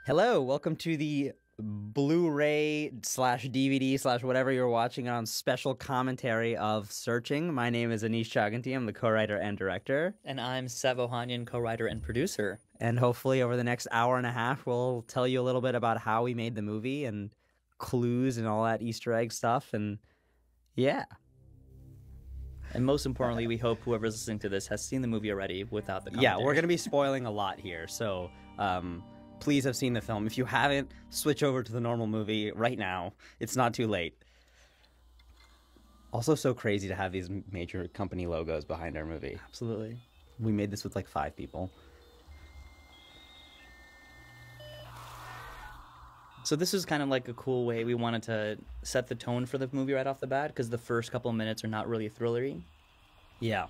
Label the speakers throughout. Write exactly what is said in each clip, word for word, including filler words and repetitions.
Speaker 1: Hello, welcome to the Blu-ray slash D V D slash whatever you're watching on special commentary of Searching. My name is Anish Chaganty. I'm the co-writer and director.
Speaker 2: And I'm Sav Ohanian, co-writer and producer.
Speaker 1: And hopefully over the next hour and a half, we'll tell you a little bit about how we made the movie and clues and all that Easter egg stuff. And yeah.
Speaker 2: And most importantly, we hope whoever's listening to this has seen the movie already without the commentary.
Speaker 1: Yeah, we're going to be spoiling a lot here. So, um... please have seen the film. If you haven't, switch over to the normal movie right now. It's not too late. Also so crazy to have these major company logos behind our movie.
Speaker 2: Absolutely.
Speaker 1: We made this with like five people.
Speaker 2: So this is kind of like a cool way we wanted to set the tone for the movie right off the bat, because the first couple of minutes are not really thrillery.
Speaker 1: Yeah.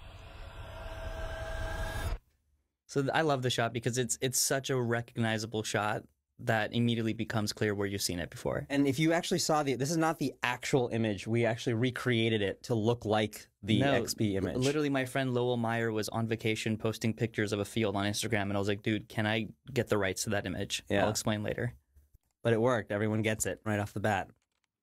Speaker 2: So I love the shot because it's it's such a recognizable shot that immediately becomes clear where you've seen it before.
Speaker 1: And if you actually saw the, this is not the actual image. We actually recreated it to look like the
Speaker 2: no,
Speaker 1: X P image.
Speaker 2: Literally, my friend Lowell Meyer was on vacation posting pictures of a field on Instagram, and I was like, dude, can I get the rights to that image?
Speaker 1: Yeah.
Speaker 2: I'll explain later.
Speaker 1: But it worked. Everyone gets it right off the bat.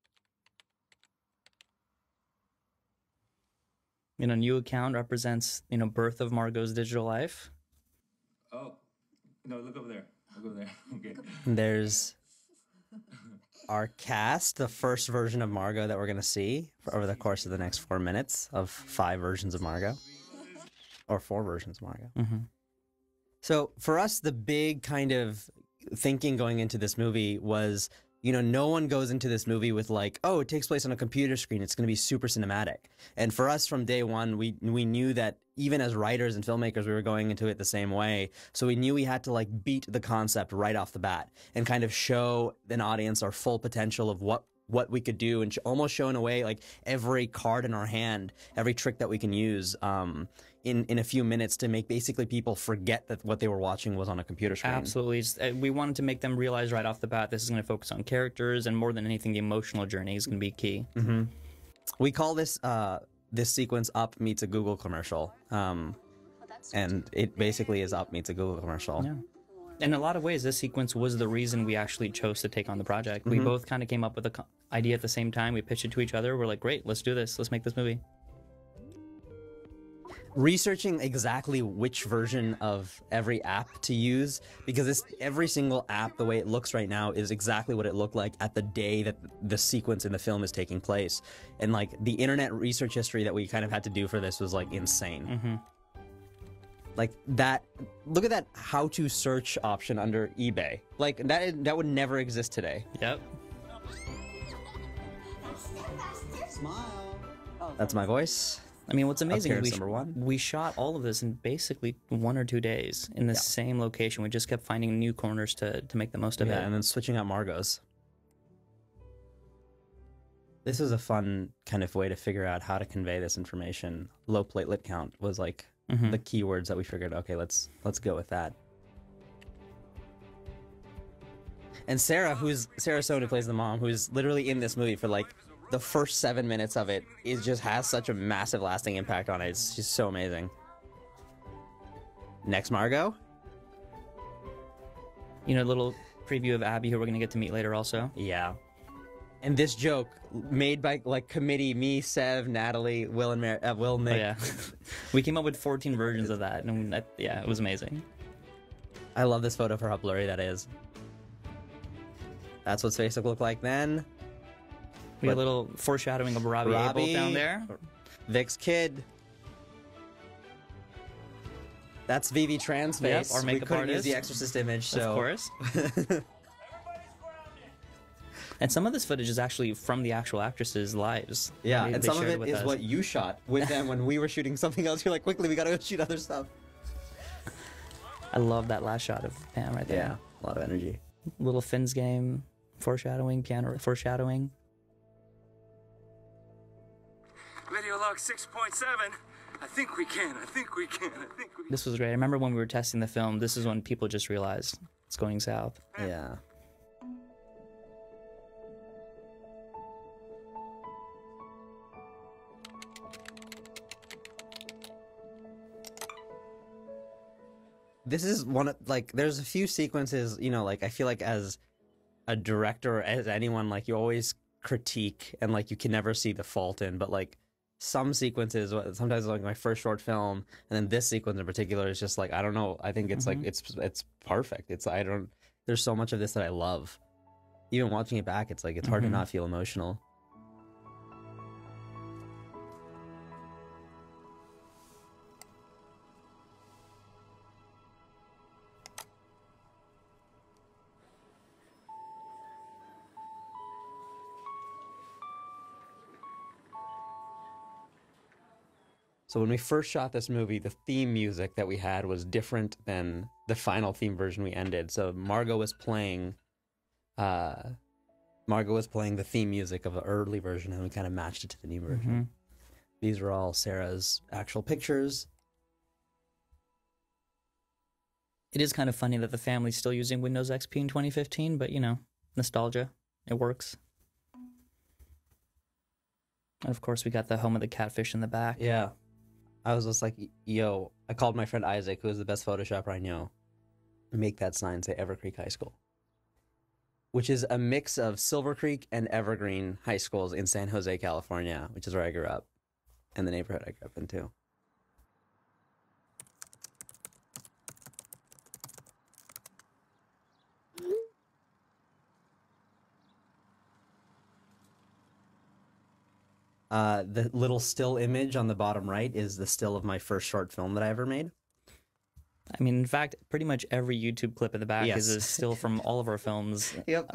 Speaker 2: You know, new account represents, you know, birth of Margot's digital life.
Speaker 3: Oh, no, look over there. Look over there. Okay.
Speaker 1: There's our cast, the first version of Margot that we're going to see for over the course of the next four minutes of five versions of Margot. Or four versions of Margot.
Speaker 2: Mm-hmm.
Speaker 1: So for us, the big kind of thinking going into this movie was, you know, no one goes into this movie with like, oh, it takes place on a computer screen. It's going to be super cinematic. And for us from day one, we we knew that even as writers and filmmakers, we were going into it the same way. So we knew we had to like beat the concept right off the bat and kind of show an audience our full potential of what what we could do, and sh almost show in a way like every card in our hand, every trick that we can use um, in, in a few minutes to make basically people forget that what they were watching was on a computer screen.
Speaker 2: Absolutely. We wanted to make them realize right off the bat this is going to focus on characters, and more than anything, the emotional journey is going to be key.
Speaker 1: Mm-hmm. We call this uh, this sequence Up Meets a Google commercial, um, and it basically is Up Meets a Google commercial.
Speaker 2: Yeah. In a lot of ways, this sequence was the reason we actually chose to take on the project.
Speaker 1: Mm-hmm.
Speaker 2: We both kind of came up with the idea at the same time. We pitched it to each other. We're like, great, let's do this. Let's make this movie.
Speaker 1: Researching exactly which version of every app to use, because this, every single app, the way it looks right now, is exactly what it looked like at the day that the sequence in the film is taking place. And like the internet research history that we kind of had to do for this was like insane.
Speaker 2: Mm-hmm.
Speaker 1: Like that, look at that how to search option under eBay. Like that, that would never exist today.
Speaker 2: Yep.
Speaker 1: That's my voice.
Speaker 2: I mean, what's amazing is we,
Speaker 1: number one.
Speaker 2: we shot all of this in basically one or two days in the
Speaker 1: Yeah.
Speaker 2: same location. We just kept finding new corners to, to make the most of
Speaker 1: Yeah,
Speaker 2: it.
Speaker 1: and then switching out Margot's. This was a fun kind of way to figure out how to convey this information. Low platelet count was like
Speaker 2: Mhm.
Speaker 1: the keywords that we figured, okay, let's let's go with that. And Sarah, who's Sarah Stone, who plays the mom, who's literally in this movie for like the first seven minutes of it, is just has such a massive lasting impact on it. It's just so amazing. Next, Margot.
Speaker 2: You know, a little preview of Abby, who we're going to get to meet later also.
Speaker 1: Yeah. And this joke made by like committee, me, Sev, Natalie, Will, and Mar uh, Will,
Speaker 2: Oh,
Speaker 1: Nick.
Speaker 2: yeah. We came up with fourteen versions of that, and that, yeah, it was amazing.
Speaker 1: I love this photo for how blurry that is. That's what Facebook looked like then.
Speaker 2: We got a
Speaker 1: But-
Speaker 2: little foreshadowing of Robbie,
Speaker 1: Robbie.
Speaker 2: Abel down there.
Speaker 1: Vic's kid. That's Vivi Tran's
Speaker 2: Yep,
Speaker 1: face.
Speaker 2: our
Speaker 1: we
Speaker 2: makeup
Speaker 1: couldn't use
Speaker 2: artist.
Speaker 1: the Exorcist image, so
Speaker 2: Of course. And some of this footage is actually from the actual actresses' lives.
Speaker 1: yeah,
Speaker 2: They-
Speaker 1: and
Speaker 2: they
Speaker 1: some of
Speaker 2: shared
Speaker 1: it
Speaker 2: with
Speaker 1: is
Speaker 2: us.
Speaker 1: what you shot with them when we were shooting something else. You're like, quickly, we gotta go shoot other stuff.
Speaker 2: I love that last shot of Pam right there.
Speaker 1: Yeah, a lot of energy.
Speaker 2: Little Finn's game, foreshadowing, piano foreshadowing.
Speaker 3: Video log six point seven. I think we can. I think we can. I think we can.
Speaker 2: This was great. I remember when we were testing the film, this is when people just realized it's going south.
Speaker 1: Yeah. this is one of, like, there's a few sequences, you know, like, I feel like as a director, as anyone, like, you always critique and, like, you can never see the fault in, but, like, some sequences, sometimes, like, my first short film, and then this sequence in particular is just, like, I don't know, I think it's,
Speaker 2: Mhm.
Speaker 1: like, it's, it's perfect. It's, I don't, there's so much of this that I love. Even watching it back, it's, like, it's hard
Speaker 2: Mhm.
Speaker 1: to not feel emotional. So when we first shot this movie, the theme music that we had was different than the final theme version we ended. So Margot was playing, uh, Margot was playing the theme music of the early version, and we kind of matched it to the new version.
Speaker 2: Mhm.
Speaker 1: These are all Sarah's actual pictures.
Speaker 2: It is kind of funny that the family's still using Windows X P in twenty fifteen, but you know, nostalgia. It works. And of course, we got the home of the catfish in the back.
Speaker 1: Yeah. I was just like, yo, I called my friend Isaac, who is the best Photoshopper I know, make that sign say Evercreek High School, which is a mix of Silver Creek and Evergreen high schools in San Jose, California, which is where I grew up, and the neighborhood I grew up in too. Uh, the little still image on the bottom right is the still of my first short film that I ever made.
Speaker 2: I mean, in fact, pretty much every YouTube clip at the back
Speaker 1: Yes.
Speaker 2: is a still from all of our films.
Speaker 1: Yep.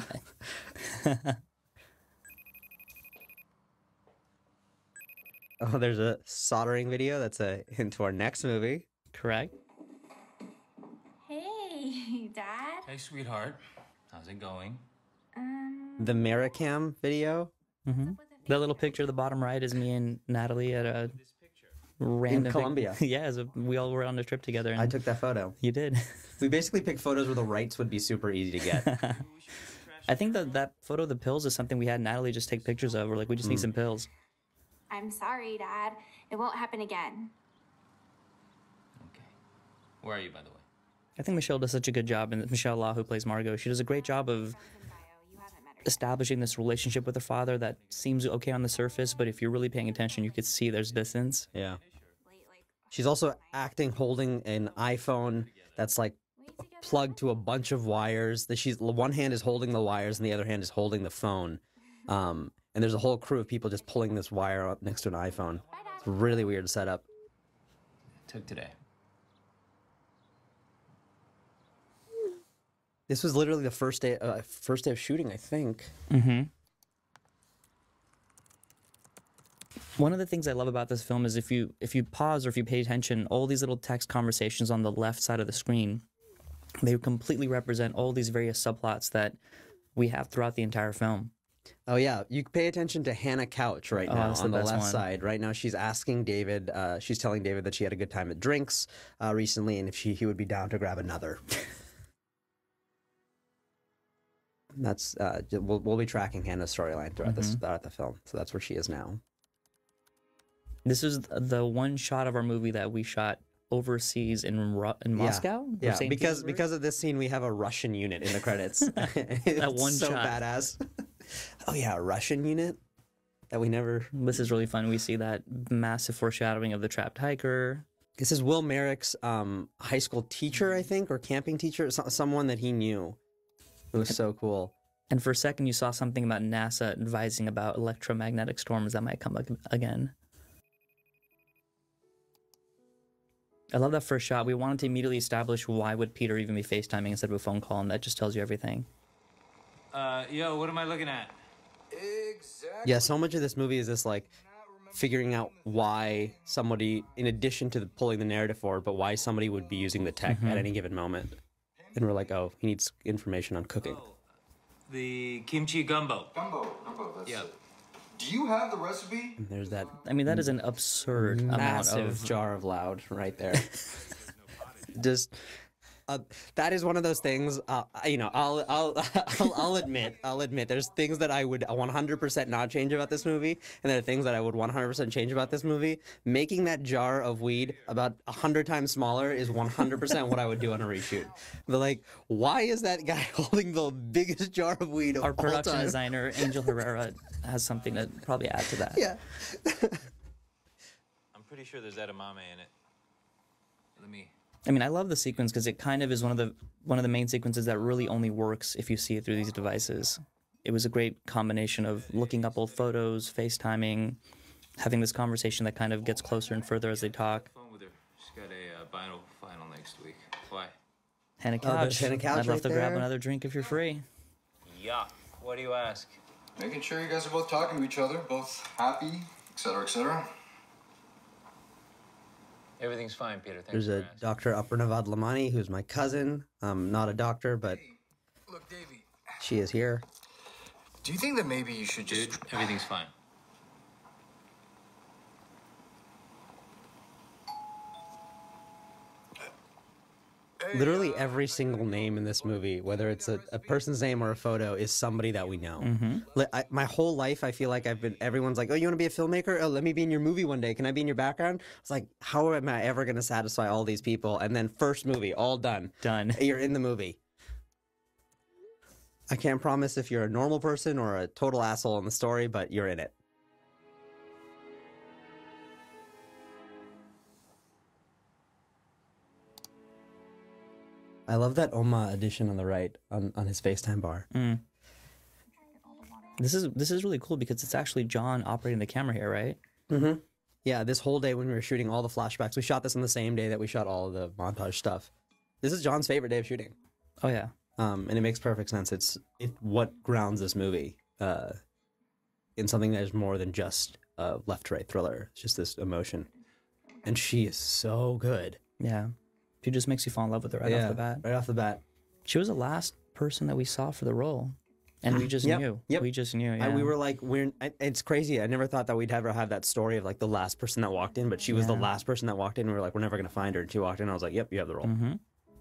Speaker 1: Oh, there's a soldering video. That's a hint to our next movie.
Speaker 2: Correct?
Speaker 4: Hey, Dad.
Speaker 3: Hey, sweetheart. How's it going?
Speaker 4: Um,
Speaker 1: The Maricam video
Speaker 2: Mm-hmm. That little picture at the bottom right is me and Natalie at a random
Speaker 1: in Colombia.
Speaker 2: yeah, as a, we all were on a trip together. And
Speaker 1: I took that photo.
Speaker 2: You did.
Speaker 1: We basically picked photos where the rights would be super easy to get.
Speaker 2: I think that that photo of the pills is something we had Natalie just take pictures of. We're like, we just need some pills.
Speaker 4: I'm sorry, Dad. It won't happen again.
Speaker 3: Okay. Where are you, by the way?
Speaker 2: I think Michelle does such a good job, and Michelle Law, who plays Margot, she does a great job of
Speaker 4: You haven't met her.
Speaker 2: establishing this relationship with her father that seems okay on the surface, but if you're really paying attention, you could see there's distance.
Speaker 1: Yeah.
Speaker 4: Late, like,
Speaker 1: She's also acting holding an iPhone that's like
Speaker 4: wait to get
Speaker 1: plugged to a bunch of wires. That she's one hand is holding the wires and the other hand is holding the phone. Um, and there's a whole crew of people just pulling this wire up next to an iPhone. It's a really weird setup.
Speaker 3: Took today.
Speaker 1: This was literally the first day, uh, first day of shooting, I think.
Speaker 2: Mm-hmm. One of the things I love about this film is if you if you pause or if you pay attention, all these little text conversations on the left side of the screen, they completely represent all these various subplots that we have throughout the entire film.
Speaker 1: Oh yeah, you pay attention to Hannah Couch right
Speaker 2: Oh,
Speaker 1: now
Speaker 2: that's the
Speaker 1: on the
Speaker 2: best
Speaker 1: left
Speaker 2: one.
Speaker 1: side. Right now, she's asking David. Uh, she's telling David that she had a good time at drinks uh, recently, and if she he would be down to grab another. That's uh, j- we'll we'll be tracking Hannah's storyline throughout this
Speaker 2: Mhm.
Speaker 1: throughout the film. So that's where she is now.
Speaker 2: This is the one shot of our movie that we shot overseas in Ru- in
Speaker 1: Yeah.
Speaker 2: Moscow. or
Speaker 1: Yeah,
Speaker 2: Saint
Speaker 1: because
Speaker 2: Petersburg?
Speaker 1: because of this scene, we have a Russian unit in the credits. It's
Speaker 2: one
Speaker 1: so
Speaker 2: shot.
Speaker 1: badass. Oh yeah, a Russian unit that we never.
Speaker 2: This is really fun. We see that massive foreshadowing of the trapped hiker.
Speaker 1: This is Will Merrick's um, high school teacher, I think, or camping teacher, so- someone that he knew. It was so cool.
Speaker 2: And for a second, you saw something about NASA advising about electromagnetic storms that might come ag- again. I love that first shot. We wanted to immediately establish why would Peter even be FaceTiming instead of a phone call, and that just tells you everything.
Speaker 3: Uh, yo, what am I looking at?
Speaker 1: Yeah, so much of this movie is this like figuring out why somebody, in addition to the, pulling the narrative forward, but why somebody would be using the tech at any given moment. And we're like, oh, he needs information on cooking.
Speaker 3: Oh, the kimchi gumbo.
Speaker 5: Gumbo, gumbo, that's
Speaker 3: Yeah.
Speaker 5: it. Do you have the recipe?
Speaker 1: And there's that
Speaker 2: I mean, that is an absurd amount
Speaker 1: massive
Speaker 2: of...
Speaker 1: jar of loud right there. Just Uh, that is one of those things. Uh, you know, I'll, I'll, I'll, I'll admit, I'll admit, there's things that I would one hundred percent not change about this movie, and there are things that I would one hundred percent change about this movie. Making that jar of weed about a hundred times smaller is one hundred percent what I would do on a reshoot. But like, why is that guy holding the biggest jar of weed of
Speaker 2: Our
Speaker 1: all
Speaker 2: production
Speaker 1: time?
Speaker 2: designer, Angel Herrera, has something to probably add to that.
Speaker 1: Yeah.
Speaker 6: I'm pretty sure there's edamame in it. Let me.
Speaker 2: I mean, I love the sequence because it kind of is one of the one of the main sequences that really only works if you see it through these devices. It was a great combination of looking up old photos, FaceTiming, having this conversation that kind of gets closer and further as they talk.
Speaker 6: Phone with her. She's got a uh, vinyl final next week. Why?
Speaker 2: Hannah
Speaker 1: Oh, there's
Speaker 2: Couch.
Speaker 1: Hannah Couch
Speaker 2: I'd love
Speaker 1: right
Speaker 2: to grab
Speaker 1: there.
Speaker 2: another drink if you're free.
Speaker 6: Yuck. What do you ask?
Speaker 5: Making sure you guys are both talking to each other, both happy, et cetera, et cetera.
Speaker 6: Everything's fine, Peter. Thanks
Speaker 1: There's
Speaker 6: for
Speaker 1: a
Speaker 6: asking.
Speaker 1: Doctor Aparnavad Lamani, who's my cousin. Um, not a doctor, but
Speaker 5: Look, Davey,
Speaker 1: she is here.
Speaker 5: do you think that maybe you should just...
Speaker 6: Dude, everything's fine.
Speaker 1: Literally every single name in this movie, whether it's a, a person's name or a photo, is somebody that we know.
Speaker 2: Mm-hmm.
Speaker 1: Li- I, my whole life, I feel like I've been. Everyone's like, "Oh, you want to be a filmmaker? Oh, let me be in your movie one day. Can I be in your background?" It's like, how am I ever going to satisfy all these people? And then first movie, all done.
Speaker 2: Done.
Speaker 1: You're in the movie. I can't promise if you're a normal person or a total asshole in the story, but you're in it. I love that Oma edition on the right on, on his FaceTime bar.
Speaker 2: Mm. This is this is really cool because it's actually John operating the camera here, right?
Speaker 1: Mm-hmm. Yeah, this whole day when we were shooting all the flashbacks, we shot this on the same day that we shot all of the montage stuff. This is John's favorite day of shooting,
Speaker 2: Oh yeah.
Speaker 1: um, and it makes perfect sense. It's it what grounds this movie uh, in something that is more than just a left-to-right thriller. It's just this emotion, and she is so good.
Speaker 2: Yeah. She just makes you fall in love with her right
Speaker 1: yeah,
Speaker 2: off the bat.
Speaker 1: right off the bat.
Speaker 2: She was the last person that we saw for the role. And we just
Speaker 1: Yep,
Speaker 2: knew.
Speaker 1: yep.
Speaker 2: We just knew. Yeah.
Speaker 1: And we were like, we're. I- It's crazy. I never thought that we'd ever have that story of like the last person that walked in, but she was the
Speaker 2: Yeah.
Speaker 1: last person that walked in. And we were like, we're never gonna find her. And she walked in. And I was like, yep, you have the role.
Speaker 2: Mm-hmm.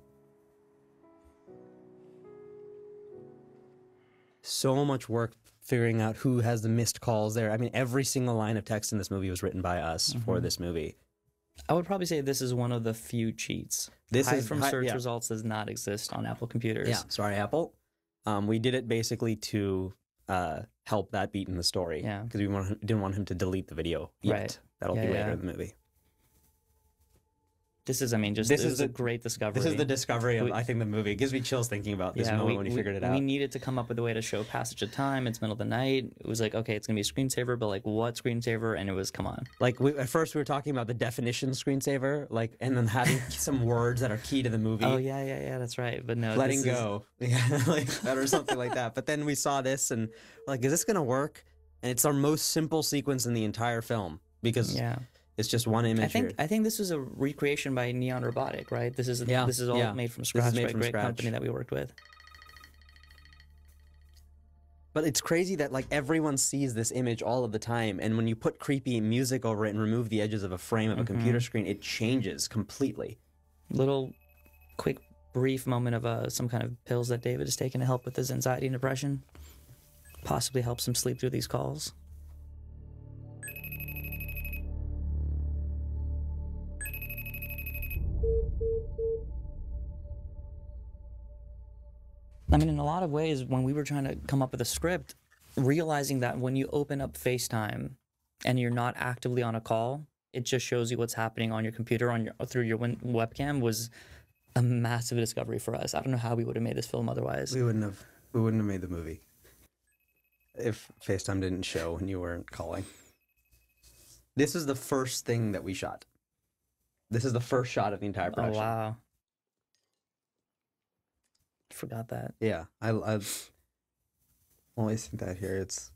Speaker 1: So much work figuring out who has the missed calls there. I mean, every single line of text in this movie was written by us for
Speaker 2: Mm-hmm.
Speaker 1: this movie.
Speaker 2: I would probably say this is one of the few cheats.
Speaker 1: This
Speaker 2: Hide
Speaker 1: is
Speaker 2: from
Speaker 1: hi-
Speaker 2: search
Speaker 1: yeah.
Speaker 2: results does not exist on Apple computers.
Speaker 1: Yeah, sorry, Apple. Um, we did it basically to uh, help that beat in the story.
Speaker 2: Yeah.
Speaker 1: because we want, didn't want him to delete the video yet.
Speaker 2: Right.
Speaker 1: That'll
Speaker 2: Yeah,
Speaker 1: be later
Speaker 2: yeah.
Speaker 1: in the movie.
Speaker 2: This is, I mean, just
Speaker 1: This
Speaker 2: this
Speaker 1: is
Speaker 2: is a
Speaker 1: the-
Speaker 2: great discovery.
Speaker 1: This is the discovery of,
Speaker 2: We-
Speaker 1: I think, the movie. It gives me chills thinking about this
Speaker 2: yeah,
Speaker 1: moment
Speaker 2: we,
Speaker 1: when we,
Speaker 2: we-
Speaker 1: figured it out.
Speaker 2: We needed to come up with a way to show passage of time. It's middle of the night. It was like, okay, it's gonna be a screensaver, but like, what screensaver? And it was, come on.
Speaker 1: Like we, at first, we were talking about the definition screensaver, like, and then having some words that are key to the movie.
Speaker 2: Oh yeah, yeah, yeah. That's right. But no,
Speaker 1: Letting
Speaker 2: this is-
Speaker 1: go, yeah, like that or something like that. But then we saw this, and we're like, is this gonna work? And it's our most simple sequence in the entire film because
Speaker 2: Yeah.
Speaker 1: it's just one image.
Speaker 2: I think
Speaker 1: here.
Speaker 2: I think this was a recreation by Neon Robotic, right? This is
Speaker 1: Yeah,
Speaker 2: this is all
Speaker 1: yeah.
Speaker 2: made from
Speaker 1: This is
Speaker 2: scratch
Speaker 1: made
Speaker 2: by a
Speaker 1: from
Speaker 2: great
Speaker 1: scratch.
Speaker 2: company that we worked with.
Speaker 1: But it's crazy that like everyone sees this image all of the time, and when you put creepy music over it and remove the edges of a frame of a computer
Speaker 2: Mm-hmm.
Speaker 1: screen, it changes completely.
Speaker 2: Little, quick, brief moment of uh, some kind of pills that David has taken to help with his anxiety and depression. Possibly helps him sleep through these calls. I mean, in a lot of ways, when we were trying to come up with a script, realizing that when you open up FaceTime and you're not actively on a call, it just shows you what's happening on your computer on your through your win- webcam was a massive discovery for us. I don't know how we would have made this film otherwise.
Speaker 1: We wouldn't have. We wouldn't have made the movie if FaceTime didn't show when you weren't calling. This is the first thing that we shot. This is the first shot of the entire
Speaker 2: Oh
Speaker 1: production.
Speaker 2: wow! Forgot that.
Speaker 1: Yeah, I I always think that here. It's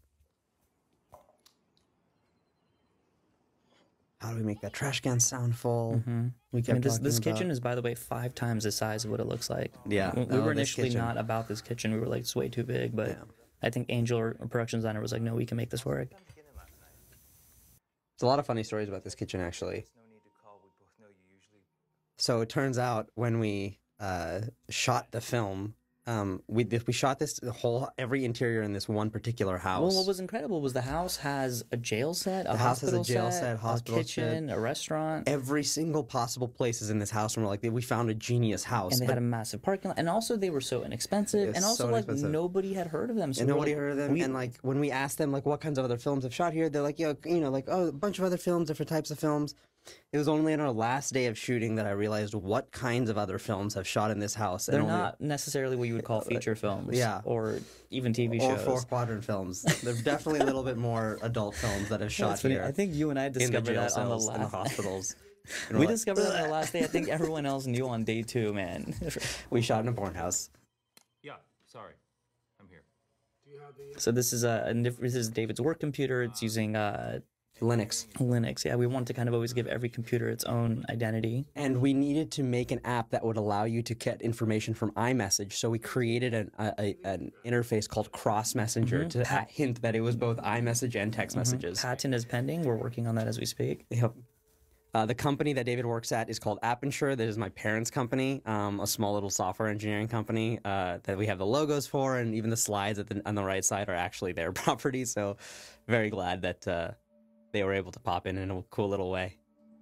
Speaker 1: how do we make that trash can sound full?
Speaker 2: Mhm.
Speaker 1: We
Speaker 2: I
Speaker 1: kept
Speaker 2: mean, this
Speaker 1: talking
Speaker 2: this
Speaker 1: about-
Speaker 2: cytchen is, by the way, five times the size of what it looks like.
Speaker 1: Yeah,
Speaker 2: we, we
Speaker 1: oh,
Speaker 2: were
Speaker 1: this
Speaker 2: initially
Speaker 1: kitchen.
Speaker 2: not about this kitchen. We were like, it's way too big, but
Speaker 1: Yeah.
Speaker 2: I think Angel, our our production designer, was like, no, we can make this work.
Speaker 1: There's a lot of funny stories about this kitchen, actually. So it turns out when we uh, shot the film, um, we we shot this whole every interior in this one particular house.
Speaker 2: Well, what was incredible was the house has a jail set, a
Speaker 1: The house has a
Speaker 2: hospital
Speaker 1: jail
Speaker 2: set,
Speaker 1: set, hospital
Speaker 2: a kitchen, a restaurant,
Speaker 1: Every single possible place is in this house, and we're like, we found a genius house.
Speaker 2: and they
Speaker 1: but-
Speaker 2: had a massive parking lot. And also, they were so inexpensive,
Speaker 1: It's
Speaker 2: and also
Speaker 1: so
Speaker 2: like
Speaker 1: inexpensive.
Speaker 2: nobody had heard of them. So
Speaker 1: and
Speaker 2: we were
Speaker 1: nobody
Speaker 2: like-
Speaker 1: heard of them.
Speaker 2: we-
Speaker 1: and like when we asked them like what kinds of other films have shot here, they're like, yo, you know, like oh, a bunch of other films, different types of films. It was only in our last day of shooting that I realized what kinds of other films have shot in this house.
Speaker 2: they're
Speaker 1: and only,
Speaker 2: not necessarily what you would call feature films,
Speaker 1: yeah.
Speaker 2: or even T V
Speaker 1: or
Speaker 2: shows.
Speaker 1: four quadrant films. There's definitely a little bit more adult films that have shot
Speaker 2: That's funny.
Speaker 1: here.
Speaker 2: I think you and I
Speaker 1: in the
Speaker 2: discovered
Speaker 1: jail
Speaker 2: that on the
Speaker 1: cells and the
Speaker 2: last.
Speaker 1: hospitals. And
Speaker 2: We
Speaker 1: we're like,
Speaker 2: discovered that on the last day. I think everyone else knew on day two, man.
Speaker 1: we shot in a porn house.
Speaker 6: Yeah, sorry. I'm here.
Speaker 2: So this is a, a diff- this is David's work computer. It's using uh,
Speaker 1: Linux.
Speaker 2: Linux. Yeah, we wanted to kind of always give every computer its own identity.
Speaker 1: And we needed to make an app that would allow you to get information from iMessage. So we created an, a, a, an interface called Cross Messenger to ha- hint that it was both iMessage and text messages.
Speaker 2: Patent is pending. We're working on that as we speak.
Speaker 1: Yep. Uh, the company that David works at is called AppInsure. That is my parents' company, um, a small little software engineering company uh, that we have the logos for, and even the slides at the, on the right side are actually their property. So very glad that uh, they were able to pop in in a cool little way.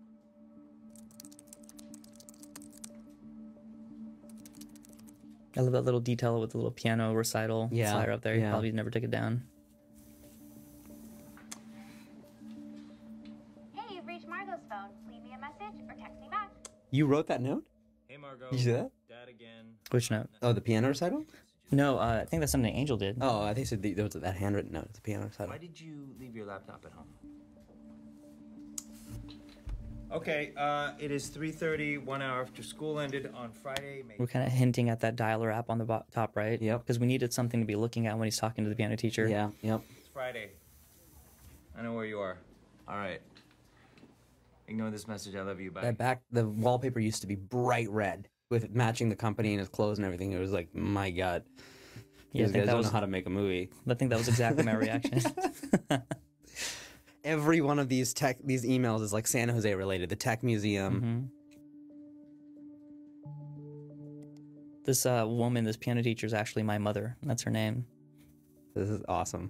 Speaker 2: I love that little detail with the little piano recital
Speaker 1: Yeah,
Speaker 2: flyer up there. You
Speaker 1: yeah.
Speaker 2: probably never took it down.
Speaker 4: Hey, you've reached Margot's phone. Leave me a message or text me back.
Speaker 1: You wrote that note?
Speaker 6: Hey, Margot.
Speaker 1: Did you see that?
Speaker 6: Dad again.
Speaker 2: Which note?
Speaker 1: Oh, the piano recital?
Speaker 2: No, uh, I think that's something Angel did.
Speaker 1: Oh, I think you said the, there was that handwritten note. It's a piano recital.
Speaker 6: Why did you leave your laptop at home? Okay, uh, it is three thirty, one hour after school ended on Friday, May
Speaker 2: We're kind of hinting at that dialer app on the bo- top right.
Speaker 1: Yep.
Speaker 2: Because we needed something to be looking at when he's talking to the piano teacher.
Speaker 1: Yeah, yep.
Speaker 6: It's Friday. I know where you are. All right. Ignore this message. I love you. Bye.
Speaker 1: That back, the wallpaper used to be bright red with matching the company and his clothes and everything. It was like, my God.
Speaker 2: Yeah, I
Speaker 1: These
Speaker 2: think
Speaker 1: guys
Speaker 2: that
Speaker 1: don't
Speaker 2: was-
Speaker 1: know how to make a movie.
Speaker 2: I think that was exactly my reaction.
Speaker 1: Every one of these tech, these emails is like San Jose related. The Tech Museum.
Speaker 2: This uh, woman, this piano teacher, is actually my mother. That's her name.
Speaker 1: This is awesome.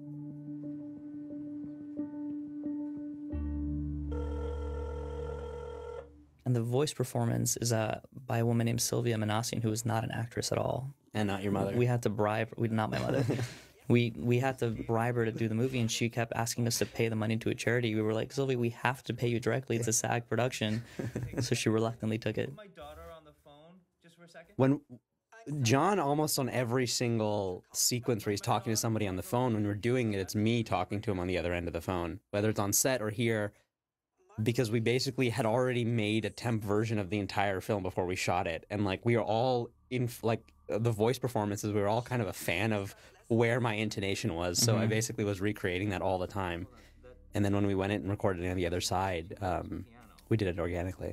Speaker 2: And the voice performance is uh, by a woman named Sylvia Manassian, who is not an actress at all.
Speaker 1: And not your mother.
Speaker 2: We had to bribe, we not my mother. we we had to bribe her to do the movie, and she kept asking us to pay the money to a charity. We were like, Sylvia, we have to pay you directly. It's a SAG production. So she reluctantly took it.
Speaker 6: My daughter on the phone just for a second.
Speaker 1: When John, almost on every single sequence where he's talking to somebody on the phone, when we're doing it, it's me talking to him on the other end of the phone, whether it's on set or here, because we basically had already made a temp version of the entire film before we shot it. And like, we are all in, like, the voice performances, we were all kind of a fan of where my intonation was. So I basically was recreating that all the time. And then when we went in and recorded it on the other side, um, we did it organically.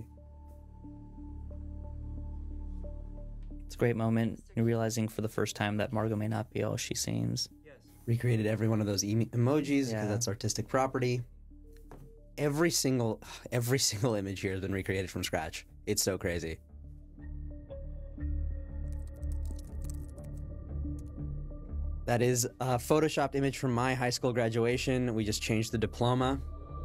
Speaker 2: It's a great moment, realizing for the first time that Margot may not be all she seems.
Speaker 1: Recreated every one of those em- emojis because
Speaker 2: Yeah.
Speaker 1: that's artistic property. Every single, every single image here has been recreated from scratch. It's so crazy. That is a photoshopped image from my high school graduation. We just changed the diploma.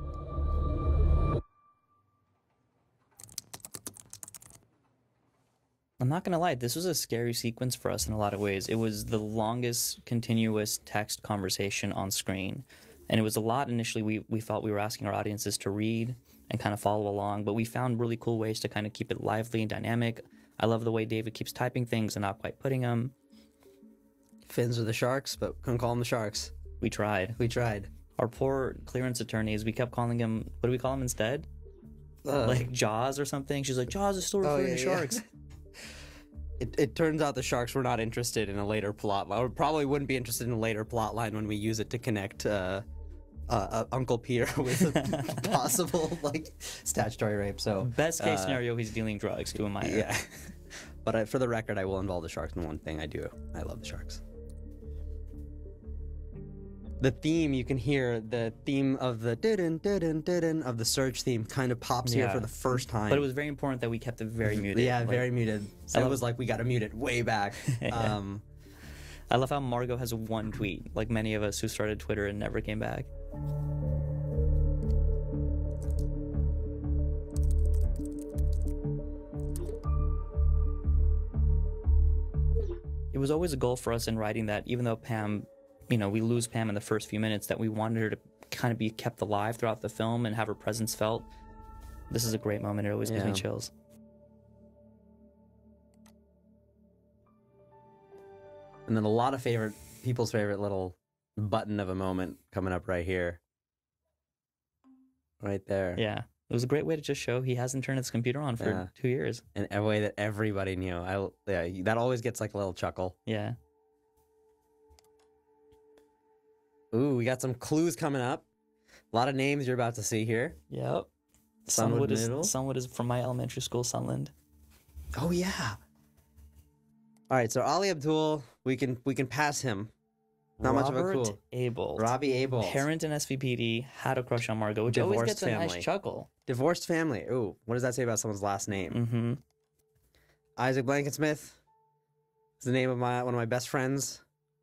Speaker 2: I'm not gonna lie, this was a scary sequence for us in a lot of ways. It was the longest continuous text conversation on screen. And it was a lot initially we, we felt we were asking our audiences to read and kind of follow along, but we found really cool ways to kind of keep it lively and dynamic. I love the way David keeps typing things and not quite putting them.
Speaker 1: Fins are the sharks, but couldn't call them the sharks.
Speaker 2: We tried.
Speaker 1: We tried.
Speaker 2: Our poor clearance attorneys, we kept calling him, what do we call him instead?
Speaker 1: Uh,
Speaker 2: Like Jaws or something? She's like, Jaws is still
Speaker 1: Oh,
Speaker 2: referring
Speaker 1: yeah,
Speaker 2: to
Speaker 1: yeah.
Speaker 2: sharks.
Speaker 1: It, it turns out the sharks were not interested in a later plot line, or probably wouldn't be interested in a later plot line when we use it to connect uh, uh, uh, Uncle Peter with a possible like statutory rape. So
Speaker 2: Best case
Speaker 1: uh,
Speaker 2: scenario, he's dealing drugs to a minor.
Speaker 1: yeah. But I, for the record, I will involve the sharks in one thing I do. I love the sharks. the theme, you can hear the theme of the didin didin didin of the Surge theme kind of pops here
Speaker 2: Yeah.
Speaker 1: for the first time.
Speaker 2: But it was very important that we kept it very muted.
Speaker 1: yeah,
Speaker 2: like-
Speaker 1: very muted. So
Speaker 2: I
Speaker 1: it
Speaker 2: love-
Speaker 1: was like we got to mute it way back. Um,
Speaker 2: I love how Margot has one tweet, like many of us who started Twitter and never came back. It was always a goal for us in writing that even though Pam, you know, we lose Pam in the first few minutes, that we wanted her to kind of be kept alive throughout the film and have her presence felt. This is a great moment. It always gives me
Speaker 1: Yeah.
Speaker 2: chills.
Speaker 1: and then a lot of favorite people's favorite little button of a moment coming up right here, right there.
Speaker 2: Yeah. It was a great way to just show he hasn't turned his computer on for
Speaker 1: Yeah.
Speaker 2: two years.
Speaker 1: In a way that everybody knew. I yeah, that always gets like a little chuckle.
Speaker 2: Yeah.
Speaker 1: Ooh, we got some clues coming up. A lot of names you're about to see here.
Speaker 2: Yep.
Speaker 1: Sunwood
Speaker 2: Sunwood is
Speaker 1: Middle.
Speaker 2: Sunwood is from my elementary school, Sunland.
Speaker 1: Oh yeah. All right, so Ali Abdul, we can we can pass him. Not much of a
Speaker 2: Robert
Speaker 1: cool.
Speaker 2: Abel.
Speaker 1: Robbie Abel.
Speaker 2: Parent in S V P D had a crush on Margot, which always
Speaker 1: Divorced
Speaker 2: gets a
Speaker 1: family.
Speaker 2: nice chuckle.
Speaker 1: Divorced family. Ooh, what does that say about someone's last name?
Speaker 2: Mm-hmm.
Speaker 1: Isaac Blankensmith is the name of my one of my best friends.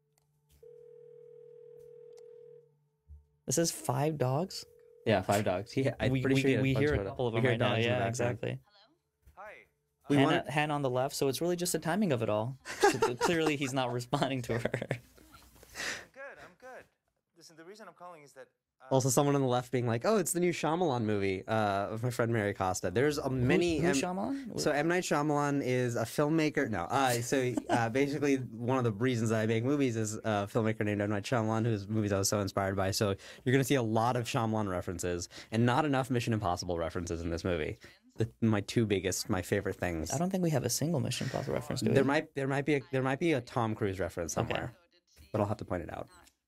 Speaker 2: This is Five Dogs.
Speaker 1: Yeah, Five Dogs. He, I'm
Speaker 2: we
Speaker 1: pretty
Speaker 2: we,
Speaker 1: sure he had
Speaker 2: we
Speaker 1: bunch
Speaker 2: hear a
Speaker 1: of-
Speaker 2: couple of
Speaker 1: we
Speaker 2: them
Speaker 1: hear
Speaker 2: right now.
Speaker 1: dogs in the
Speaker 2: Yeah,
Speaker 1: background.
Speaker 2: exactly.
Speaker 3: Hi.
Speaker 1: We
Speaker 2: Hannah,
Speaker 1: wanted-
Speaker 2: Hannah on the left, so it's really just the timing of it all. So clearly, he's not responding to her.
Speaker 6: I'm good. I'm good. Listen, the reason I'm calling is that. Uh,
Speaker 1: Also, someone on the left being like, "Oh, it's the new Shyamalan movie uh, of my friend Mary Costa." There's uh, many.
Speaker 2: Who, who's
Speaker 1: M-
Speaker 2: Shyamalan?
Speaker 1: So M Night Shyamalan is a filmmaker. No, uh, so uh, basically one of the reasons that I make movies is a filmmaker named M Night Shyamalan, whose movies I was so inspired by. So you're gonna see a lot of Shyamalan references and not enough Mission Impossible references in this movie. The, my two biggest, my favorite things.
Speaker 2: I don't think we have a single Mission Impossible reference to it.
Speaker 1: There might there might be a there might be a Tom Cruise reference somewhere, but I'll have to point it out.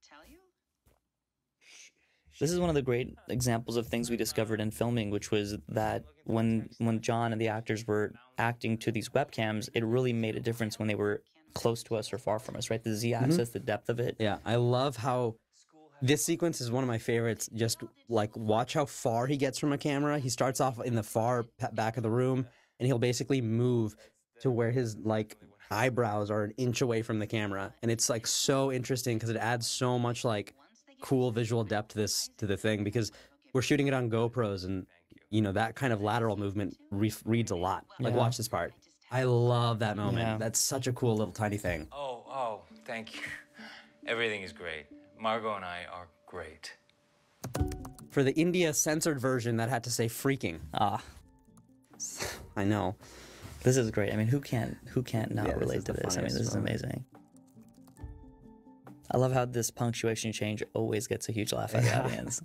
Speaker 2: This is one of the great examples of things we discovered in filming, which was that when when John and the actors were acting to these webcams, it really made a difference when they were close to us or far from us, right? The Z-axis, the depth of it.
Speaker 1: Yeah, I love how this sequence is one of my favorites. Just like watch how far he gets from a camera. He starts off in the far pa- back of the room, and he'll basically move to where his like eyebrows are an inch away from the camera, and it's like so interesting because it adds so much like cool visual depth to this to the thing because we're shooting it on GoPros, and you know that kind of lateral movement re- reads a lot. Like
Speaker 2: Yeah.
Speaker 1: watch this part. I love that moment.
Speaker 2: Yeah.
Speaker 1: That's such a cool little tiny thing.
Speaker 6: Oh, oh, thank you. Everything is great. Margot and I are great.
Speaker 1: For the India censored version, that had to say freaking.
Speaker 2: Ah,
Speaker 1: I know.
Speaker 2: this is great. I mean, who can't who can't not
Speaker 1: Yeah, this
Speaker 2: relate
Speaker 1: is
Speaker 2: to
Speaker 1: the
Speaker 2: this? I mean,
Speaker 1: funniest
Speaker 2: this is
Speaker 1: moment.
Speaker 2: amazing. I love how this punctuation change always gets a huge laugh out of the
Speaker 1: Yeah.
Speaker 2: audience.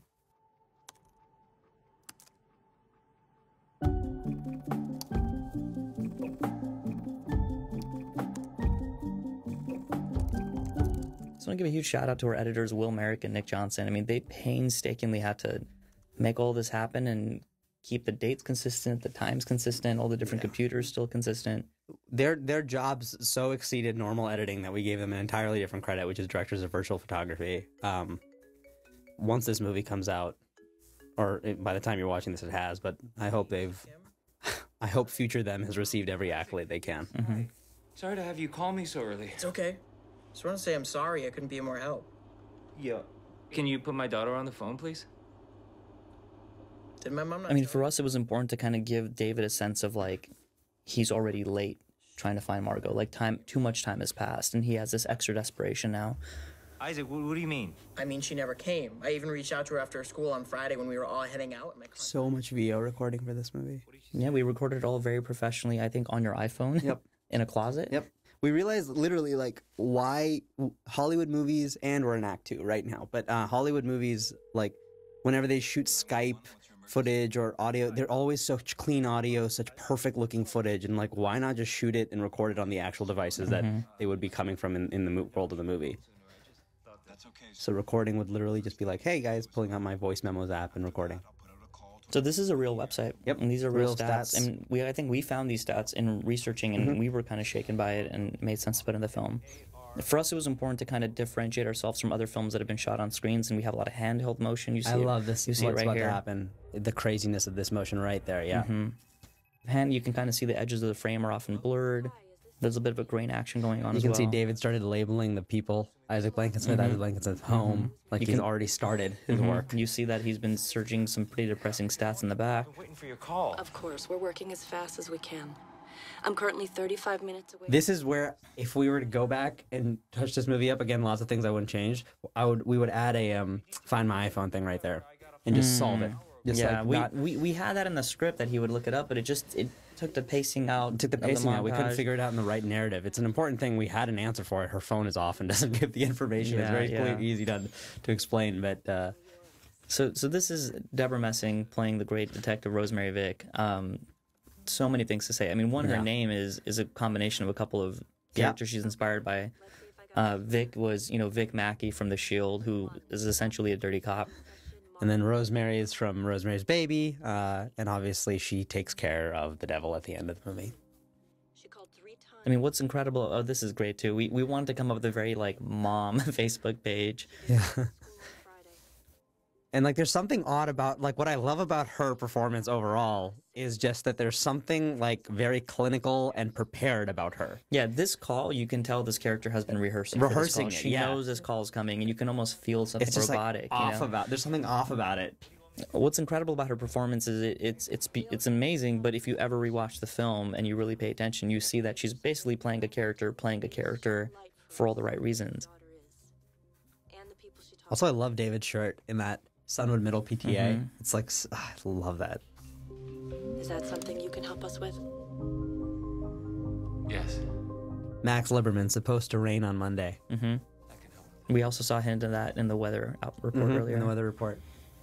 Speaker 2: So I want to give a huge shout out to our editors, Will Merrick and Nick Johnson. I mean, they painstakingly had to make all this happen and keep the dates consistent, the times consistent, all the different computers still consistent.
Speaker 1: Their their jobs so exceeded normal editing that we gave them an entirely different credit, which is directors of virtual photography. Um, once this movie comes out, or it- by the time you're watching this, it has. But I hope they've, I hope future them has received every accolade they can.
Speaker 6: Sorry to have you call me so early.
Speaker 7: It's okay. Just want to say I'm sorry I couldn't be of more help.
Speaker 6: Yeah. Can you put my daughter on the phone, please?
Speaker 7: Did my mom not
Speaker 2: I mean,
Speaker 7: tell
Speaker 2: for us, it was important to kind of give David a sense of like, he's already late trying to find Margot. Like, time, too much time has passed, and he has this extra desperation now.
Speaker 6: Isaac, what, what do you mean?
Speaker 7: I mean, she never came. I even reached out to her after school on Friday when we were all heading out. And my car-
Speaker 1: So much V O recording for this movie.
Speaker 2: Yeah, we recorded it all very professionally, I think, on your iPhone.
Speaker 1: Yep.
Speaker 2: In a closet.
Speaker 1: Yep. We realized literally like why Hollywood movies, and we're in Act Two right now, but uh, Hollywood movies, like whenever they shoot Skype footage or audio, they're always such clean audio, such perfect looking footage, and like why not just shoot it and record it on the actual devices that they would be coming from in, in the mo- world of the movie. So recording would literally just be like, hey guys, pulling out my voice memos app and recording.
Speaker 2: So this is a real website.
Speaker 1: Yep.
Speaker 2: And these are real,
Speaker 1: Real
Speaker 2: stats.
Speaker 1: stats.
Speaker 2: And we, I think we found these stats in researching, and
Speaker 1: Mm-hmm.
Speaker 2: we were kind of shaken by it, and it made sense to put in the film. For us, it was important to kind of differentiate ourselves from other films that have been shot on screens, and we have a lot of handheld motion. You see
Speaker 1: I
Speaker 2: it,
Speaker 1: love this.
Speaker 2: You see it
Speaker 1: What's
Speaker 2: right
Speaker 1: about
Speaker 2: here.
Speaker 1: to happen? The craziness of this motion right there. Yeah.
Speaker 2: Mm-hmm. Hand, you can kind of see the edges of the frame are often blurred. There's a bit of a grain action going on
Speaker 1: You
Speaker 2: as
Speaker 1: can
Speaker 2: well.
Speaker 1: see David started labeling the people. Isaac Blankensmith, Isaac Blankensmith's home. Like
Speaker 2: You
Speaker 1: he's
Speaker 2: can-
Speaker 1: already started his
Speaker 2: Mhm.
Speaker 1: work.
Speaker 2: You see that he's been searching some pretty depressing stats in the back.
Speaker 6: Waiting for your call.
Speaker 8: Of course, we're working as fast as we can. I'm currently thirty-five minutes away.
Speaker 1: This is where, if we were to go back and touch this movie up again, lots of things I wouldn't change. I would, we would add a um, Find My iPhone thing right there, and just solve it. Just
Speaker 2: yeah,
Speaker 1: like
Speaker 2: we,
Speaker 1: not,
Speaker 2: we we had that in the script that he would look it up, but it just it took the pacing out.
Speaker 1: took the
Speaker 2: of
Speaker 1: pacing out. We couldn't
Speaker 2: montage.
Speaker 1: figure it out in the right narrative. It's an important thing. We had an answer for it. Her phone is off and doesn't give the information. it's
Speaker 2: Yeah,
Speaker 1: very
Speaker 2: yeah.
Speaker 1: easy to to explain, but. Uh,
Speaker 2: So so this is Deborah Messing playing the great detective Rosemary Vick. Um, so many things to say. I mean, one, her
Speaker 1: Yeah.
Speaker 2: name is is a combination of a couple of
Speaker 1: Yeah.
Speaker 2: characters she's inspired by. Uh, Vic was, you know, Vic Mackey from The Shield, who is essentially a dirty cop.
Speaker 1: And then Rosemary is from Rosemary's Baby, uh, and obviously she takes care of the devil at the end of the movie.
Speaker 8: She called three times.
Speaker 2: I mean, what's incredible? Oh, this is great too. We we wanted to come up with a very like mom Facebook page.
Speaker 1: Yeah.
Speaker 8: Friday.
Speaker 1: And like there's something odd about like what I love about her performance overall is just that there's something like very clinical and prepared about her.
Speaker 2: Yeah, this call, you can tell this character has been rehearsing. for this
Speaker 1: Rehearsing
Speaker 2: call.
Speaker 1: it,
Speaker 2: She
Speaker 1: yeah.
Speaker 2: knows this call's coming, and you can almost feel something
Speaker 1: It's just
Speaker 2: robotic.
Speaker 1: like
Speaker 2: you
Speaker 1: off
Speaker 2: know?
Speaker 1: about there's something off about it.
Speaker 2: What's incredible about her performance is it, it's it's be- it's amazing. But if you ever rewatch the film and you really pay attention, you see that she's basically playing a character, playing a character for all the right reasons.
Speaker 8: Daughter is. And the people she talks
Speaker 1: Also, I love David's shirt in that Sunwood Middle P T A.
Speaker 2: Mm-hmm.
Speaker 1: It's like s- ah, I love that.
Speaker 8: Is that something you can help us with?
Speaker 3: Yes.
Speaker 1: Max Lieberman supposed to rain on Monday.
Speaker 2: hmm We also saw a hint of that in the weather out report
Speaker 1: Mhm,
Speaker 2: earlier.
Speaker 1: in the weather report.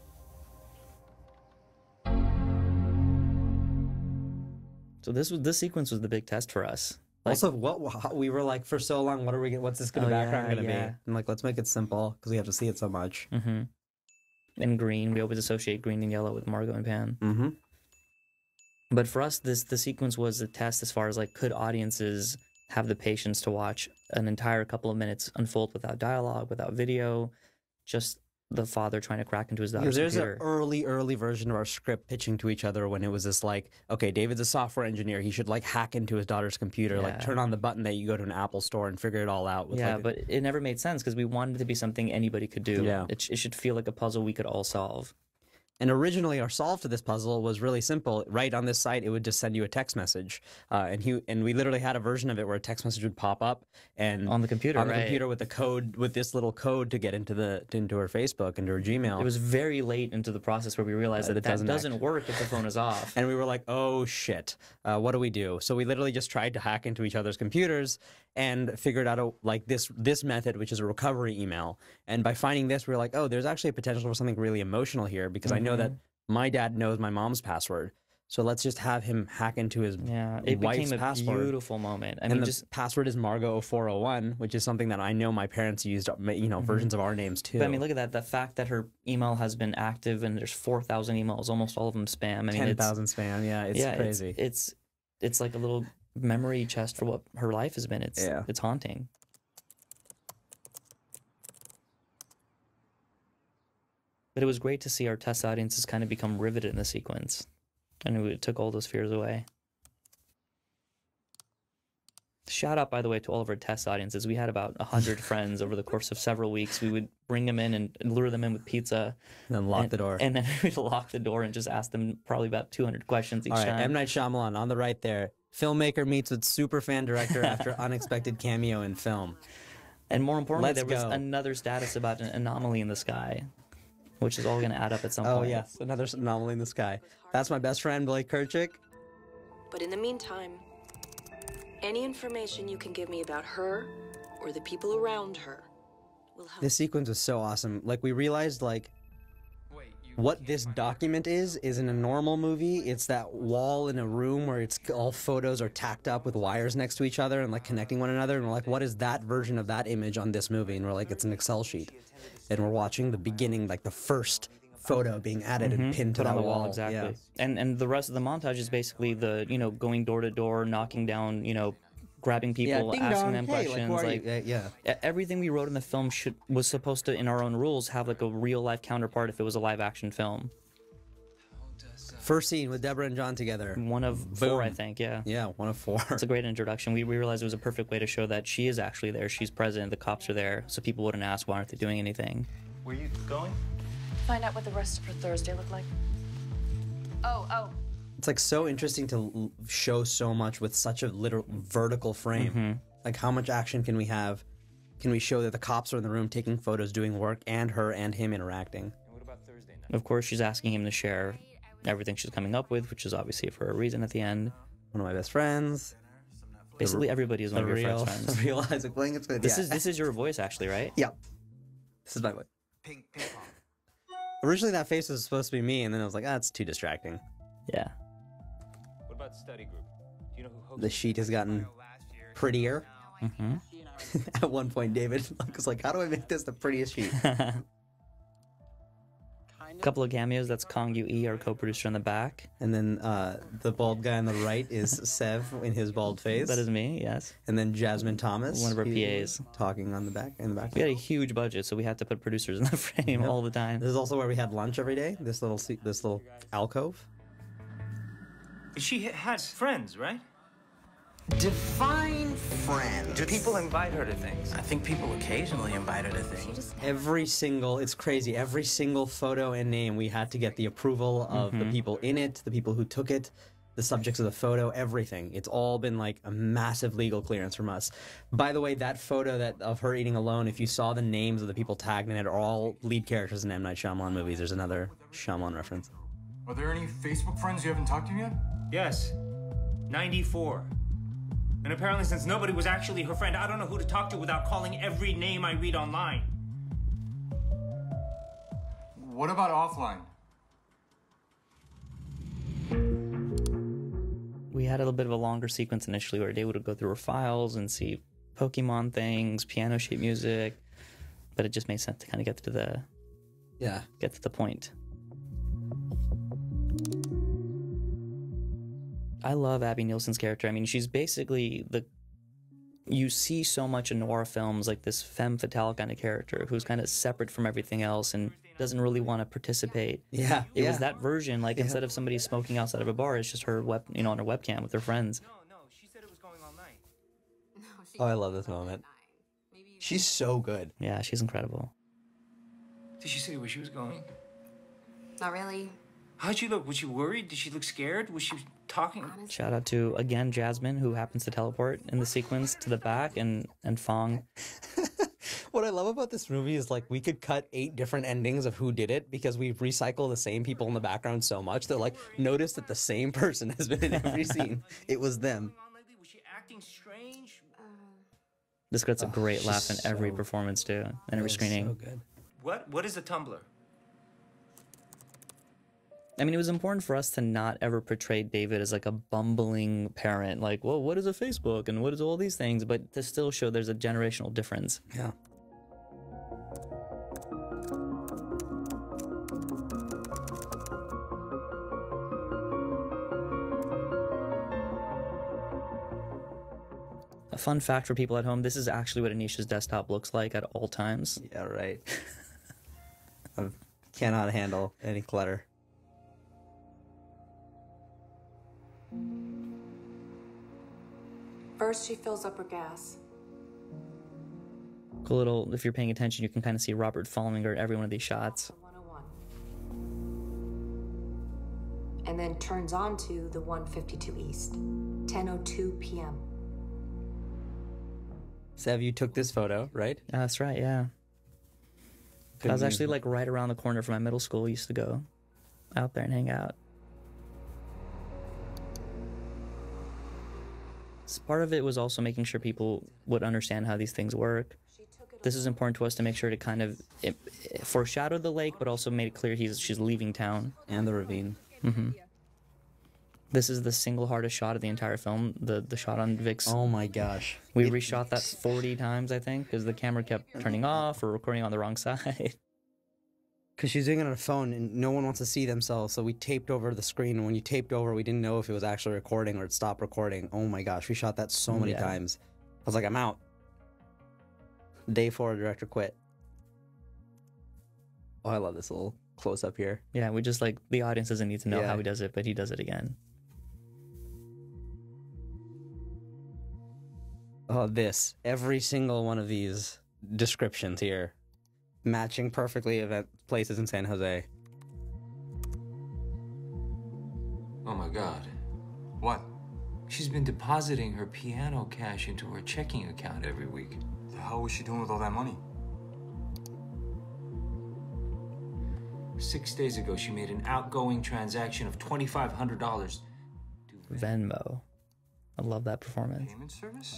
Speaker 2: So this was this sequence was the big test for us. Like,
Speaker 1: Also, what how- we were like for so long, what are we? Gonna, what's this gonna
Speaker 2: Oh,
Speaker 1: background
Speaker 2: yeah,
Speaker 1: gonna
Speaker 2: yeah.
Speaker 1: be? I'm like, let's make it simple because we have to see it so much.
Speaker 2: hmm And green, we always associate green and yellow with Margot and Pan.
Speaker 1: Mm-hmm.
Speaker 2: But for us, this the sequence was a test as far as like, could audiences have the patience to watch an entire couple of minutes unfold without dialogue, without video, just the father trying to crack into his daughter's
Speaker 1: There's an
Speaker 2: computer.
Speaker 1: early, early version of our script pitching to each other when it was this like, okay, David's a software engineer. He should like hack into his daughter's computer, like
Speaker 2: Yeah.
Speaker 1: turn on the button that you go to an Apple store and figure it all out. With
Speaker 2: Yeah,
Speaker 1: like,
Speaker 2: but it never made sense because we wanted it to be something anybody could do.
Speaker 1: Yeah.
Speaker 2: It, sh- it should feel like a puzzle we could all solve.
Speaker 1: And originally, our solve to this puzzle was really simple. Right on this site, it would just send you a text message, uh, and he and we literally had a version of it where a text message would pop up and
Speaker 2: On the computer,
Speaker 1: on the
Speaker 2: right.
Speaker 1: computer with the code with this little code to get into the into her Facebook, into her Gmail.
Speaker 2: It was very late into the process where we realized
Speaker 1: Uh,
Speaker 2: that
Speaker 1: it
Speaker 2: that
Speaker 1: doesn't
Speaker 2: doesn't,
Speaker 1: act-
Speaker 2: work if the phone is off.
Speaker 1: And we were like, oh shit, uh, what do we do? So we literally just tried to hack into each other's computers and figured out a, like this this method, which is a recovery email. And by finding this, we were like, oh, there's actually a potential for something really emotional here because I know that my dad knows my mom's password. So let's just have him hack into his
Speaker 2: Yeah, it
Speaker 1: wife's
Speaker 2: became a
Speaker 1: password.
Speaker 2: beautiful moment. I
Speaker 1: and
Speaker 2: mean,
Speaker 1: the
Speaker 2: just
Speaker 1: password is Margot four oh one, which is something that I know my parents used, you know, versions of our names too.
Speaker 2: But I mean, look at that. The fact that her email has been active and there's four thousand emails, almost all of them spam. I mean,
Speaker 1: ten
Speaker 2: it's,
Speaker 1: thousand spam. Yeah, it's
Speaker 2: yeah,
Speaker 1: crazy.
Speaker 2: It's, it's it's like a little memory chest for what her life has been. It's
Speaker 1: Yeah.
Speaker 2: it's haunting. But it was great to see our test audiences kind of become riveted in the sequence, and it took all those fears away. Shout out, by the way, to all of our test audiences. We had about a hundred friends over the course of several weeks. We would bring them in and lure them in with pizza,
Speaker 1: and then lock
Speaker 2: and,
Speaker 1: the door.
Speaker 2: and then we'd lock the door and just ask them probably about two hundred questions each
Speaker 1: All right,
Speaker 2: time.
Speaker 1: M. Night Shyamalan on the right there. Filmmaker meets with superfan director after unexpected cameo in film.
Speaker 2: And more importantly,
Speaker 1: Let's
Speaker 2: there was
Speaker 1: go.
Speaker 2: another status about an anomaly in the sky, which is all going to add up at some
Speaker 1: Oh
Speaker 2: point.
Speaker 1: yes, another anomaly in the sky. That's my best friend Blake Kirchick.
Speaker 8: But in the meantime, any information you can give me about her or the people around her will help.
Speaker 1: This sequence was so awesome. Like we realized, like what this document is is in a normal movie. It's that wall in a room where it's all photos are tacked up with wires next to each other and like connecting one another. And we're like, what is that version of that image on this movie? And we're like, it's an Excel sheet. And we're watching the beginning, like the first photo being added and pinned to
Speaker 2: Put
Speaker 1: that
Speaker 2: on the
Speaker 1: wall.
Speaker 2: wall, exactly.
Speaker 1: Yeah.
Speaker 2: And and the rest of the montage is basically the, you know, going door to door, knocking down, you know, grabbing people,
Speaker 1: ding
Speaker 2: asking
Speaker 1: dong,
Speaker 2: them
Speaker 1: hey,
Speaker 2: questions.
Speaker 1: like, who are
Speaker 2: Like,
Speaker 1: you? Uh, yeah.
Speaker 2: e- everything we wrote in the film should was supposed to, in our own rules, have like a real life counterpart if it was a live action film.
Speaker 1: First scene with Deborah and John together.
Speaker 2: One of four, I think. Yeah.
Speaker 1: Yeah, one of four.
Speaker 2: It's a great introduction. We, we realized it was a perfect way to show that she is actually there. She's present. The cops are there, so people wouldn't ask why aren't they doing anything.
Speaker 6: Where you going?
Speaker 8: Find out what the rest of her Thursday look like. Oh, oh.
Speaker 1: It's like so interesting to l- show so much with such a literal vertical frame.
Speaker 2: Mm-hmm.
Speaker 1: Like how much action can we have? Can we show that the cops are in the room taking photos, doing work, and her and him interacting?
Speaker 6: And what about Thursday night?
Speaker 2: Of course, she's asking him to share everything she's coming up with, which is obviously for a reason at the end.
Speaker 1: One of my best friends.
Speaker 2: Basically, everybody is one
Speaker 1: The
Speaker 2: of your
Speaker 1: real,
Speaker 2: friends.
Speaker 1: the real Isaac Bling.
Speaker 2: This
Speaker 1: yeah.
Speaker 2: is this is your voice, actually, right?
Speaker 1: Yeah. This is my voice.
Speaker 5: Ping, ping pong.
Speaker 1: Originally, that face was supposed to be me, and then I was like, ah, it's too distracting.
Speaker 2: Yeah.
Speaker 6: What about study group? Do you know who hosted?
Speaker 1: The sheet has gotten prettier.
Speaker 2: Mm-hmm.
Speaker 1: At one point, David was like, how do I make this the prettiest sheet?
Speaker 2: A couple of cameos. That's Kong Yu-e, our co-producer in the back.
Speaker 1: And then uh, the bald guy on the right is Sev in his bald face.
Speaker 2: That is me, yes.
Speaker 1: And then Jasmine Thomas,
Speaker 2: One of our
Speaker 1: he's
Speaker 2: P As.
Speaker 1: talking on the back in the back.
Speaker 2: We had a huge budget, so we had to put producers in the frame
Speaker 1: Yep.
Speaker 2: all the time.
Speaker 1: This is also where we had lunch every day. This little se- this little alcove.
Speaker 6: She had friends, right?
Speaker 7: Define friend.
Speaker 6: Do people invite her to things?
Speaker 7: I think people occasionally invite her to things.
Speaker 1: Every single, it's crazy. Every single photo and name, we had to get the approval of the people in it, the people who took it, the subjects of the photo, everything. It's all been like a massive legal clearance from us. By the way, that photo that of her eating alone, if you saw the names of the people tagged in it, are all lead characters in M. Night Shyamalan movies. There's another Shyamalan reference.
Speaker 5: Are there any Facebook friends you haven't talked to yet?
Speaker 3: Yes. ninety-four. And apparently, since nobody was actually her friend, I don't know who to talk to without calling every name I read online.
Speaker 5: What about offline?
Speaker 2: We had a little bit of a longer sequence initially where David would go through her files and see Pokemon things, piano sheet music, but it just made sense to kind of get to the
Speaker 1: Yeah.
Speaker 2: get to the point. I love Abby Nielsen's character. I mean, she's basically the you see so much in noir films like this femme fatale kind of character who's kind of separate from everything else and doesn't really want to participate.
Speaker 1: Yeah.
Speaker 2: It
Speaker 1: yeah.
Speaker 2: was that version, like
Speaker 1: Yeah.
Speaker 2: instead of somebody smoking outside of a bar, it's just her web, you know, on her webcam with her friends.
Speaker 3: No, no, she said it was going all night.
Speaker 1: Oh, I love this moment. She's so good.
Speaker 2: Yeah, she's incredible.
Speaker 3: Did she say where she was going?
Speaker 4: Not really.
Speaker 3: How'd she look? Was she worried? Did she look scared? Was she talking?
Speaker 2: Shout out to again Jasmine, who happens to teleport in the sequence to the back, and and Fong.
Speaker 1: What I love about this movie is like we could cut eight different endings of who did it because we recycle the same people in the background so much. They're like, notice that the same person has been in every scene. It was them.
Speaker 3: Was she acting strange?
Speaker 2: This gets a
Speaker 1: Oh,
Speaker 2: great
Speaker 1: she's
Speaker 2: laugh in every
Speaker 1: so-
Speaker 2: performance too, and every
Speaker 1: It was
Speaker 2: screening.
Speaker 1: So good.
Speaker 3: What? What is a Tumblr?
Speaker 2: I mean, it was important for us to not ever portray David as like a bumbling parent, like, well, what is a Facebook and what is all these things, but to still show there's a generational difference.
Speaker 1: Yeah.
Speaker 2: A fun fact for people at home, this is actually what Anisha's desktop looks like at all times.
Speaker 1: Yeah, right. I cannot handle any clutter.
Speaker 8: First, she fills up her gas.
Speaker 2: Cool little, if you're paying attention, you can kind of see Robert following her at every one of these shots.
Speaker 8: one oh one. And then turns on to the one fifty-two East. ten oh two p m
Speaker 1: Sev, you took this photo, right?
Speaker 2: Yeah, that's right, yeah. I was actually like right around the corner from my middle school. I used to go out there and hang out. So part of it was also making sure people would understand how these things work. This is important to us to make sure to kind of it, it foreshadow the lake, but also made it clear he's she's leaving town.
Speaker 1: And the ravine.
Speaker 2: Mm-hmm. This is the single hardest shot of the entire film. The the shot on Vic's.
Speaker 1: Oh my gosh.
Speaker 2: We
Speaker 1: It-
Speaker 2: reshot that forty times, I think, because the camera kept turning off or recording on the wrong side.
Speaker 1: because she's doing it on her phone and no one wants to see themselves, so we taped over the screen. And when you taped over, we didn't know if it was actually recording or it stopped recording. Oh my gosh, we shot that so many
Speaker 2: Yeah.
Speaker 1: times. I was like, I'm out. Day four, director quit. Oh, I love this little close up here.
Speaker 2: Yeah, we just like the audience doesn't need to know
Speaker 1: Yeah.
Speaker 2: how he does it, but he does it again.
Speaker 1: Oh, this. Every single one of these descriptions here. Matching perfectly event places in San Jose.
Speaker 6: Oh my god.
Speaker 5: What?
Speaker 6: She's been depositing her piano cash into her checking account every week.
Speaker 5: The hell was she doing with all that money?
Speaker 6: Six days ago, she made an outgoing transaction of twenty-five hundred dollars.
Speaker 2: Venmo. I love that performance.
Speaker 5: Payment service?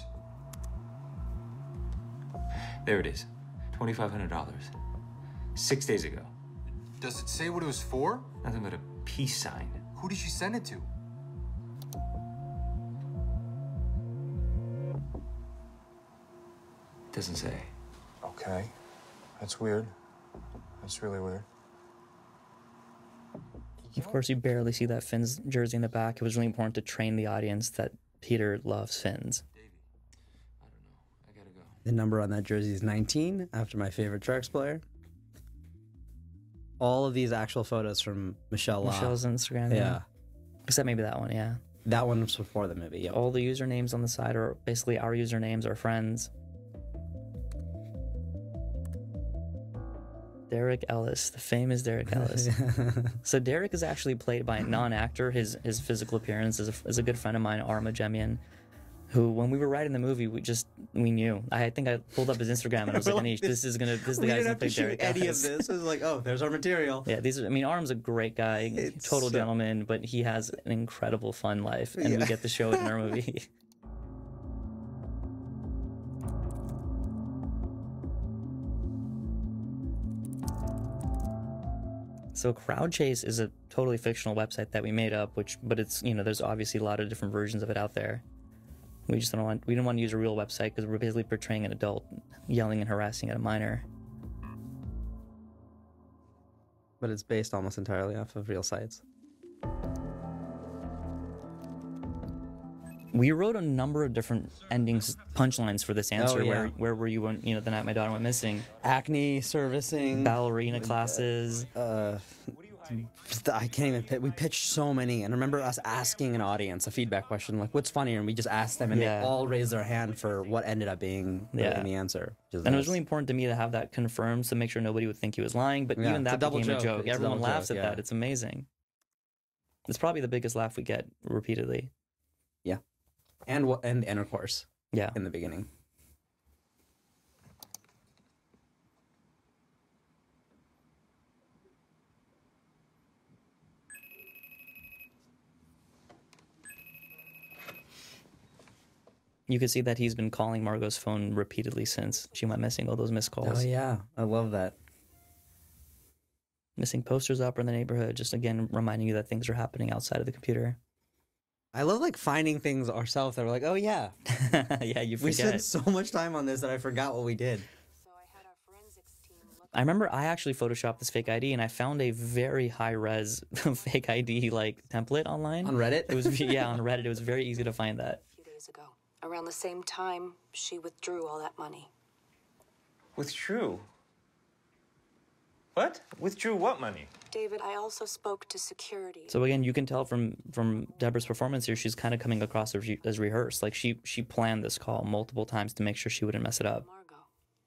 Speaker 6: There it is. twenty-five hundred dollars. Six days ago.
Speaker 5: Does it say what it was for?
Speaker 6: Nothing but a peace sign.
Speaker 5: Who did she send it to?
Speaker 6: Doesn't say.
Speaker 5: Okay. That's weird. That's really weird.
Speaker 2: Of course, you barely see that Finn's jersey in the back. It was really important to train the audience that Peter loves Finns.
Speaker 6: I don't know. I gotta go.
Speaker 1: The number on that jersey is nineteen, after my favorite Sharks player. All of these actual photos from Michelle Law.
Speaker 2: Michelle's Instagram.
Speaker 1: Yeah.
Speaker 2: Except maybe that one, yeah.
Speaker 1: That one was before the movie, yeah.
Speaker 2: All the usernames on the side are basically our usernames, our friends. Derek Ellis, the famous Derek Ellis. So Derek is actually played by a non-actor. His his physical appearance is a, is a good friend of mine, Arma Jemian, who when we were writing the movie, we just we knew. I think I pulled up his Instagram and I was like, Anish, this is gonna this is the
Speaker 1: we
Speaker 2: guy's
Speaker 1: didn't
Speaker 2: gonna
Speaker 1: have to
Speaker 2: play
Speaker 1: shoot
Speaker 2: Derek
Speaker 1: any
Speaker 2: Ellis.
Speaker 1: of this. It was like, oh, there's our material.
Speaker 2: Yeah, these are. I mean, Arm's a great guy,
Speaker 1: It's
Speaker 2: total
Speaker 1: so-
Speaker 2: gentleman, but he has an incredible fun life, and
Speaker 1: Yeah.
Speaker 2: we get to show it in our movie. So Crowd Chase is a totally fictional website that we made up, which, but it's, you know, there's obviously a lot of different versions of it out there. We just don't want, we didn't want to use a real website because we're basically portraying an adult yelling and harassing at a minor.
Speaker 1: But it's based almost entirely off of real sites.
Speaker 2: We wrote a number of different endings, punchlines for this answer.
Speaker 1: yeah.
Speaker 2: Where where were you when, you know, the night my daughter went missing?
Speaker 1: Acne, servicing,
Speaker 2: Ballerina classes.
Speaker 1: uh, I can't even. Pit. We pitched so many, and I remember us asking an audience a feedback question like, "What's funnier?" And we just asked them, and
Speaker 2: Yeah.
Speaker 1: they all raised their hand for what ended up being the-
Speaker 2: Yeah.
Speaker 1: the answer. which is
Speaker 2: And it was
Speaker 1: nice.
Speaker 2: really important to me to have that confirmed to make sure nobody would think he was lying. But
Speaker 1: Yeah,
Speaker 2: even
Speaker 1: it's a
Speaker 2: that
Speaker 1: double
Speaker 2: became a
Speaker 1: joke.
Speaker 2: joke.
Speaker 1: It's a
Speaker 2: Everyone
Speaker 1: double
Speaker 2: laughs
Speaker 1: joke,
Speaker 2: at
Speaker 1: yeah.
Speaker 2: that. It's amazing. It's probably the biggest laugh we get repeatedly.
Speaker 1: Yeah, and what and intercourse
Speaker 2: Yeah.
Speaker 1: in the beginning.
Speaker 2: You could see that he's been calling Margot's phone repeatedly since she went missing. All those missed calls.
Speaker 1: Oh yeah, I love that.
Speaker 2: Missing posters up in the neighborhood. Just again reminding you that things are happening outside of the computer.
Speaker 1: I love like finding things ourselves that we're like, oh yeah,
Speaker 2: Yeah, you
Speaker 1: we
Speaker 2: forget.
Speaker 1: spent so much time on this that I forgot what we did.
Speaker 8: So I had our forensics team look.
Speaker 2: I remember I actually photoshopped this fake I D and I found a very high res fake I D like template online.
Speaker 1: On Reddit?
Speaker 2: It was yeah, on Reddit. It was very easy to find that.
Speaker 8: A few days ago. Around the same time, she withdrew all that money.
Speaker 3: Withdrew? What? Withdrew what money?
Speaker 8: David, I also spoke to security.
Speaker 2: So again, you can tell from from Deborah's performance here, she's kind of coming across as, re- as rehearsed. Like she she planned this call multiple times to make sure she wouldn't mess it up.
Speaker 8: Margot.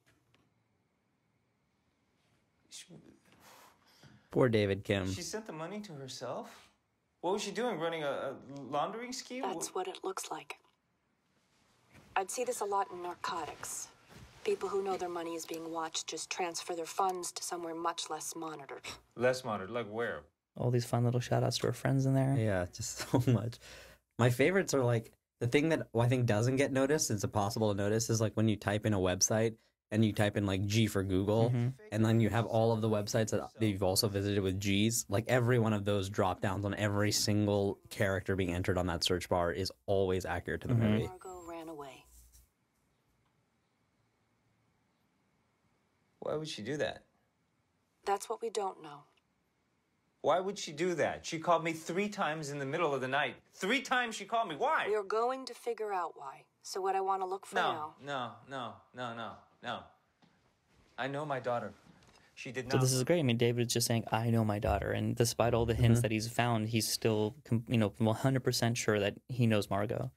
Speaker 1: Poor David Kim.
Speaker 3: She sent the money to herself? What was she doing? Running a, a laundering scheme?
Speaker 8: That's what it looks like. I'd see this a lot in narcotics. People who know their money is being watched just transfer their funds to somewhere much less monitored.
Speaker 3: Less monitored. Like where?
Speaker 2: All these fun little shout outs to her friends in there.
Speaker 1: Yeah, just so much. My favorites are like the thing that I think doesn't get noticed, it's impossible to notice, is like when you type in a website and you type in like G for Google,
Speaker 2: Mm-hmm.
Speaker 1: and then you have all of the websites that that you've also visited with G's. Like every one of those drop downs on every single character being entered on that search bar is always accurate to the
Speaker 2: Mm-hmm.
Speaker 1: movie.
Speaker 8: Margot ran away.
Speaker 3: Why would she do that?
Speaker 8: That's what we don't know.
Speaker 3: Why would she do that? She called me three times in the middle of the night. Three times she called me. Why?
Speaker 8: We're going to figure out why. So what I want to look for
Speaker 3: No,
Speaker 8: now.
Speaker 3: no, no, no, no, no. I know my daughter. She did not.
Speaker 2: So this is great. I mean, David's just saying, "I know my daughter," and despite all the hints
Speaker 1: Mm-hmm.
Speaker 2: that he's found, he's still, com- you know, one hundred percent sure that he knows Margot.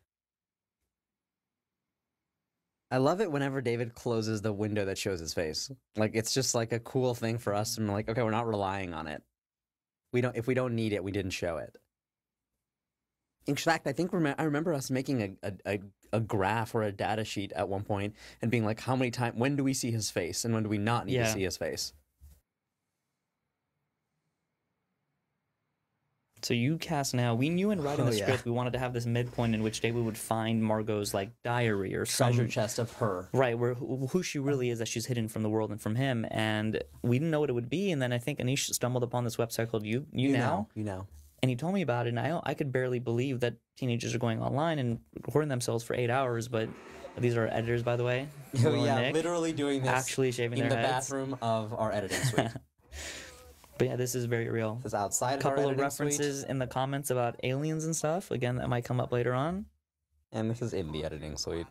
Speaker 1: I love it whenever David closes the window that shows his face. Like, it's just like a cool thing for us. And we're like, okay, we're not relying on it. We don't. If we don't need it, we didn't show it. In fact, I think rem- I remember us making a, a a a graph or a data sheet at one point and being like, how many times? When do we see his face, and when do we not need
Speaker 2: Yeah.
Speaker 1: to see his face?
Speaker 2: So you cast now. We knew in writing
Speaker 1: Oh,
Speaker 2: the
Speaker 1: yeah.
Speaker 2: script we wanted to have this midpoint in which David would find Margot's like diary or some
Speaker 1: Treasure chest of her.
Speaker 2: right where who, who she really is, that she's hidden from the world and from him, and we didn't know what it would be. And then I think Anish stumbled upon this website called You You,
Speaker 1: You
Speaker 2: Now,
Speaker 1: know. You know.
Speaker 2: and he told me about it. And I I could barely believe that teenagers are going online and recording themselves for eight hours. But these are our editors, by the way.
Speaker 1: Oh,
Speaker 2: Will and
Speaker 1: yeah,
Speaker 2: Nick,
Speaker 1: literally doing this
Speaker 2: actually shaving
Speaker 1: in
Speaker 2: their
Speaker 1: the
Speaker 2: heads.
Speaker 1: bathroom of our editing suite.
Speaker 2: But yeah, this is very real.
Speaker 1: This is outside
Speaker 2: A
Speaker 1: of our
Speaker 2: couple of
Speaker 1: editing suite,
Speaker 2: references in the comments about aliens and stuff. Again, that might come up later on.
Speaker 1: and this is in the editing suite.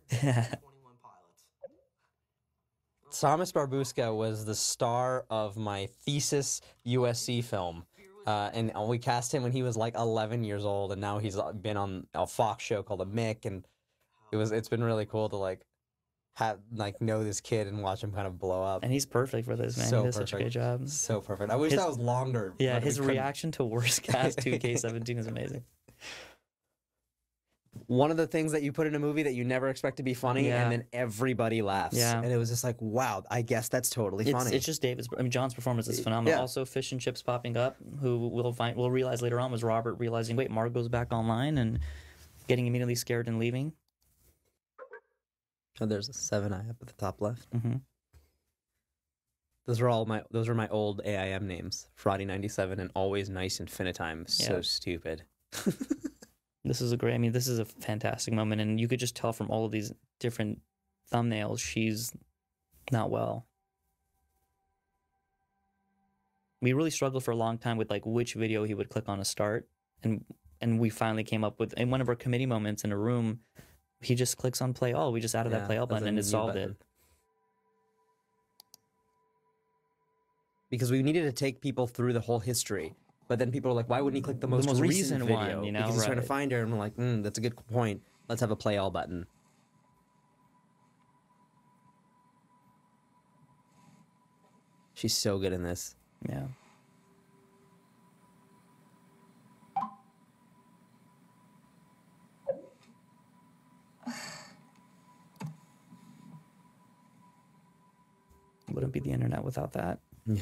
Speaker 1: Thomas Barbuska was the star of my thesis U S C film. Uh, and we cast him when he was like eleven years old, and now he's been on a Fox show called The Mick, and it was it's been really cool to like have like know this kid and watch him kind of blow up.
Speaker 2: And he's perfect for this, man.
Speaker 1: So
Speaker 2: he does such a great
Speaker 1: perfect.
Speaker 2: job.
Speaker 1: So perfect. I wish
Speaker 2: His-
Speaker 1: that was longer.
Speaker 2: Yeah,
Speaker 1: but we
Speaker 2: his
Speaker 1: couldn't.
Speaker 2: reaction to Worst Cast two K seventeen is amazing.
Speaker 1: One of the things that you put in a movie that you never expect to be funny,
Speaker 2: Yeah.
Speaker 1: and then everybody laughs.
Speaker 2: Yeah.
Speaker 1: And it was just like, wow, I guess that's totally
Speaker 2: It's,
Speaker 1: funny.
Speaker 2: it's just David's. I mean, John's performance is phenomenal.
Speaker 1: Yeah.
Speaker 2: Also, Fish and Chips popping up, who we'll find, we'll realize later on was Robert realizing, wait, Margot's back online and getting immediately scared and leaving.
Speaker 1: Oh, there's a seven eye up at the top left.
Speaker 2: hmm
Speaker 1: Those are all my those are my old A I M names. Friday ninety-seven and Always Nice Infinitime. So
Speaker 2: Yeah.
Speaker 1: stupid.
Speaker 2: This is a great. I mean, this is a fantastic moment, and you could just tell from all of these different thumbnails she's not well. We really struggled for a long time with like which video he would click on to start, and and we finally came up with in one of our committee moments in a room. He just clicks on play all. We just added
Speaker 1: Yeah,
Speaker 2: that play all
Speaker 1: that's
Speaker 2: button
Speaker 1: a
Speaker 2: and it
Speaker 1: new
Speaker 2: solved
Speaker 1: button.
Speaker 2: it.
Speaker 1: Because we needed to take people through the whole history. But then people were like, why wouldn't he click the most,
Speaker 2: most
Speaker 1: recent,
Speaker 2: recent
Speaker 1: video?
Speaker 2: one, you know,
Speaker 1: Because he's trying to
Speaker 2: right.
Speaker 1: find her, and we're like, mm, that's a good point. Let's have a play all button. She's so good in this.
Speaker 2: Yeah. Wouldn't be the internet without that.
Speaker 1: Yeah.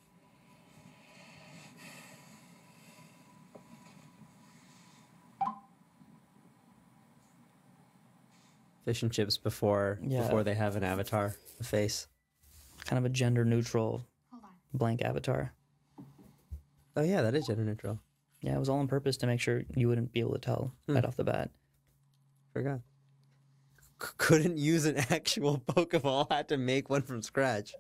Speaker 1: Fish and chips before
Speaker 2: Yeah.
Speaker 1: before they have an avatar, a face.
Speaker 2: Kind of a gender neutral
Speaker 4: Hold on.
Speaker 2: blank avatar.
Speaker 1: Oh yeah, that is gender neutral.
Speaker 2: Yeah, it was all on purpose to make sure you wouldn't be able to tell right off the bat.
Speaker 1: Forgot. C- couldn't use an actual Pokeball. Had to make one from scratch.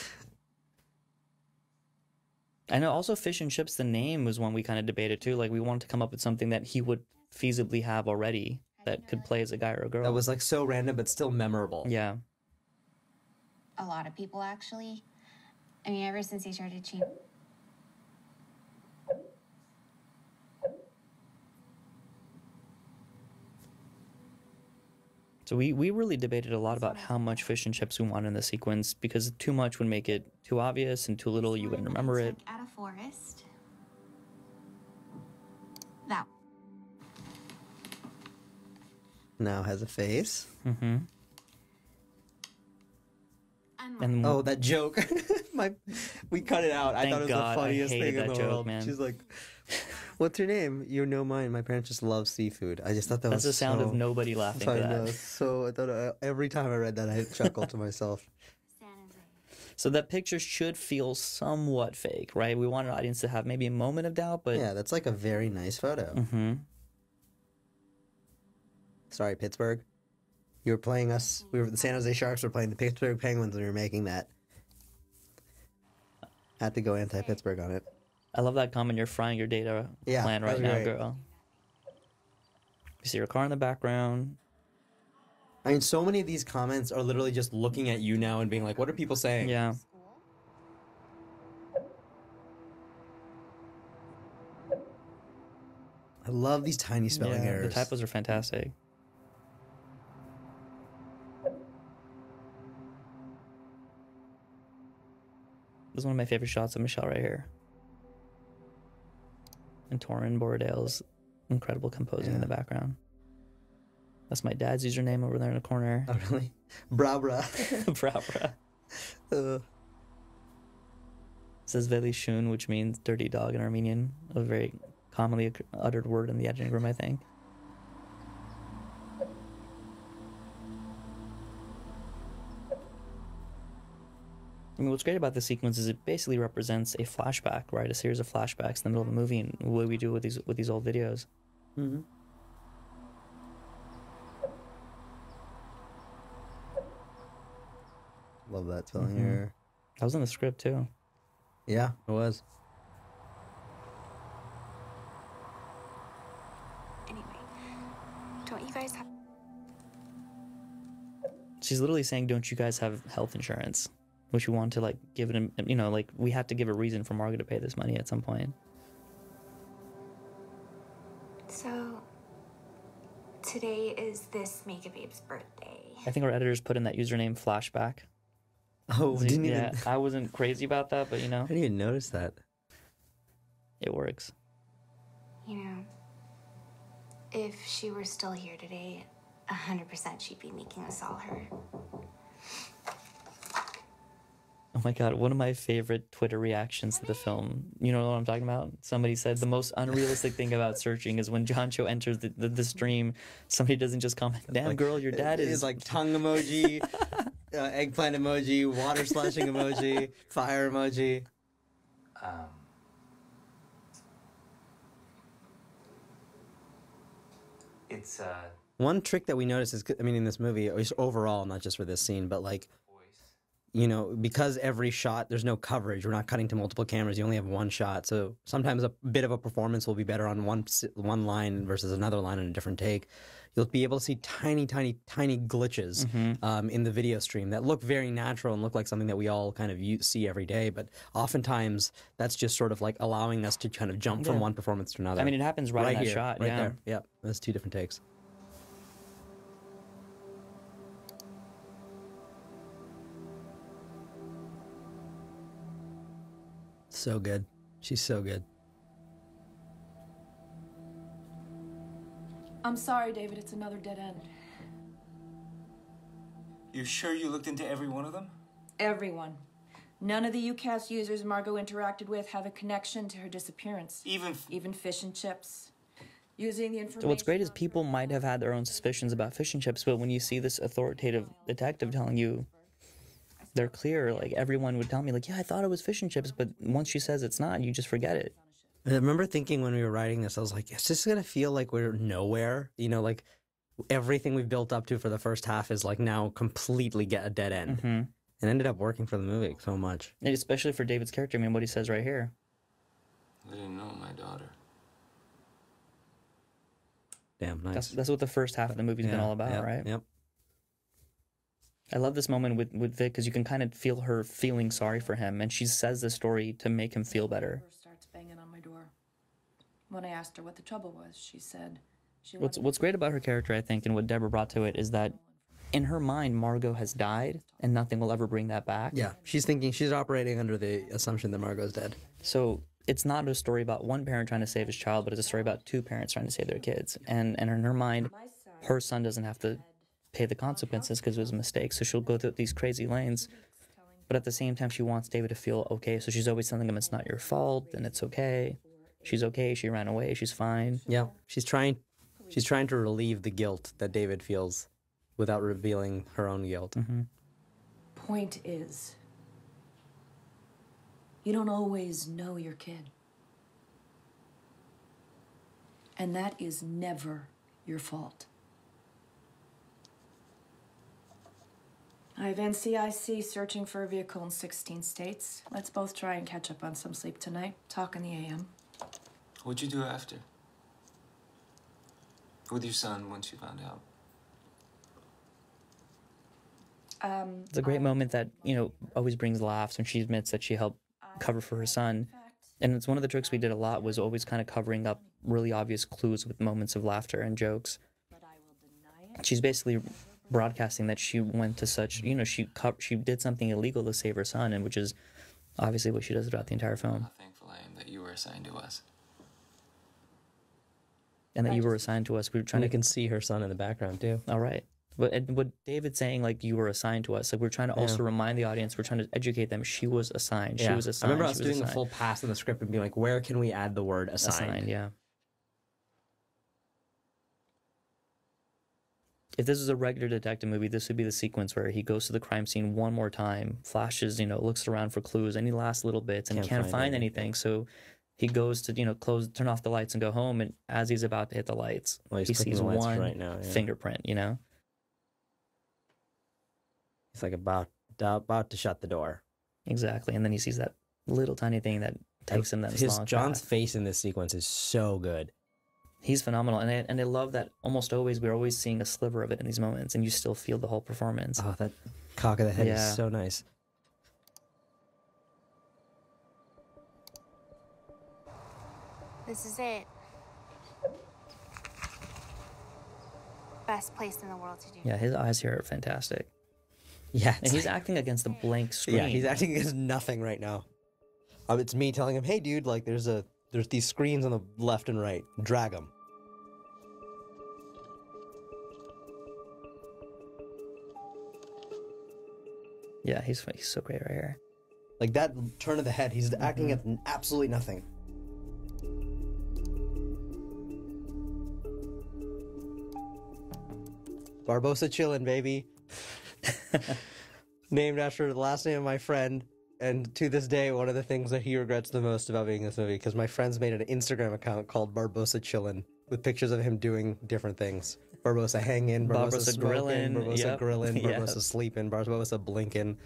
Speaker 2: I know also Fish and Chips, the name was one we kind of debated too. Like we wanted to come up with something that he would feasibly have already that could play as a guy or a girl.
Speaker 1: That was like so random, but still memorable.
Speaker 2: yeah.
Speaker 4: A lot of people, actually. I mean, ever since he started cheating.
Speaker 2: So we, we really debated a lot about how much Fish and Chips we wanted in the sequence because too much would make it too obvious and too little you wouldn't remember it.
Speaker 4: At a forest. That.
Speaker 1: Now has a face.
Speaker 2: Mm-hmm.
Speaker 4: I'm
Speaker 2: And
Speaker 1: Oh, that joke. My, we cut it out. I
Speaker 2: Thank
Speaker 1: thought it was
Speaker 2: God,
Speaker 1: the
Speaker 2: I
Speaker 1: funniest
Speaker 2: hated
Speaker 1: thing in
Speaker 2: that
Speaker 1: the
Speaker 2: joke,
Speaker 1: world.
Speaker 2: man.
Speaker 1: She's like, "What's your name?" You know mine. My parents just love seafood. I just thought that
Speaker 2: that's the
Speaker 1: was
Speaker 2: sound
Speaker 1: so
Speaker 2: of nobody laughing
Speaker 1: I
Speaker 2: to
Speaker 1: know.
Speaker 2: that.
Speaker 1: So I thought uh, every time I read that, I chuckled to myself.
Speaker 4: San Jose.
Speaker 2: So that picture should feel somewhat fake, right? We want our audience to have maybe a moment of doubt, but
Speaker 1: Yeah, that's like a very nice photo.
Speaker 2: hmm
Speaker 1: Sorry, Pittsburgh. You were playing us. We were the San Jose Sharks were playing the Pittsburgh Penguins when we were making that. Had to go anti-Pittsburgh on it.
Speaker 2: I love that comment. You're frying your data
Speaker 1: Yeah,
Speaker 2: plan
Speaker 1: that
Speaker 2: right
Speaker 1: was
Speaker 2: now,
Speaker 1: great.
Speaker 2: girl. You see your car in the background.
Speaker 1: I mean, so many of these comments are literally just looking at you now and being like, what are people saying?
Speaker 2: Yeah.
Speaker 1: I love these tiny spelling
Speaker 2: yeah,
Speaker 1: errors.
Speaker 2: the typos are fantastic. This is one of my favorite shots of Michelle right here. And Torrin Bordel's incredible composing in the background. That's my dad's username over there in the corner.
Speaker 1: Oh, really? Bra bra.
Speaker 2: Bra bra.
Speaker 1: Uh,
Speaker 2: It says Veli Shun, which means dirty dog in Armenian, a very commonly uttered word in the editing room, I think. I mean, what's great about this sequence is it basically represents a flashback, right? A series of flashbacks in the middle of the movie, and what we do with these with these old videos.
Speaker 1: mm-hmm. Love that spelling
Speaker 2: Mhm.
Speaker 1: error.
Speaker 2: That was in the script too.
Speaker 1: Yeah, it was.
Speaker 4: Anyway, don't you guys have...
Speaker 2: She's literally saying, "Don't you guys have health insurance?" Which we want to like give it, a, you know, like we have to give a reason for Margot to pay this money at some point.
Speaker 4: So, today is this Make a Babe's birthday.
Speaker 2: I think our editors put in that username flashback.
Speaker 1: Oh, didn't
Speaker 2: yeah,
Speaker 1: even...
Speaker 2: I wasn't crazy about that, but you know,
Speaker 1: I didn't even notice that.
Speaker 2: it works.
Speaker 4: You know, if she were still here today, one hundred percent she'd be making us all her.
Speaker 2: Oh my god, one of my favorite Twitter reactions to the film. You know what I'm talking about? Somebody said the most unrealistic thing about searching is when John Cho enters the, the, the stream, somebody doesn't just comment, "Damn
Speaker 1: Like,
Speaker 2: girl, your dad
Speaker 1: it
Speaker 2: is
Speaker 1: like tongue emoji, uh, eggplant emoji, water splashing emoji, fire emoji.
Speaker 6: Um, it's uh,
Speaker 1: One trick that we noticed is, I mean, in this movie, at least overall, not just for this scene, but like, you know, because every shot, there's no coverage. We're not cutting to multiple cameras. You only have one shot. So sometimes a bit of a performance will be better on one one line versus another line in a different take. You'll be able to see tiny, tiny, tiny glitches
Speaker 2: Mm-hmm.
Speaker 1: um, in the video stream that look very natural and look like something that we all kind of use, see every day. But oftentimes, that's just sort of like allowing us to kind of jump from
Speaker 2: Yeah.
Speaker 1: one performance to another.
Speaker 2: I mean, it happens right, in that
Speaker 1: here,
Speaker 2: shot.
Speaker 1: right
Speaker 2: Yeah.
Speaker 1: there. Yep, that's two different takes. So good. She's so good.
Speaker 9: I'm sorry, David. It's another dead end.
Speaker 3: You're sure you looked into every one of them?
Speaker 9: Everyone. None of the U C A S users Margot interacted with have a connection to her disappearance.
Speaker 3: Even f-
Speaker 9: Even fish and chips. Using the information...
Speaker 2: So what's great is people might have had their own suspicions about fish and chips, but when you see this authoritative detective telling you they're clear, like everyone would tell me, like, yeah, I thought it was fish and chips, but once she says it's not, you just forget it.
Speaker 1: I remember thinking when we were writing this, I was like, is this going to feel like we're nowhere? You know, like everything we've built up to for the first half is like now completely get a dead end.
Speaker 2: Mm-hmm.
Speaker 1: And ended up working for the movie so much.
Speaker 2: And especially for David's character, I mean, what he says right here.
Speaker 10: I didn't know my daughter.
Speaker 1: Damn, nice.
Speaker 2: That's, that's what the first half of the movie's been
Speaker 1: Yeah,
Speaker 2: all about,
Speaker 1: yep,
Speaker 2: right?
Speaker 1: Yep.
Speaker 2: I love this moment with, with Vic because you can kind of feel her feeling sorry for him, and she says the story to make him feel better.
Speaker 9: ...starts banging on my door. When I asked her what the trouble was, she said... She
Speaker 2: What's
Speaker 9: wanted-
Speaker 2: What's great about her character, I think, and what Deborah brought to it is that in her mind, Margot has died, and nothing will ever bring that back.
Speaker 1: Yeah, she's thinking, she's operating under the assumption that Margot's dead.
Speaker 2: So it's not a story about one parent trying to save his child, but it's a story about two parents trying to save their kids. And, and in her mind, her son doesn't have to pay the consequences because it was a mistake. So she'll go through these crazy lanes. But at the same time, she wants David to feel okay. So she's always telling him it's not your fault and it's okay. She's okay. She ran away. She's fine.
Speaker 1: Yeah, she's trying, she's trying to relieve the guilt that David feels without revealing her own guilt.
Speaker 2: Mm-hmm.
Speaker 9: Point is, you don't always know your kid. And that is never your fault. I have N C I C searching for a vehicle in sixteen states. Let's both try and catch up on some sleep tonight. Talk in the A M.
Speaker 10: What'd you do after? With your son once you found out?
Speaker 9: Um,
Speaker 2: It's a great moment that, you know, always brings laughs when she admits that she helped cover for her son. And it's one of the tricks we did a lot was always kind of covering up really obvious clues with moments of laughter and jokes. She's basically broadcasting that she went to such, you know, she co- she did something illegal to save her son, and which is obviously what she does throughout the entire film.
Speaker 10: How thankful I am that you were assigned to us.
Speaker 2: And that you were assigned to us. We were trying
Speaker 1: And you
Speaker 2: to
Speaker 1: can see her son in the background too.
Speaker 2: All right. But and what David's saying, like, you were assigned to us, like, we're trying to also
Speaker 1: Yeah.
Speaker 2: remind the audience, we're trying to educate them. She was assigned. She was
Speaker 1: I
Speaker 2: assigned.
Speaker 1: remember
Speaker 2: she
Speaker 1: us
Speaker 2: was
Speaker 1: doing a
Speaker 2: assigned.
Speaker 1: full pass in the script and being like, where can we add the word assigned?
Speaker 2: Assigned, yeah. If this was a regular detective movie, this would be the sequence where he goes to the crime scene one more time, flashes, you know, looks around for clues, any last little bits, and
Speaker 1: Can't
Speaker 2: can't,
Speaker 1: find
Speaker 2: find,
Speaker 1: anything.
Speaker 2: anything. So he goes to, you know, close, turn off the lights and go home. And as he's about to hit the lights,
Speaker 1: Well, he's
Speaker 2: he
Speaker 1: clicking
Speaker 2: sees
Speaker 1: the lights
Speaker 2: one
Speaker 1: right now, yeah.
Speaker 2: fingerprint, you know?
Speaker 1: He's like about about to shut the door.
Speaker 2: Exactly. And then he sees that little tiny thing that takes him that
Speaker 1: His
Speaker 2: long
Speaker 1: John's
Speaker 2: path.
Speaker 1: face in this sequence is so good.
Speaker 2: He's phenomenal. And I, and I love that almost always, we're always seeing a sliver of it in these moments, and you still feel the whole performance.
Speaker 1: Oh, that cock of the head
Speaker 2: Yeah.
Speaker 1: is so nice.
Speaker 4: This is it. Best place in the world to do.
Speaker 2: Yeah, his eyes here are fantastic.
Speaker 1: Yeah,
Speaker 2: And he's acting against a blank screen.
Speaker 1: Yeah, he's acting against nothing right now. Um, it's me telling him, "Hey, dude, like there's a there's these screens on the left and right. Drag them."
Speaker 2: Yeah, he's he's so great right here.
Speaker 1: Like that turn of the head, he's acting at absolutely nothing. Barbosa chillin', baby. Named after the last name of my friend. And to this day, one of the things that he regrets the most about being in this movie, because my friends made an Instagram account called Barbosa Chillin' with pictures of him doing different things. Barbosa hanging, Barbosa,
Speaker 2: Barbosa
Speaker 1: smoking,
Speaker 2: grillin',
Speaker 1: Barbosa
Speaker 2: yep.
Speaker 1: grilling,
Speaker 2: Yep.
Speaker 1: Barbosa sleeping, Barbosa blinking.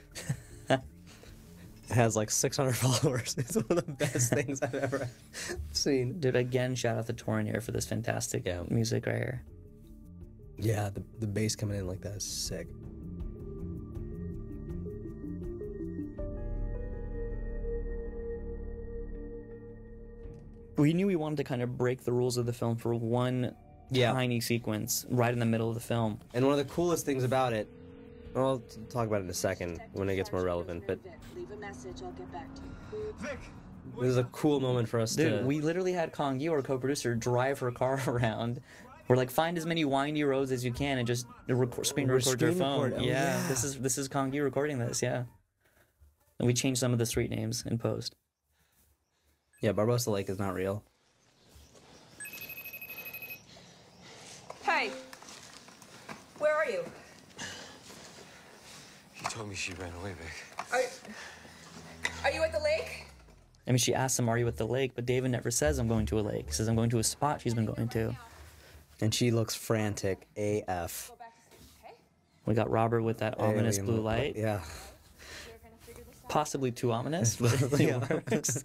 Speaker 1: Has like six hundred followers. It's one of the best things I've ever seen.
Speaker 2: Dude, again, shout out to Torrin here for this fantastic
Speaker 1: Yeah.
Speaker 2: music right here.
Speaker 1: Yeah, the, the bass coming in like that is sick.
Speaker 2: We knew we wanted to kind of break the rules of the film for one
Speaker 1: Yeah.
Speaker 2: tiny sequence right in the middle of the film.
Speaker 1: And one of the coolest things about it, well, I'll talk about it in a second when it gets more relevant, but
Speaker 8: Leave a message, I'll get back to you.
Speaker 1: this is a cool moment for us
Speaker 2: Dude,
Speaker 1: to...
Speaker 2: we literally had Kong Yu, our co-producer, drive her car around. We're like, find as many windy roads as you can and just record, screen
Speaker 1: Or
Speaker 2: record your
Speaker 1: screen
Speaker 2: phone.
Speaker 1: record, oh,
Speaker 2: yeah,
Speaker 1: yeah.
Speaker 2: this is this is Kong Yu recording this. Yeah, and we changed some of the street names in post.
Speaker 1: Yeah, Barbosa Lake is not real.
Speaker 9: Hey, where are you?
Speaker 10: He told me she ran away, Vic.
Speaker 9: Are, are you at the lake?
Speaker 2: I mean, she asks him, "Are you at the lake?" But David never says, "I'm going to a lake." He says, "I'm going to a spot she's been going to."
Speaker 1: And she looks frantic A F.
Speaker 2: We got Robert with that ominous
Speaker 1: Alien
Speaker 2: blue
Speaker 1: look,
Speaker 2: light.
Speaker 1: Yeah.
Speaker 2: Possibly too ominous, but it works.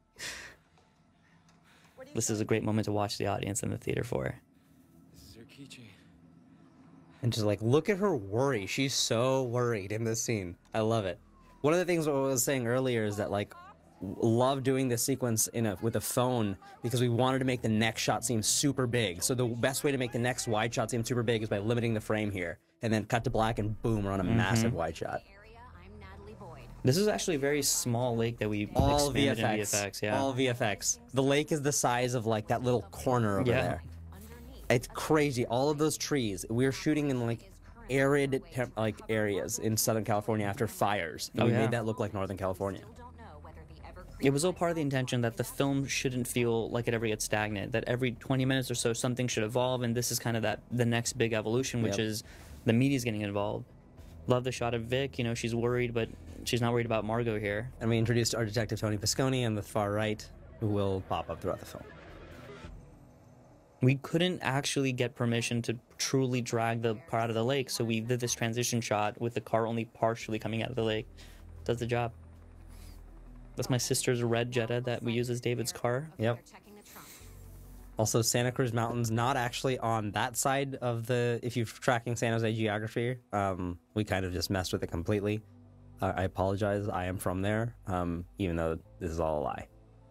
Speaker 2: This is a great moment to watch the audience in the theater for.
Speaker 10: This is her keychain.
Speaker 1: And just like, look at her worry. She's so worried in this scene. I love it. One of the things I was saying earlier is that like, love doing this sequence in a with a phone because we wanted to make the next shot seem super big. So the best way to make the next wide shot seem super big is by limiting the frame here, and then cut to black, and boom, we're on a
Speaker 2: Mm-hmm.
Speaker 1: massive wide shot.
Speaker 2: This is actually a very small lake that we
Speaker 1: All V
Speaker 2: expanded
Speaker 1: F
Speaker 2: in
Speaker 1: X.
Speaker 2: V F X. Yeah.
Speaker 1: All V F X. The lake is the size of like that little corner over
Speaker 2: Yeah.
Speaker 1: there. It's crazy. All of those trees. We were shooting in like arid temp- like areas in Southern California after fires. And
Speaker 2: Oh,
Speaker 1: we
Speaker 2: yeah.
Speaker 1: made that look like Northern California.
Speaker 2: It was all part of the intention that the film shouldn't feel like it ever gets stagnant. That every twenty minutes or so, something should evolve, and this is kind of that the next big evolution, which
Speaker 1: Yep.
Speaker 2: is the media's getting involved. Love the shot of Vic. You know, she's worried, but she's not worried about Margot here.
Speaker 1: And we introduced our detective Tony Pisconi on the far right, who will pop up throughout the film.
Speaker 2: We couldn't actually get permission to truly drag the car out of the lake, so we did this transition shot with the car only partially coming out of the lake. Does the job. That's my sister's red Jetta that we use as David's car.
Speaker 1: Yep. Also, Santa Cruz Mountains, not actually on that side of the, if you're tracking San Jose geography, um, we kind of just messed with it completely. Uh, I apologize, I am from there, um, even though this is all a lie.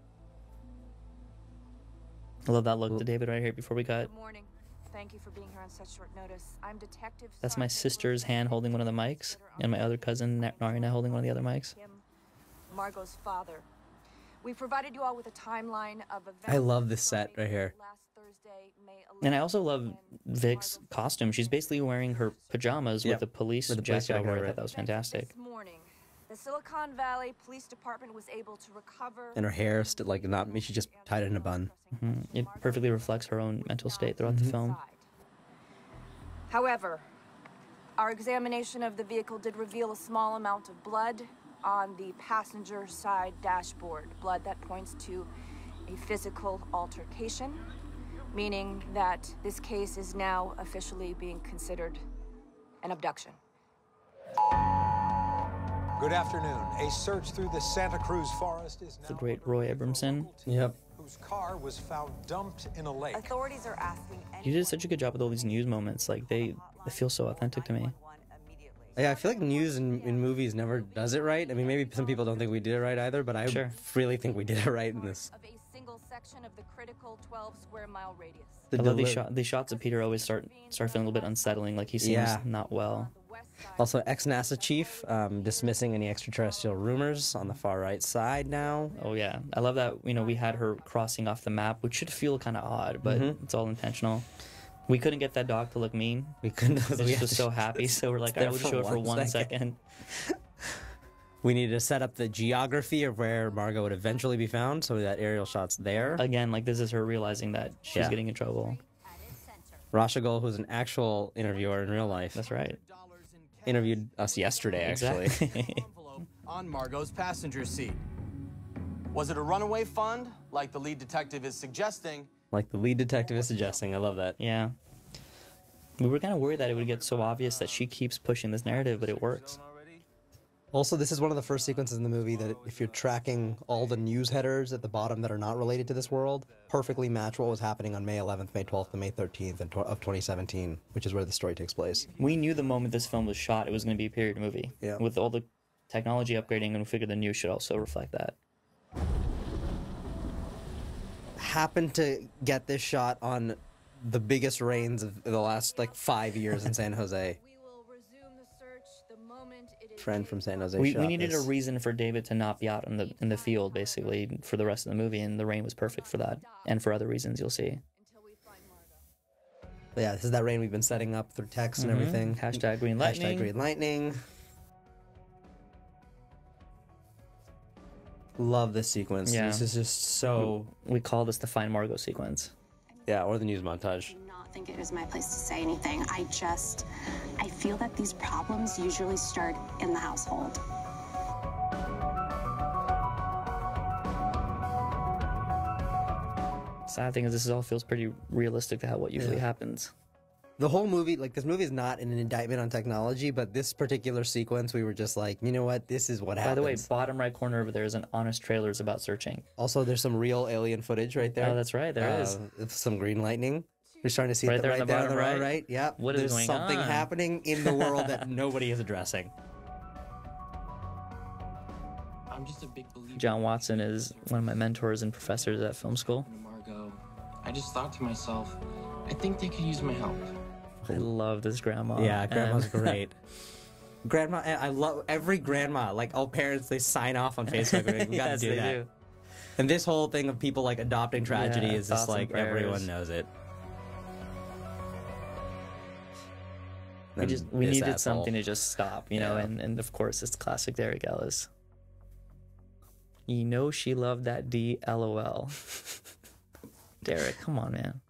Speaker 2: I love that look to David right here before we cut.
Speaker 8: Good morning. Thank you for being here on such short notice. I'm Detective.
Speaker 2: That's my sister's hand holding one of the mics, and my other cousin, Narina, holding one of the other mics.
Speaker 8: Margot's father. We provided you all with a timeline of events.
Speaker 1: I love this set right here.
Speaker 2: And I also love Vic's costume. She's basically wearing her pajamas
Speaker 1: Yep.
Speaker 2: with the police
Speaker 1: With the police
Speaker 2: jacket over
Speaker 1: jacket
Speaker 2: it. I
Speaker 1: over
Speaker 2: thought
Speaker 1: it.
Speaker 2: that was fantastic.
Speaker 8: This morning, the Silicon Valley Police Department was able to recover.
Speaker 1: And her hair, st- like, not, she just tied it in a bun.
Speaker 2: hmm It perfectly reflects her own mental state throughout the film.
Speaker 8: However, our examination of the vehicle did reveal a small amount of blood on the passenger side dashboard. Blood that points to a physical altercation, meaning that this case is now officially being considered an abduction.
Speaker 11: Good afternoon. A search through the Santa Cruz forest is now
Speaker 2: The great Roy Abramson.
Speaker 1: Yep.
Speaker 11: whose car was found dumped in a lake.
Speaker 8: Authorities are asking.
Speaker 2: You did such a good job with all these news moments. Like, they, they feel so authentic to me.
Speaker 1: Yeah, I feel like news in, in movies never does it right. I mean, maybe some people don't think we did it right either, but I
Speaker 2: Sure.
Speaker 1: really think we did it right in this.
Speaker 8: Of a single section of the critical twelve square mile radius.
Speaker 1: The
Speaker 2: I love these,
Speaker 1: deli-
Speaker 2: shot, these shots of Peter always start start feeling a little bit unsettling, like he seems
Speaker 1: Yeah.
Speaker 2: not well.
Speaker 1: Also, ex-NASA chief um, dismissing any extraterrestrial rumors on the far right side now.
Speaker 2: Oh yeah, I love that. You know, we had her crossing off the map, which should feel kind of odd, but
Speaker 1: Mhm.
Speaker 2: it's all intentional. We couldn't get that dog to look mean.
Speaker 1: We couldn't.
Speaker 2: It
Speaker 1: we
Speaker 2: was
Speaker 1: had
Speaker 2: just
Speaker 1: to-
Speaker 2: so happy, so we're like,
Speaker 1: there
Speaker 2: I would
Speaker 1: for
Speaker 2: show it for
Speaker 1: one
Speaker 2: one
Speaker 1: second.
Speaker 2: second.
Speaker 1: We needed to set up the geography of where Margot would eventually be found, so that aerial shot's there.
Speaker 2: Again, like this is her realizing that she's
Speaker 1: Yeah.
Speaker 2: getting in trouble.
Speaker 1: Rashagul, who's an actual interviewer in real life,
Speaker 2: That's right.
Speaker 1: interviewed us yesterday, actually.
Speaker 2: Exactly.
Speaker 12: On Margot's passenger seat. Was it a runaway fund, like the lead detective is suggesting?
Speaker 1: Like the lead detective is suggesting. I love that.
Speaker 2: Yeah. We were kind of worried that it would get so obvious that she keeps pushing this narrative, but it works.
Speaker 1: Also, this is one of the first sequences in the movie that if you're tracking all the news headers at the bottom that are not related to this world, perfectly match what was happening on May eleventh, May twelfth, and May thirteenth of tw- of twenty seventeen, which is where the story takes place.
Speaker 2: We knew the moment this film was shot, it was going to be a period movie.
Speaker 1: Yeah.
Speaker 2: With all the technology upgrading, and we figured the news should also reflect that.
Speaker 1: Happened to get this shot on the biggest rains of the last like five years in San Jose. Friend from San Jose.
Speaker 2: We,
Speaker 1: shot
Speaker 2: we needed
Speaker 1: this.
Speaker 2: a reason for David to not be out in the in the field, basically, for the rest of the movie, and the rain was perfect for that, and for other reasons you'll see.
Speaker 1: But yeah, this is that rain we've been setting up through text
Speaker 2: Mhm.
Speaker 1: and everything.
Speaker 2: Hashtag Green Lightning.
Speaker 1: Hashtag Green Lightning. Love this sequence.
Speaker 2: Yeah.
Speaker 1: This is just so.
Speaker 2: We call this the Find Margot sequence.
Speaker 1: Yeah, or the news montage.
Speaker 13: Not think it was my place to say anything. I just, I feel that these problems usually start in the household.
Speaker 2: Sad thing is, this all feels pretty realistic to how what usually
Speaker 1: Yeah.
Speaker 2: happens.
Speaker 1: The whole movie, like this movie is not an indictment on technology, but this particular sequence, we were just like, you know what, this is what
Speaker 2: By
Speaker 1: happens.
Speaker 2: the way, bottom right corner over there is an honest trailers about searching.
Speaker 1: Also, there's some real alien footage right there.
Speaker 2: Oh, that's right, there
Speaker 1: uh,
Speaker 2: is.
Speaker 1: Some green lightning. You're starting to see
Speaker 2: Right
Speaker 1: it
Speaker 2: there
Speaker 1: right
Speaker 2: on the
Speaker 1: there on
Speaker 2: bottom
Speaker 1: the right.
Speaker 2: right?
Speaker 1: right. Yep.
Speaker 2: What is
Speaker 1: There's
Speaker 2: going
Speaker 1: something
Speaker 2: on?
Speaker 1: happening in the world that nobody is addressing.
Speaker 10: I'm just a big believer
Speaker 2: John Watson is one of my mentors and professors at film school.
Speaker 10: in Margot. I just thought to myself, I think they could use my help.
Speaker 2: I love this grandma.
Speaker 1: Yeah, grandma's
Speaker 2: and-
Speaker 1: great. Grandma, and I love every grandma. Like all parents, they sign off on Facebook. Like, we gotta
Speaker 2: Yes,
Speaker 1: do
Speaker 2: they
Speaker 1: that.
Speaker 2: do.
Speaker 1: And this whole thing of people like adopting tragedy
Speaker 2: Yeah,
Speaker 1: is just
Speaker 2: thoughts and
Speaker 1: like
Speaker 2: prayers.
Speaker 1: everyone knows it.
Speaker 2: We
Speaker 1: Then
Speaker 2: just we
Speaker 1: this
Speaker 2: needed
Speaker 1: asshole.
Speaker 2: something to just stop, you know,
Speaker 1: Yeah.
Speaker 2: and, and of course it's classic Derek Ellis. You know she loved that D, LOL. Derek, come on, man.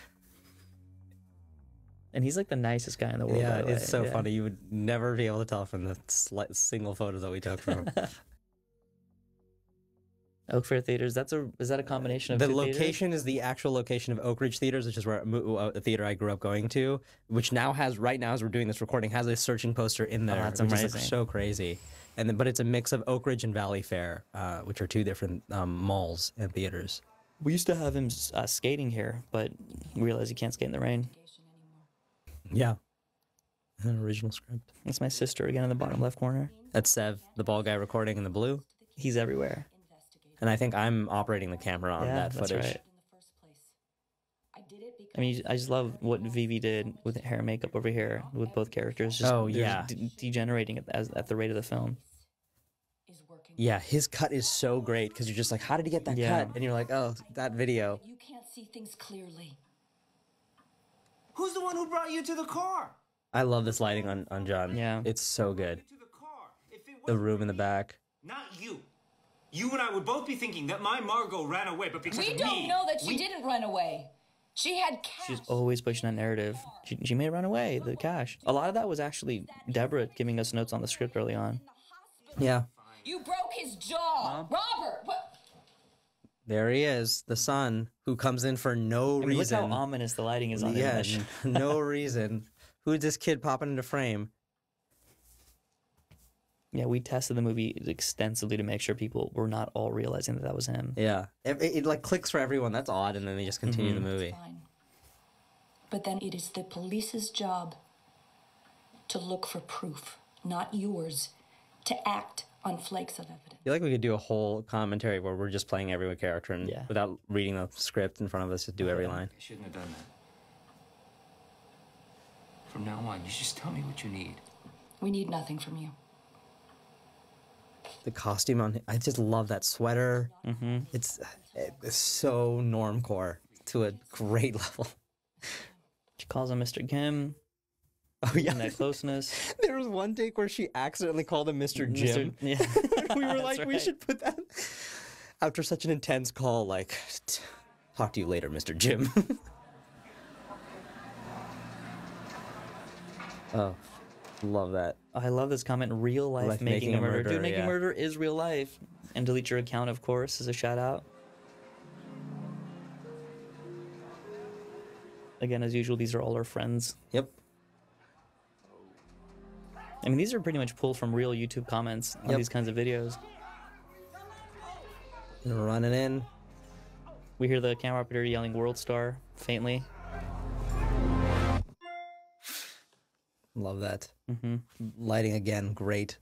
Speaker 2: And he's like the nicest guy in the world.
Speaker 1: Yeah,
Speaker 2: by the
Speaker 1: it's
Speaker 2: way.
Speaker 1: so
Speaker 2: Yeah.
Speaker 1: funny. You would never be able to tell from the slight single photos that we took from him.
Speaker 2: Oak Fair Theaters. That's a is that a combination of
Speaker 1: The
Speaker 2: two theaters?
Speaker 1: location is the actual location of Oak Ridge Theaters, which is where uh, the theater I grew up going to, which now has right now as we're doing this recording has a searching poster in there,
Speaker 2: that's
Speaker 1: which is
Speaker 2: amazing.
Speaker 1: like so crazy. And then, but it's a mix of Oak Ridge and Valley Fair, uh, which are two different um, malls and theaters.
Speaker 2: We used to have him uh, skating here, but we realized he can't skate in the rain.
Speaker 1: Yeah, an original script.
Speaker 2: That's my sister again in the bottom left corner.
Speaker 1: That's Sev, the bald guy recording in the blue.
Speaker 2: He's everywhere.
Speaker 1: And I think I'm operating the camera on
Speaker 2: Yeah,
Speaker 1: that
Speaker 2: that's
Speaker 1: footage.
Speaker 2: right. I mean, I just love what Vivi did with hair and makeup over here with both characters. Just,
Speaker 1: Oh,
Speaker 2: they're
Speaker 1: yeah.
Speaker 2: de- degenerating at, as, at the rate of the film.
Speaker 1: Yeah, his cut is so great because you're just like, how did he get that
Speaker 2: Yeah.
Speaker 1: cut? And you're like, oh, that video.
Speaker 14: You can't see things clearly.
Speaker 3: Who's the one who brought you to the car?
Speaker 1: I love this lighting on, on John.
Speaker 2: Yeah.
Speaker 1: It's so good. The room in the back.
Speaker 3: Not you. You and I would both be thinking that my Margot ran away, but because
Speaker 14: We
Speaker 3: of
Speaker 14: don't
Speaker 3: me,
Speaker 14: know that she
Speaker 3: we-
Speaker 14: didn't run away. She had cash.
Speaker 2: She's always pushing that narrative. She, she may run away, the cash. A lot of that was actually Deborah giving us notes on the script early on.
Speaker 1: Yeah.
Speaker 14: You broke his jaw. Robert, what?
Speaker 1: There he is, the son who comes in for no
Speaker 2: I mean,
Speaker 1: reason.
Speaker 2: look how ominous the lighting is on
Speaker 1: yeah,
Speaker 2: him.
Speaker 1: n- no reason. Who's this kid popping into frame?
Speaker 2: Yeah, we tested the movie extensively to make sure people were not all realizing that that was him.
Speaker 1: Yeah, it, it, it, like clicks for everyone. That's odd, and then they just continue
Speaker 2: Mhm.
Speaker 1: the movie.
Speaker 14: But then it is the police's job to look for proof, not yours, to act on flakes of evidence.
Speaker 1: I feel like we could do a whole commentary where we're just playing every character and
Speaker 2: Yeah.
Speaker 1: without reading the script in front of us, just do every line.
Speaker 3: I shouldn't have done that. From now on, you just tell me what you need.
Speaker 14: We need nothing from you.
Speaker 1: The costume on, I just love that sweater.
Speaker 2: Mm-hmm.
Speaker 1: It's it's so normcore to a great level.
Speaker 2: She calls him Mister Kim.
Speaker 1: Oh yeah,
Speaker 2: and that closeness.
Speaker 1: There was one take where she accidentally called him Mister Jim.
Speaker 2: Yeah.
Speaker 1: We were
Speaker 2: That's
Speaker 1: like, we
Speaker 2: right.
Speaker 1: should put that after such an intense call. Like, "T- talk to you later, Mister Jim. Oh, love that.
Speaker 2: I love this comment. Real life,
Speaker 1: Life
Speaker 2: making, a murder. Dude, making
Speaker 1: yeah.
Speaker 2: murder is real life. And delete your account, of course, is a shout out. Again, as usual, these are all our friends.
Speaker 1: Yep.
Speaker 2: I mean, these are pretty much pulled from real YouTube comments on
Speaker 1: Yep.
Speaker 2: these kinds of videos.
Speaker 1: Running in.
Speaker 2: We hear the camera operator yelling "World Star" faintly.
Speaker 1: Love that.
Speaker 2: Mm-hmm.
Speaker 1: Lighting again, great.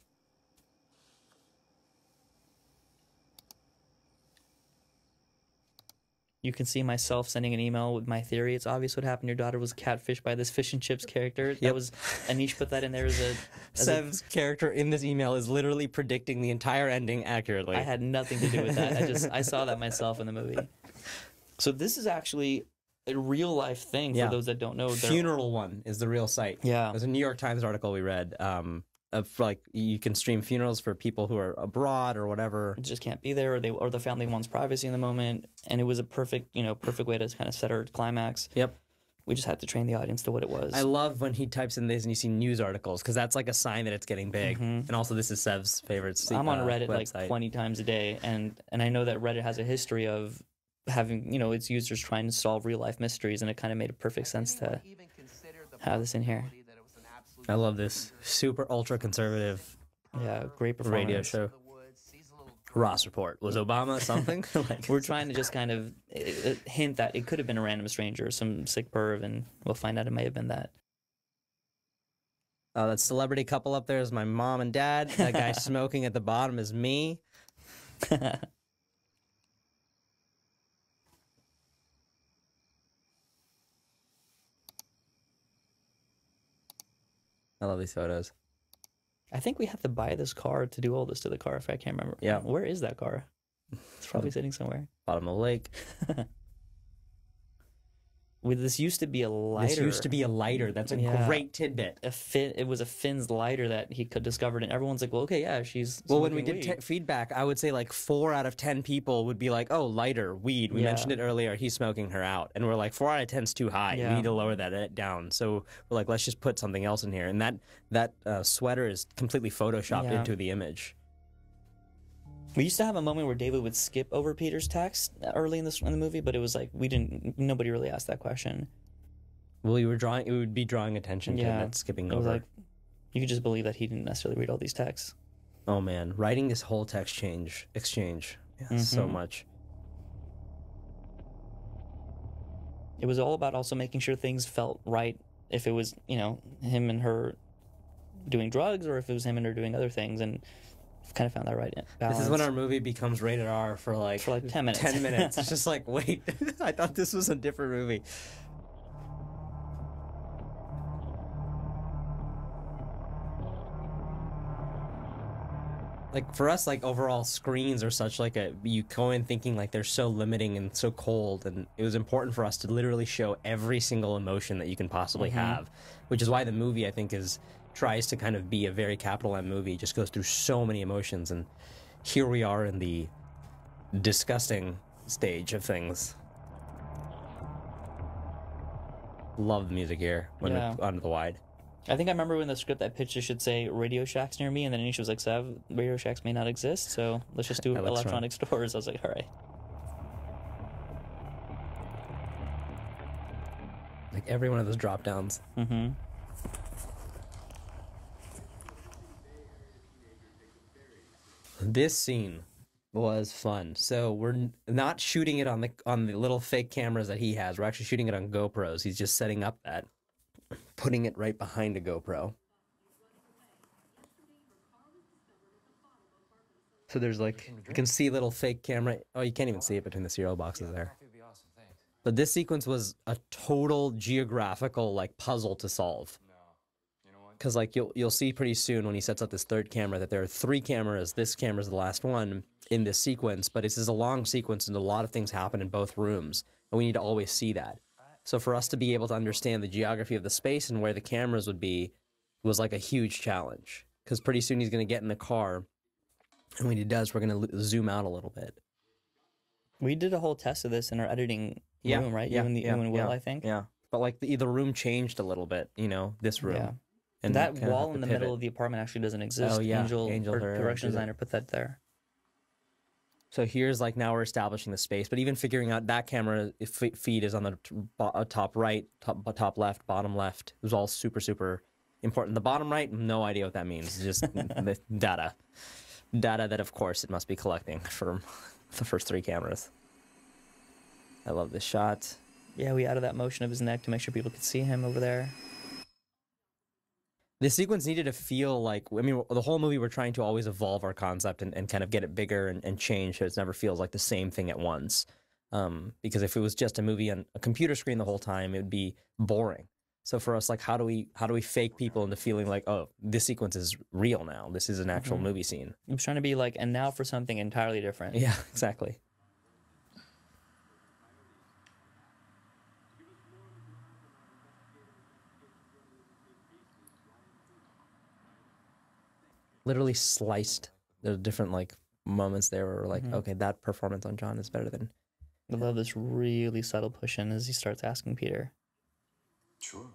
Speaker 2: You can see myself sending an email with my theory. It's obvious what happened. Your daughter was catfished by this fish and chips character. That
Speaker 1: Yep.
Speaker 2: was Anish put that in there as a. As a
Speaker 1: Sev's character in this email is literally predicting the entire ending accurately.
Speaker 2: I had nothing to do with that. I just I saw that myself in the movie. So this is actually a real life thing for
Speaker 1: Yeah.
Speaker 2: those that don't know. They're-
Speaker 1: Funeral One is the real site.
Speaker 2: Yeah.
Speaker 1: There's a New York Times article we read. Um, of like you can stream funerals for people who are abroad or whatever.
Speaker 2: just can't be there, or they or the family wants privacy in the moment, and it was a perfect you know perfect way to kind of set our climax.
Speaker 1: Yep.
Speaker 2: We just had to train the audience to what it was.
Speaker 1: I love when he types in this and you see news articles because that's like a sign that it's getting big.
Speaker 2: Mhm.
Speaker 1: And also, this is Sev's favorite. se-
Speaker 2: I'm on
Speaker 1: uh,
Speaker 2: Reddit
Speaker 1: website.
Speaker 2: like twenty times a day, and and I know that Reddit has a history of having you know its users trying to solve real life mysteries, and it kind of made a perfect sense to have this in here.
Speaker 1: I love this super ultra conservative.
Speaker 2: Yeah, great performance.
Speaker 1: Radio show. Ross Report. Was Obama something? Like,
Speaker 2: We're trying to just kind of uh, uh, hint that it could have been a random stranger, some sick perv, and we'll find out it may have been that.
Speaker 1: uh, that celebrity couple up there is my mom and dad. That guy smoking at the bottom is me. I love these photos.
Speaker 2: I think we have to buy this car to do all this to the car, if I can't remember.
Speaker 1: Yeah.
Speaker 2: Where is that car? It's probably sitting somewhere.
Speaker 1: Bottom of the lake.
Speaker 2: With this used to be a lighter.
Speaker 1: This used to be a lighter. That's a
Speaker 2: Yeah.
Speaker 1: great tidbit.
Speaker 2: A fin, it was a Finn's lighter that he could discovered, and everyone's like, "Well, okay, yeah, she's."
Speaker 1: Well, when we
Speaker 2: smoking
Speaker 1: did
Speaker 2: weed."
Speaker 1: te- feedback, I would say like four out of ten people would be like, "Oh, lighter, weed." We
Speaker 2: Yeah.
Speaker 1: mentioned it earlier. He's smoking her out, and we're like, four out of ten's too high.
Speaker 2: Yeah.
Speaker 1: We need to lower that uh, down. So we're like, let's just put something else in here. And that that uh, sweater is completely photoshopped
Speaker 2: Yeah.
Speaker 1: into the image.
Speaker 2: We used to have a moment where David would skip over Peter's text early in this in the movie, but it was like we didn't. Nobody really asked that question.
Speaker 1: Well, you were drawing. It would be drawing attention to
Speaker 2: Yeah,
Speaker 1: him, not skipping
Speaker 2: it was
Speaker 1: over.
Speaker 2: like you could just believe that he didn't necessarily read all these texts.
Speaker 1: Oh man, writing this whole text change exchange, yeah, so
Speaker 2: Mhm.
Speaker 1: much.
Speaker 2: It was all about also making sure things felt right. If it was, you know, him and her doing drugs, or if it was him and her doing other things, and kind of found that right balance.
Speaker 1: This is when our movie becomes rated R for like
Speaker 2: for like ten minutes.
Speaker 1: Ten minutes. It's just like, wait, I thought this was a different movie. Like for us, like overall screens are such like a, you go in thinking like they're so limiting and so cold, and it was important for us to literally show every single emotion that you can possibly
Speaker 2: Mhm.
Speaker 1: have, which is why the movie I think is tries to kind of be a very capital M movie, just goes through so many emotions, and here we are in the disgusting stage of things. Love the music here when
Speaker 2: Yeah.
Speaker 1: we're onto the wide.
Speaker 2: I think I remember when the script that pitched it should say Radio Shacks near me, and then Anisha was like, "Sev, Radio Shacks may not exist, so let's just do
Speaker 1: That looks
Speaker 2: electronic stores." I was like, "All right."
Speaker 1: Like every one of those drop downs.
Speaker 2: Mm-hmm.
Speaker 1: This scene was fun. So we're n- not shooting it on the on the little fake cameras that he has. We're actually shooting it on GoPros. He's just setting up that, putting it right behind a GoPro. So there's like, you can see little fake camera. Oh, you can't even see it between the cereal boxes there. But this sequence was a total geographical like puzzle to solve. Because like you'll you'll see pretty soon when he sets up this third camera that there are three cameras. This camera is the last one in this sequence, but this is a long sequence and a lot of things happen in both rooms, and we need to always see that. So for us to be able to understand the geography of the space and where the cameras would be was like a huge challenge. Because pretty soon he's going to get in the car, and when he does, we're going to zoom out a little bit.
Speaker 2: We did a whole test of this in our editing
Speaker 1: Yeah,
Speaker 2: room, right?
Speaker 1: yeah,
Speaker 2: you and, the,
Speaker 1: yeah,
Speaker 2: you and Will,
Speaker 1: yeah,
Speaker 2: I think.
Speaker 1: Yeah, but like the, the room changed a little bit. You know, this room.
Speaker 2: Yeah.
Speaker 1: And
Speaker 2: that
Speaker 1: you kinda
Speaker 2: wall
Speaker 1: have
Speaker 2: in
Speaker 1: to
Speaker 2: the middle
Speaker 1: pivot.
Speaker 2: of the apartment actually doesn't exist.
Speaker 1: Oh, yeah.
Speaker 2: Angel,
Speaker 1: Angel
Speaker 2: or
Speaker 1: Herrera
Speaker 2: production
Speaker 1: did it.
Speaker 2: designer put that there.
Speaker 1: So here's like now we're establishing the space, but even figuring out that camera f- feed is on the t- bo- uh, top right, top top left, bottom left. It was all super super important. The bottom right, no idea what that means. It's just the data, data that of course it must be collecting from the first three cameras. I love this shot.
Speaker 2: Yeah, we added that motion of his neck to make sure people could see him over there.
Speaker 1: This sequence needed to feel like, I mean, the whole movie we're trying to always evolve our concept and, and kind of get it bigger and, and change so it never feels like the same thing at once. Um, because if it was just a movie on a computer screen the whole time, it would be boring. So for us, like, how do we how do we fake people into feeling like, oh, this sequence is real now? This is an actual
Speaker 2: Mhm.
Speaker 1: movie scene.
Speaker 2: I'm trying to be like, and now for something entirely different.
Speaker 1: Yeah, exactly. Literally sliced. There's different like moments there where we're like,
Speaker 2: Mhm.
Speaker 1: okay, that performance on John is better than.
Speaker 2: I love this really subtle push in as he starts asking Peter.
Speaker 15: Sure.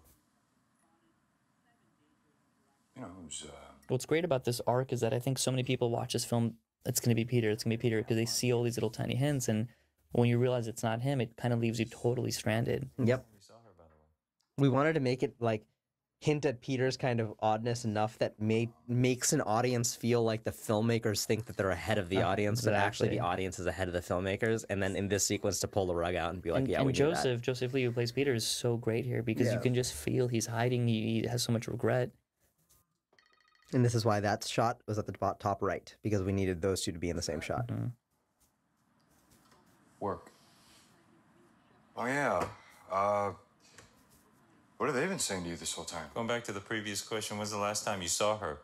Speaker 15: You know, it was, uh,
Speaker 2: What's great about this arc is that I think so many people watch this film, it's going to be Peter, it's going to be Peter, because they see all these little tiny hints, and when you realize it's not him, it kind of leaves you totally stranded.
Speaker 1: Yep. We wanted to make it like hint at Peter's kind of oddness enough that may, makes an audience feel like the filmmakers think that they're ahead of the
Speaker 2: Uh,
Speaker 1: audience, but actually the
Speaker 2: exactly.
Speaker 1: audience is ahead of the filmmakers. And then in this sequence to pull the rug out and be like,
Speaker 2: and
Speaker 1: yeah,
Speaker 2: and
Speaker 1: we knew that.
Speaker 2: Joseph, Joseph Lee, who plays Peter, is so great here because
Speaker 1: Yeah.
Speaker 2: you can just feel he's hiding, he, he has so much regret.
Speaker 1: And this is why that shot was at the top, top right, because we needed those two to be in the same shot.
Speaker 2: Mm-hmm.
Speaker 15: work. Oh, yeah. Uh, what have they been saying to you this whole time?
Speaker 3: Going back to the previous question, when's the last time you saw her?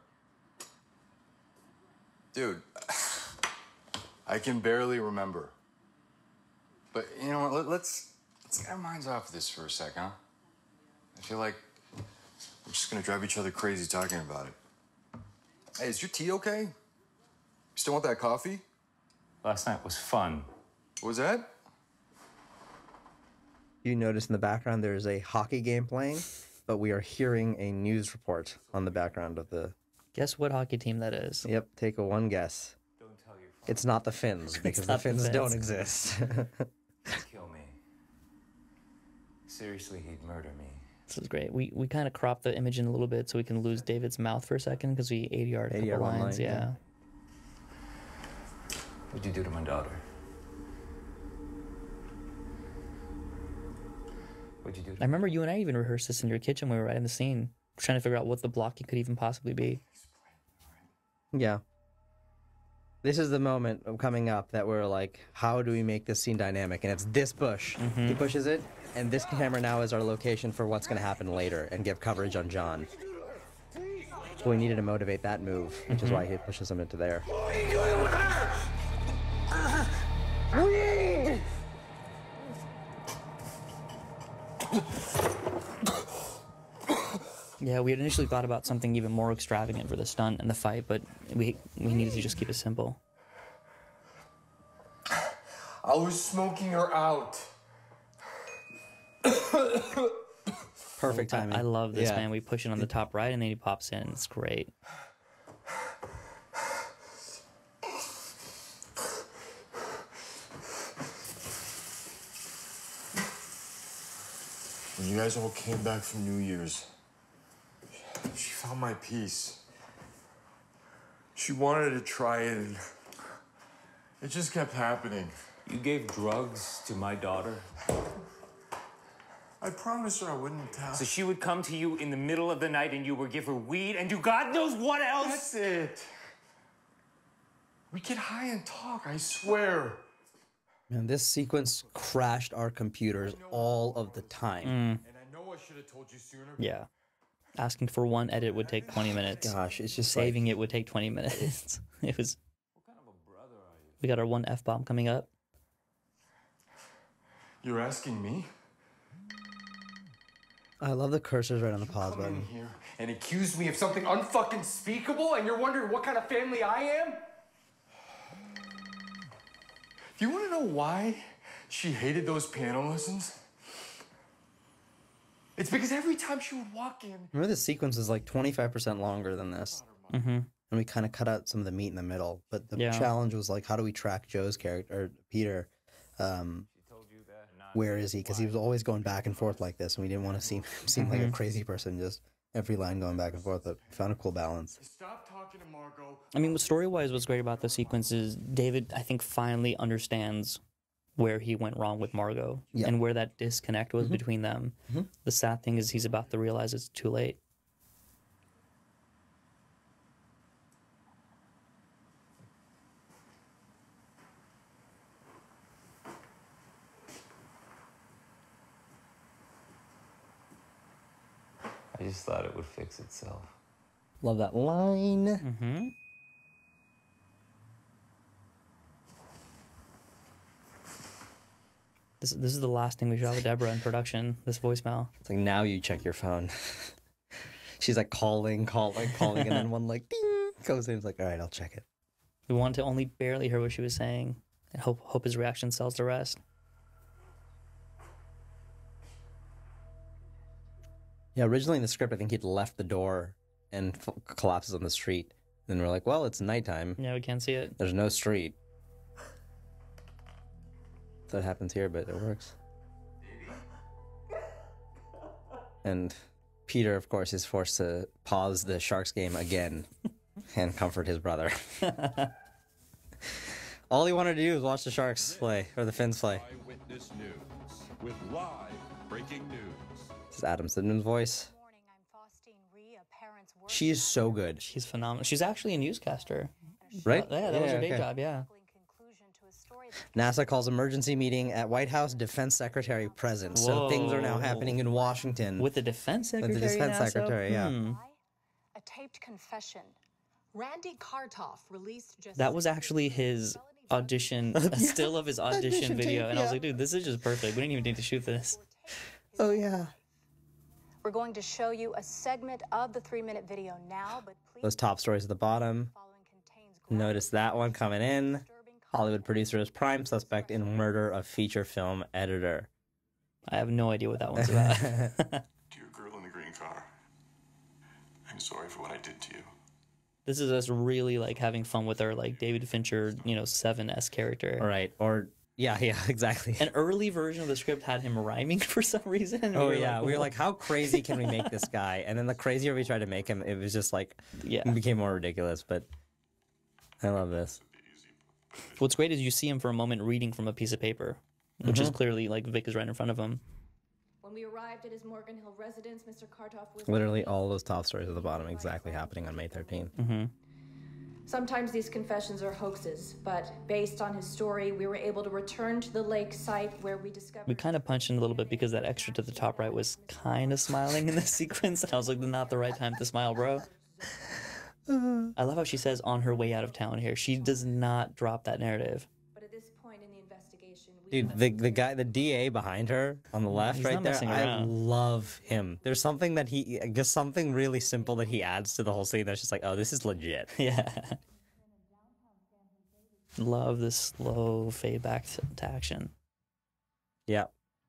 Speaker 15: Dude, I can barely remember. But you know what? Let, let's let's get our minds off of this for a sec, huh? I feel like we're just gonna drive each other crazy talking about it. Hey, is your tea okay? You still want that coffee?
Speaker 3: Last night was fun.
Speaker 15: What was that?
Speaker 1: You notice in the background there is a hockey game playing, but we are hearing a news report on the background of the...
Speaker 2: Guess what hockey team that is?
Speaker 1: Yep, take a one guess.
Speaker 3: Don't tell your
Speaker 1: It's not the fins, because the
Speaker 2: not the
Speaker 1: fins don't
Speaker 2: fins.
Speaker 1: exist.
Speaker 6: Kill me. Seriously, he'd murder me.
Speaker 2: This is great. We we kind of cropped the image in a little bit so we can lose David's mouth for a second because we A D R'd a couple
Speaker 1: A D R'd one
Speaker 2: lines.
Speaker 1: line,
Speaker 2: Yeah.
Speaker 1: yeah.
Speaker 6: What'd you do to my daughter? What'd you do to
Speaker 2: I remember you and I even rehearsed this in your kitchen when we were writing the scene, trying to figure out what the blocking could even possibly be.
Speaker 1: Yeah. This is the moment of coming up that we're like, how do we make this scene dynamic? And it's this bush.
Speaker 2: Mhm.
Speaker 1: He pushes it, and this camera now is our location for what's going to happen later and give coverage on John. So we needed to motivate that move, which is
Speaker 2: Mhm.
Speaker 1: why he pushes him into there.
Speaker 2: Yeah, we had initially thought about something even more extravagant for the stunt and the fight, but we we needed to just keep it simple.
Speaker 15: I was smoking her out.
Speaker 1: Perfect
Speaker 2: I-
Speaker 1: timing.
Speaker 2: I love this,
Speaker 1: Yeah.
Speaker 2: man. We push it on the top right, and then he pops in. It's great.
Speaker 15: When you guys all came back from New Year's, she found my piece. She wanted to try it, and it just kept happening.
Speaker 6: You gave drugs to my daughter?
Speaker 15: I promised her I wouldn't tell.
Speaker 3: So she would come to you in the middle of the night and you would give her weed and do God knows what else?
Speaker 15: That's it. We get high and talk, I swear.
Speaker 1: Man, this sequence crashed our computers all of the time.
Speaker 2: Mm.
Speaker 15: And I know I should have told you sooner.
Speaker 2: Yeah. Asking for one edit would take twenty minutes.
Speaker 1: Gosh, it's just
Speaker 2: saving it would take twenty minutes. It was. We got our one F bomb coming up.
Speaker 15: You're asking me?
Speaker 1: I love the cursors right on the pause
Speaker 15: Come in
Speaker 1: button.
Speaker 15: here and accuse me of something unfucking speakable, and you're wondering what kind of family I am? Do you want to know why she hated those piano lessons? It's because every time she would walk in,
Speaker 1: Remember, this sequence is like twenty-five percent longer than this.
Speaker 2: Mm-hmm.
Speaker 1: And we kind of cut out some of the meat in the middle. But the
Speaker 2: Yeah.
Speaker 1: challenge was like, how do we track Joe's character, or Peter? Um, where is he? Because he was always going back and forth like this, and we didn't want to seem seem like a
Speaker 2: Mhm.
Speaker 1: crazy person, just every line going back and forth. But we found a cool balance.
Speaker 15: stop talking to Margot.
Speaker 2: I mean, story wise, what's great about the sequence is David, I think, finally understands where he went wrong with Margot
Speaker 1: Yeah.
Speaker 2: and where that disconnect was
Speaker 1: Mhm.
Speaker 2: between them.
Speaker 1: Mhm.
Speaker 2: The sad thing is he's about to realize it's too late.
Speaker 6: I just thought it would fix itself.
Speaker 1: Love that line.
Speaker 2: Mm-hmm. This, this is the last thing we shot with Deborah in production, this voicemail.
Speaker 1: It's like, now you check your phone. She's like calling, calling, calling, and then one like ding goes in. It's like, all right, I'll check it.
Speaker 2: We wanted to only barely hear what she was saying and hope, hope his reaction sells the rest.
Speaker 1: Yeah, originally in the script, I think he'd left the door and f- collapses on the street. Then we're like, well, it's nighttime.
Speaker 2: Yeah, we can't see it.
Speaker 1: There's no street. So it happens here, but it works. And Peter, of course, is forced to pause the Sharks game again and comfort his brother. All he wanted to do was watch the Sharks play, or the Finns play.
Speaker 16: Eyewitness News with live breaking news.
Speaker 1: This is Adam Sidman's voice. She's so good.
Speaker 2: She's phenomenal. She's actually a newscaster.
Speaker 1: Right?
Speaker 2: Yeah, that was her day
Speaker 1: okay.
Speaker 2: job, yeah.
Speaker 1: NASA calls emergency meeting at White House Defense Secretary present. So things are now
Speaker 2: Whoa.
Speaker 1: happening in Washington.
Speaker 2: With the defense secretary.
Speaker 1: With the defense
Speaker 2: NASA?
Speaker 1: secretary, yeah.
Speaker 2: Hmm.
Speaker 17: A taped confession. Randy Kartoff released just
Speaker 2: That was actually his audition, a still of his audition
Speaker 1: Audition
Speaker 2: video.
Speaker 1: tape,
Speaker 2: And I was
Speaker 1: yeah.
Speaker 2: like, dude, this is just perfect. We didn't even need to shoot this.
Speaker 1: Oh, yeah.
Speaker 17: We're going to show you a segment of the three-minute video now, but please
Speaker 1: Those top stories at the bottom. Notice that one coming in. Hollywood producer is prime suspect in murder of feature film editor.
Speaker 2: I have no idea what that one's about.
Speaker 16: To your girl in the green car, I'm sorry for what I did to you.
Speaker 2: This is us really like having fun with our like David Fincher, you know, seven S character.
Speaker 1: Right. Or yeah, yeah, exactly.
Speaker 2: An early version of the script had him rhyming for some reason.
Speaker 1: Oh
Speaker 2: we
Speaker 1: yeah,
Speaker 2: like,
Speaker 1: we were like, how crazy can we make this guy? And then the crazier we tried to make him, it was just like,
Speaker 2: yeah,
Speaker 1: it became more ridiculous. But I love this.
Speaker 2: What's great is you see him for a moment reading from a piece of paper, which is
Speaker 1: Mhm.
Speaker 2: clearly like Vic is right in front of him.
Speaker 8: When we arrived at his Morgan Hill residence, Mister Kartoff was
Speaker 1: Literally all those top stories at the bottom exactly happening on May thirteenth.
Speaker 2: Mm-hmm.
Speaker 8: Sometimes these confessions are hoaxes, but based on his story, we were able to return to the lake site where we discovered.
Speaker 2: We kind of punched in a little bit because that extra to the top right was kind of smiling in this sequence, and I was like, not the right time to smile, bro. I love how she says on her way out of town here. She does not drop that narrative.
Speaker 8: But at this point in the investigation, we
Speaker 1: Dude, the the guy, the D A behind her on the left,
Speaker 2: He's
Speaker 1: right
Speaker 2: not
Speaker 1: there,
Speaker 2: messing
Speaker 1: I
Speaker 2: around.
Speaker 1: love him. There's something that he, just something really simple that he adds to the whole scene that's just like, oh, this is legit.
Speaker 2: Yeah. Love this slow fade back to, to action.
Speaker 1: Yeah.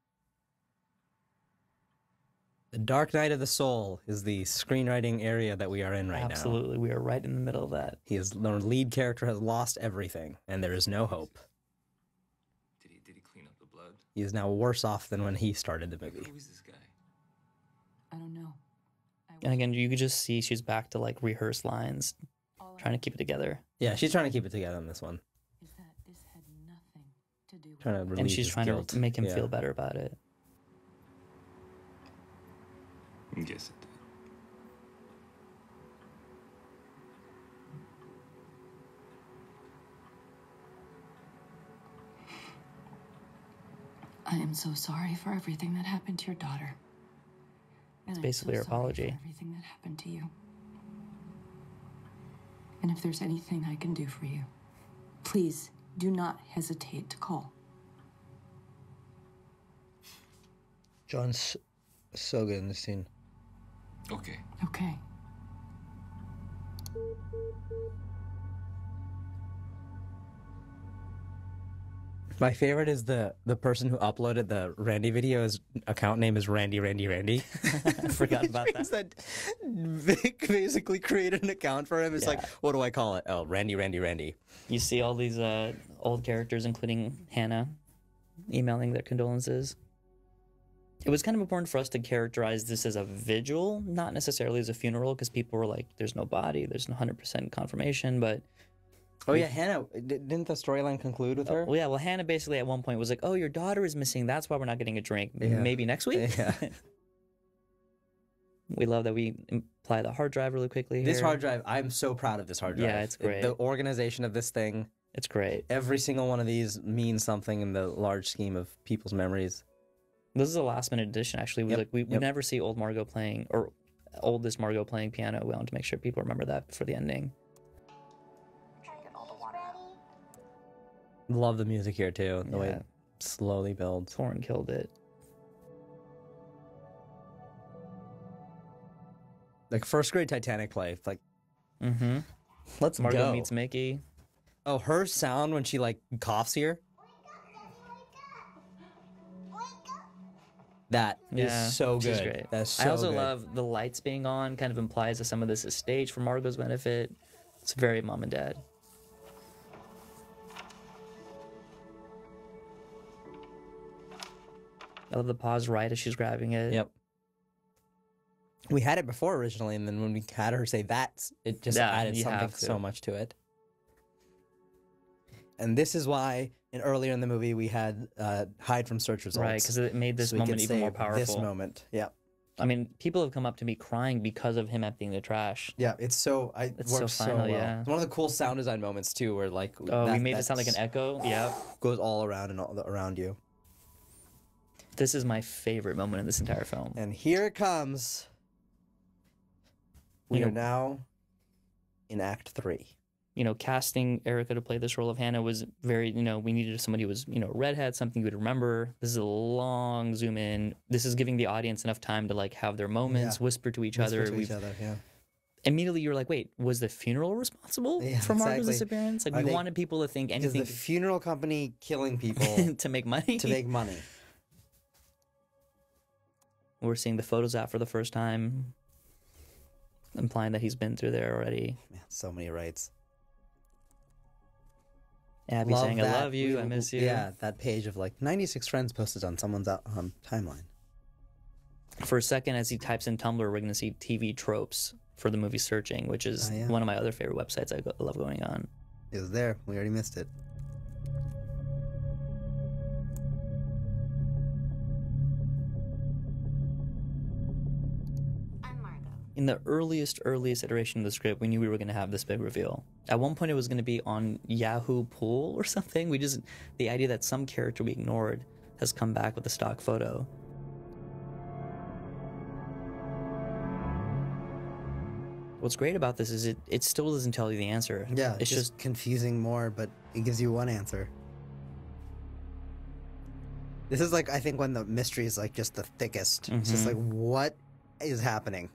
Speaker 1: The Dark Night of the Soul is the screenwriting area that we are in right now.
Speaker 2: Absolutely, we are right in the middle of that.
Speaker 1: He is, the lead character has lost everything, and there is no hope.
Speaker 6: Did he, did he clean up the blood?
Speaker 1: He is now worse off than when he started the movie.
Speaker 6: Who is this guy?
Speaker 14: I don't know.
Speaker 2: And again, you could just see she's back to like rehearse lines, trying to keep it together.
Speaker 1: Yeah, she's trying to keep it together in this one.
Speaker 14: Is that this had nothing to do with
Speaker 1: Trying to relieve
Speaker 2: And she's
Speaker 1: his
Speaker 2: trying
Speaker 1: guilt.
Speaker 2: to make him
Speaker 1: Yeah.
Speaker 2: feel better about it.
Speaker 6: Yes, it did.
Speaker 14: I am so sorry for everything that happened to your daughter.
Speaker 2: It's
Speaker 14: And I'm
Speaker 2: basically
Speaker 14: so
Speaker 2: her
Speaker 14: sorry for
Speaker 2: apology.
Speaker 14: everything that happened to you. And if there's anything I can do for you, please do not hesitate to call.
Speaker 1: John's so good in this scene.
Speaker 6: Okay.
Speaker 14: Okay.
Speaker 1: My favorite is the the person who uploaded the Randy video. His account name is Randy Randy Randy.
Speaker 2: I forgot about that.
Speaker 1: that. Vic basically created an account for him. It's
Speaker 2: Yeah.
Speaker 1: like, what do I call it? Oh, Randy Randy Randy.
Speaker 2: You see all these uh, old characters, including Hannah, emailing their condolences. It was kind of important for us to characterize this as a vigil, not necessarily as a funeral, because people were like, there's no body, there's no one hundred percent confirmation, but...
Speaker 1: Oh yeah, Hannah. d- Didn't the storyline conclude with her?
Speaker 2: Well, yeah, well, Hannah basically at one point was like, oh, your daughter is missing, that's why we're not getting a drink. M-
Speaker 1: Yeah.
Speaker 2: Maybe next week?
Speaker 1: Yeah.
Speaker 2: We love that we imply the hard drive really quickly here.
Speaker 1: This hard drive, I'm so proud of this hard drive.
Speaker 2: Yeah, it's great.
Speaker 1: The organization of this thing.
Speaker 2: It's great.
Speaker 1: Every single one of these means something in the large scheme of people's memories.
Speaker 2: This is a last minute addition, actually. We
Speaker 1: Yep,
Speaker 2: like we, we
Speaker 1: yep.
Speaker 2: never see old Margot playing, or oldest Margot playing piano. We wanted to make sure people remember that for the ending.
Speaker 1: Love the music here too. The way
Speaker 2: Yeah.
Speaker 1: it slowly builds.
Speaker 2: Torn killed it.
Speaker 1: Like first grade Titanic play. Like,
Speaker 2: Mm-hmm.
Speaker 1: let's
Speaker 2: Margot
Speaker 1: go.
Speaker 2: meets Mickey.
Speaker 1: Oh, her sound when she like coughs here. That is
Speaker 2: Yeah,
Speaker 1: so
Speaker 2: she's
Speaker 1: good.
Speaker 2: great.
Speaker 1: That's so
Speaker 2: I also
Speaker 1: good.
Speaker 2: love the lights being on. Kind of implies that some of this is staged for Margot's benefit. It's very mom and dad. I love the pause right as she's grabbing it.
Speaker 1: Yep. We had it before originally, and then when we had her say that, it just
Speaker 2: Yeah,
Speaker 1: added
Speaker 2: you
Speaker 1: something
Speaker 2: have to.
Speaker 1: so much to it. And this is why, in earlier in the movie, we had uh, hide from search results.
Speaker 2: Right, because it made this
Speaker 1: So we could
Speaker 2: moment even more
Speaker 1: save
Speaker 2: powerful.
Speaker 1: This moment, yeah,
Speaker 2: I mean, people have come up to me crying because of him emptying the trash.
Speaker 1: yeah. It's so I
Speaker 2: It's so
Speaker 1: works so,
Speaker 2: final,
Speaker 1: well.
Speaker 2: yeah.
Speaker 1: It's one of the cool sound design moments too, where like
Speaker 2: Oh, we
Speaker 1: that-
Speaker 2: made it sound like an
Speaker 1: that's-
Speaker 2: echo. Yeah.
Speaker 1: goes all around and all the, around you.
Speaker 2: This is my favorite moment in this entire film.
Speaker 1: And here it comes. We
Speaker 2: You
Speaker 1: are
Speaker 2: know-
Speaker 1: now in Act Three.
Speaker 2: You know, casting Erica to play this role of Hannah was very, you know, we needed somebody who was, you know, redhead, something you would remember. This is a long zoom in. This is giving the audience enough time to like have their moments,
Speaker 1: Yeah.
Speaker 2: whisper to each
Speaker 1: Whisper
Speaker 2: other.
Speaker 1: to
Speaker 2: We've
Speaker 1: each other, yeah.
Speaker 2: immediately you're like, wait, was the funeral responsible
Speaker 1: Yeah,
Speaker 2: for Margot's
Speaker 1: exactly.
Speaker 2: disappearance? Like
Speaker 1: Are
Speaker 2: we
Speaker 1: they-
Speaker 2: wanted people to think
Speaker 1: Is
Speaker 2: anything
Speaker 1: the funeral company killing people
Speaker 2: to make money.
Speaker 1: to make money?
Speaker 2: We're seeing the photos out for the first time. implying that he's been through there already.
Speaker 1: Man, so many rights.
Speaker 2: Abby
Speaker 1: Love
Speaker 2: saying, I
Speaker 1: that.
Speaker 2: love you,
Speaker 1: We-
Speaker 2: I miss you.
Speaker 1: Yeah, that page of like ninety-six friends posted on someone's out, um, timeline.
Speaker 2: For a second, as he types in Tumblr, we're going to see T V tropes for the movie Searching, which is
Speaker 1: Oh, yeah.
Speaker 2: one of my other favorite websites I go- love going on.
Speaker 1: It was there. We already missed it.
Speaker 2: In the earliest, earliest iteration of the script, we knew we were going to have this big reveal. At one point, it was going to be on Yahoo Pool or something. We just, the idea that some character we ignored has come back with a stock photo. What's great about this is it, it still doesn't tell you the answer.
Speaker 1: Yeah,
Speaker 2: it's
Speaker 1: it's just,
Speaker 2: just
Speaker 1: confusing more, but it gives you one answer. This is like, I think, when the mystery is like just the thickest. It's just
Speaker 2: Mhm.
Speaker 1: like, what is happening?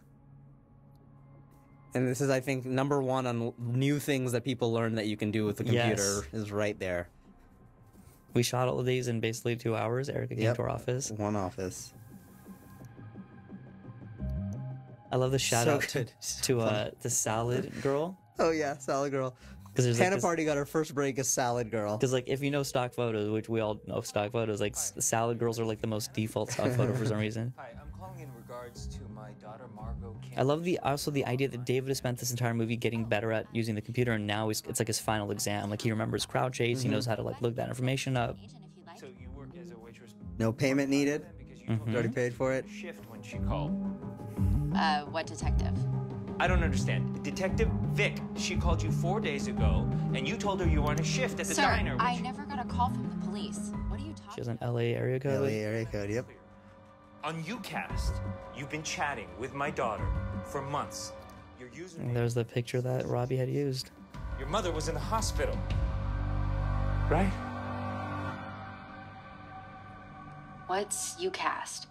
Speaker 1: And this is, I think, number one on new things that people learn that you can do with the computer
Speaker 2: Yes.
Speaker 1: is right there.
Speaker 2: We shot all of these in basically two hours. Erica came
Speaker 1: Yep.
Speaker 2: to our office.
Speaker 1: One office.
Speaker 2: I love the shout
Speaker 1: So
Speaker 2: out to,
Speaker 1: good.
Speaker 2: to uh, the salad girl.
Speaker 1: Oh yeah, salad girl.
Speaker 2: 'Cause there's, like,
Speaker 1: Hannah
Speaker 2: this-
Speaker 1: Party got her first break as salad girl.
Speaker 2: Because like if you know stock photos, which we all know stock photos, like s- salad girls are like the most default stock photo for some reason.
Speaker 6: Hi, I'm calling in regards to my daughter Margot.
Speaker 2: I love the also the idea that David has spent this entire movie getting better at using the computer, and now he's, it's like his final exam. Like he remembers crowd chase, he
Speaker 1: Mhm.
Speaker 2: knows how to like look that information up.
Speaker 6: So you work as a waitress.
Speaker 1: No payment needed.
Speaker 2: Mhm.
Speaker 1: You already paid for it.
Speaker 6: Shift when she called.
Speaker 18: Uh, what detective?
Speaker 6: I don't understand. Detective Vic, she called you four days ago, and you told her you were on a shift at the
Speaker 18: Sir,
Speaker 6: diner. when
Speaker 18: I
Speaker 6: she-
Speaker 18: never got a call from the police. What are you talking
Speaker 2: She has an L A area code.
Speaker 1: L A area code. Yep.
Speaker 6: On UCast, you've been chatting with my daughter for months. Your
Speaker 2: And
Speaker 6: username.
Speaker 2: there's the picture that Robbie had used.
Speaker 6: Your mother was in the hospital. Right?
Speaker 18: What's UCast?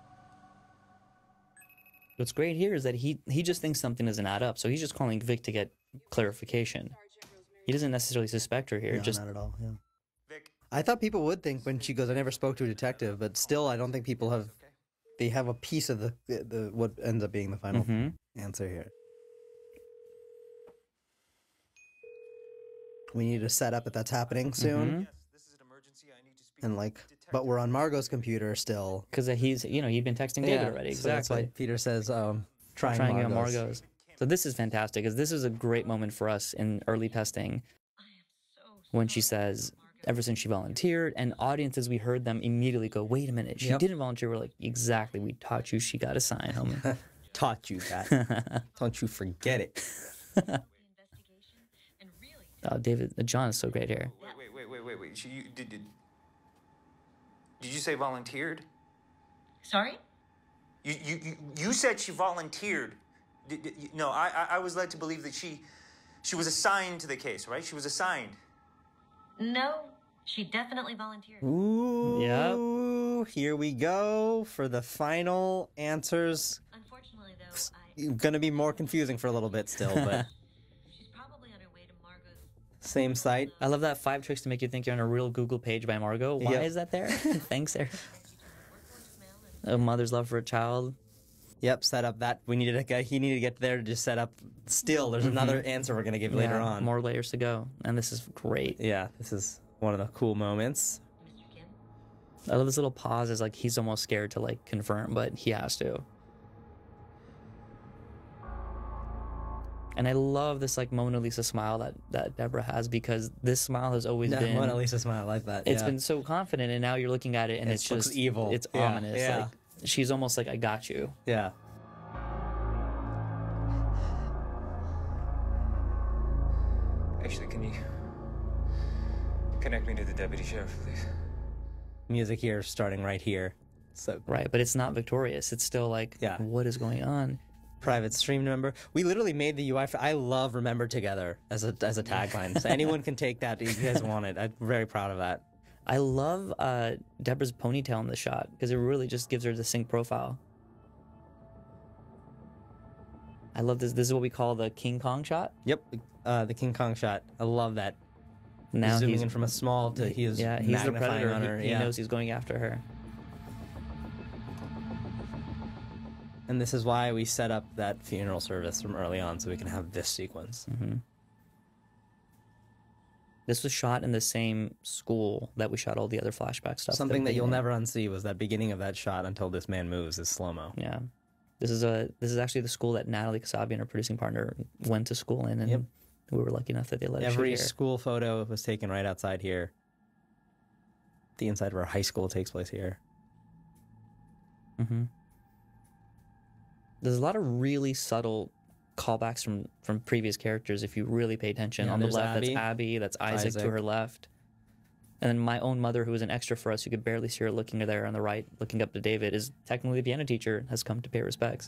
Speaker 2: What's great here is that he he just thinks something doesn't add up, so he's just calling Vic to get clarification. He doesn't necessarily suspect her here.
Speaker 1: No,
Speaker 2: just
Speaker 1: not at all. Yeah. I thought people would think when she goes, "I never spoke to a detective," but still, I don't think people have. They have a piece of the the, the what ends up being the final
Speaker 2: Mhm.
Speaker 1: answer here. We need to set up that that's happening soon,
Speaker 2: Mhm.
Speaker 1: and like, but we're on Margot's computer still.
Speaker 2: because he's you know he'd been texting David
Speaker 1: Yeah,
Speaker 2: already.
Speaker 1: so that's why
Speaker 2: Exactly.
Speaker 1: Peter says, um, trying,
Speaker 2: trying out
Speaker 1: Margot's.
Speaker 2: Margot's. So this is fantastic because this is a great moment for us in early testing when she says, ever since she volunteered, and audiences, we heard them immediately go, wait a minute, she
Speaker 1: Yep.
Speaker 2: didn't volunteer. We're like, exactly, we taught you she got a sign, homie.
Speaker 1: Taught you that. Don't you forget it.
Speaker 2: Oh, David, John is so great here.
Speaker 6: Wait, wait, wait, wait, wait, wait. She, you, did, did, did you say volunteered?
Speaker 19: Sorry?
Speaker 6: You, you, you, you said she volunteered. Did, did, you- no, I, I, I was led to believe that she, she was assigned to the case, right? She was assigned.
Speaker 19: No, she definitely volunteered.
Speaker 1: Ooh, here we go for the final answers.
Speaker 19: Unfortunately, though, I...
Speaker 1: Gonna be more confusing for a little bit still, but
Speaker 19: She's probably on her way to Margot's.
Speaker 1: same site.
Speaker 2: I love that five tricks to make you think you're on a real Google page by Margot. Why
Speaker 1: Yep.
Speaker 2: is that there? Thanks, Eric. A mother's love for a child.
Speaker 1: Yep, set up that. We needed a guy. He needed to get there to just set up. Still, there's
Speaker 2: Mhm.
Speaker 1: another answer we're gonna give later
Speaker 2: Yeah,
Speaker 1: on.
Speaker 2: More layers to go, and this is great.
Speaker 1: Yeah, this is one of the cool moments.
Speaker 2: I love this little pause. Is like he's almost scared to like confirm, but he has to. And I love this like Mona Lisa smile that that Deborah has, because this smile has always
Speaker 1: Yeah,
Speaker 2: been
Speaker 1: Mona Lisa smile, I like that.
Speaker 2: It's
Speaker 1: yeah.
Speaker 2: been so confident, and now you're looking at it, and
Speaker 1: It
Speaker 2: it's
Speaker 1: looks
Speaker 2: just
Speaker 1: evil.
Speaker 2: It's
Speaker 1: Yeah,
Speaker 2: ominous.
Speaker 1: yeah.
Speaker 2: Like she's almost like, I got you.
Speaker 1: Yeah.
Speaker 6: Actually, can you connect me to the deputy sheriff, please?
Speaker 1: Music here, starting right here. So
Speaker 2: Right, but it's not victorious. It's still like,
Speaker 1: Yeah.
Speaker 2: what is going on?
Speaker 1: private stream member. We literally made the U I for. I love "Remember Together" as a as a tagline. So anyone can take that if you guys want it. I'm very proud of that.
Speaker 2: I love uh, Deborah's ponytail in the shot because it really just gives her a distinct profile. I love this. This is what we call the King Kong shot.
Speaker 1: Yep, uh, the King Kong shot. I love that.
Speaker 2: Now
Speaker 1: zooming
Speaker 2: he's
Speaker 1: in from a small to he is
Speaker 2: yeah, he's the
Speaker 1: magnifying
Speaker 2: predator.
Speaker 1: on
Speaker 2: He,
Speaker 1: her.
Speaker 2: he
Speaker 1: yeah.
Speaker 2: knows he's going after her.
Speaker 1: And this is why we set up that funeral service from early on, so we can have this sequence.
Speaker 2: Mm-hmm. This was shot in the same school that we shot all the other flashback stuff.
Speaker 1: Something that you'll
Speaker 2: beginning.
Speaker 1: never unsee was that beginning of that shot until this man moves is slow-mo.
Speaker 2: Yeah. This is a this is actually the school that Natalie Kasabian, our producing partner, went to school in, and
Speaker 1: Yep.
Speaker 2: we were lucky enough that they let us shoot
Speaker 1: Every
Speaker 2: here.
Speaker 1: school photo was taken right outside here. The inside of our high school takes place here.
Speaker 2: Mm-hmm. There's a lot of really subtle callbacks from from previous characters if you really pay attention.
Speaker 1: Yeah,
Speaker 2: On the
Speaker 1: there's
Speaker 2: left,
Speaker 1: Abby.
Speaker 2: that's Abby. That's Isaac,
Speaker 1: Isaac.
Speaker 2: to her left. And then my own mother, who was an extra for us, you could barely see her looking there on the right, looking up to David, is technically the piano teacher, has come to pay respects.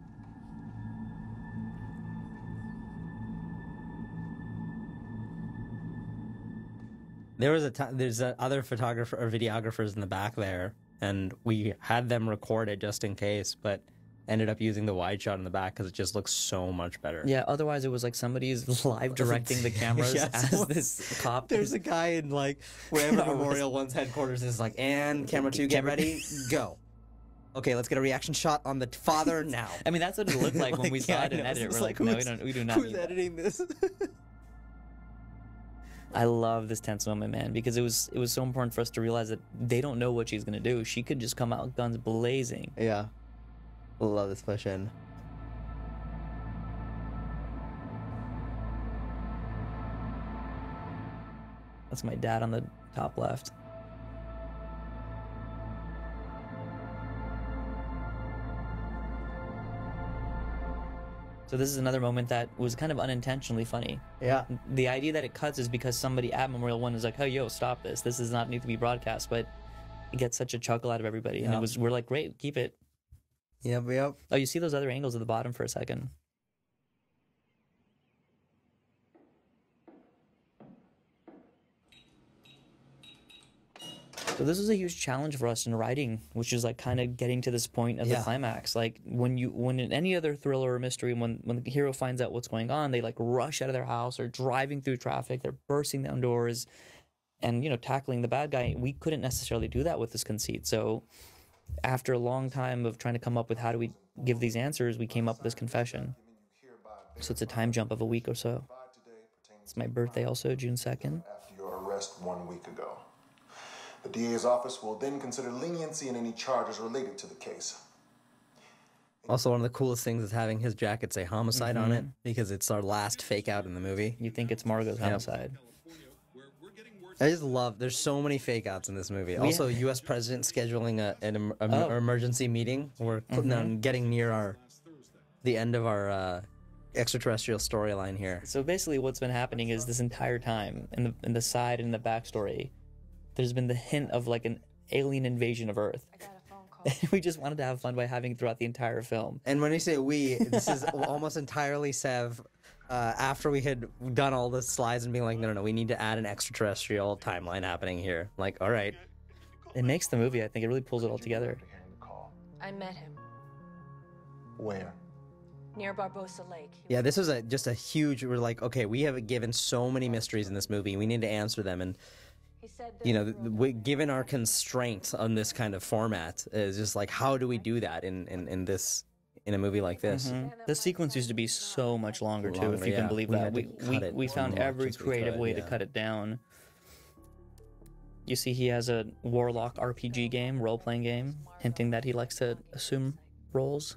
Speaker 1: There was a t- there's a other photographer or videographers in the back there, and we had them recorded just in case, but ended up using the wide shot in the back because it just looks so much better.
Speaker 2: Yeah, otherwise it was like somebody's live directing the cameras
Speaker 1: Yeah,
Speaker 2: as
Speaker 1: someone-
Speaker 2: this cop.
Speaker 1: There's a guy in like wherever Memorial One's headquarters is like, and camera two, get
Speaker 2: Camera-
Speaker 1: ready, go. Okay, let's get a reaction shot on the father now.
Speaker 2: I mean, that's what it looked like, when we saw
Speaker 1: yeah,
Speaker 2: it in
Speaker 1: I know.
Speaker 2: edit.
Speaker 1: It's
Speaker 2: We're like, no, we
Speaker 1: who's-
Speaker 2: don't, we do not
Speaker 1: Who's
Speaker 2: need that.
Speaker 1: editing this?
Speaker 2: I love this tense moment, man, because it was it was so important for us to realize that they don't know what she's gonna do. She could just come out guns blazing.
Speaker 1: Yeah, love this push in.
Speaker 2: That's my dad on the top left. So this is another moment that was kind of unintentionally funny.
Speaker 1: Yeah.
Speaker 2: The idea that it cuts is because somebody at Memorial One is like, "Hey, yo, stop this. This does not need to be broadcast." But it gets such a chuckle out of everybody, and
Speaker 1: Yeah.
Speaker 2: it was we're like, "Great, keep it."
Speaker 1: Yep, yep.
Speaker 2: Oh, you see those other angles at the bottom for a second. So this was a huge challenge for us in writing, which is like kind of getting to this point of
Speaker 1: Yeah.
Speaker 2: the climax. Like when you, when in any other thriller or mystery, when when the hero finds out what's going on, they like rush out of their house or driving through traffic, they're bursting down doors, and you know tackling the bad guy. We couldn't necessarily do that with this conceit. So after a long time of trying to come up with how do we give these answers, we came up with this confession. So it's a time jump of a week or so. It's my birthday also, June second.
Speaker 20: After your arrest one week ago. The D A's office will then consider leniency in any charges related to the case.
Speaker 1: Also, one of the coolest things is having his jacket say homicide on it
Speaker 2: Mhm.
Speaker 1: because it's our last fake out in the movie.
Speaker 2: You think it's Margot's
Speaker 1: Yep.
Speaker 2: homicide.
Speaker 1: I just love. There's so many fake outs in this movie.
Speaker 2: We
Speaker 1: Also,
Speaker 2: have-
Speaker 1: U S president scheduling a, an em- em-
Speaker 2: Oh.
Speaker 1: emergency meeting. We're cl- now
Speaker 2: Mhm.
Speaker 1: getting near our the end of our uh, extraterrestrial storyline here.
Speaker 2: So basically, what's been happening is this entire time, in the in the side and in the backstory, there's been the hint of like an alien invasion of Earth. We just wanted to have fun by having it throughout the entire film.
Speaker 1: And when we say we, this is almost entirely Sev. Uh, after we had done all the slides and being like, no, no, no, we need to add an extraterrestrial timeline happening here. Like, all right.
Speaker 2: It makes the movie. I think it really pulls it all together.
Speaker 9: I met him
Speaker 20: Where?
Speaker 9: near Barbosa Lake.
Speaker 1: Yeah, this was a just a huge. We're like, okay, we have given so many mysteries in this movie. We need to answer them, and you know, th- we, given our constraint on this kind of format, is just like, how do we do that in in, in this in a movie like this?
Speaker 2: Mhm. The sequence used to be so much longer too, if
Speaker 1: Longer,
Speaker 2: you can
Speaker 1: yeah.
Speaker 2: believe
Speaker 1: We
Speaker 2: that.
Speaker 1: had to
Speaker 2: We
Speaker 1: cut
Speaker 2: we,
Speaker 1: it
Speaker 2: we
Speaker 1: as
Speaker 2: found
Speaker 1: much
Speaker 2: every
Speaker 1: as we
Speaker 2: creative
Speaker 1: could,
Speaker 2: way to
Speaker 1: yeah.
Speaker 2: cut it down. You see, he has a Warlock R P G game, role playing game, hinting that he likes to assume roles.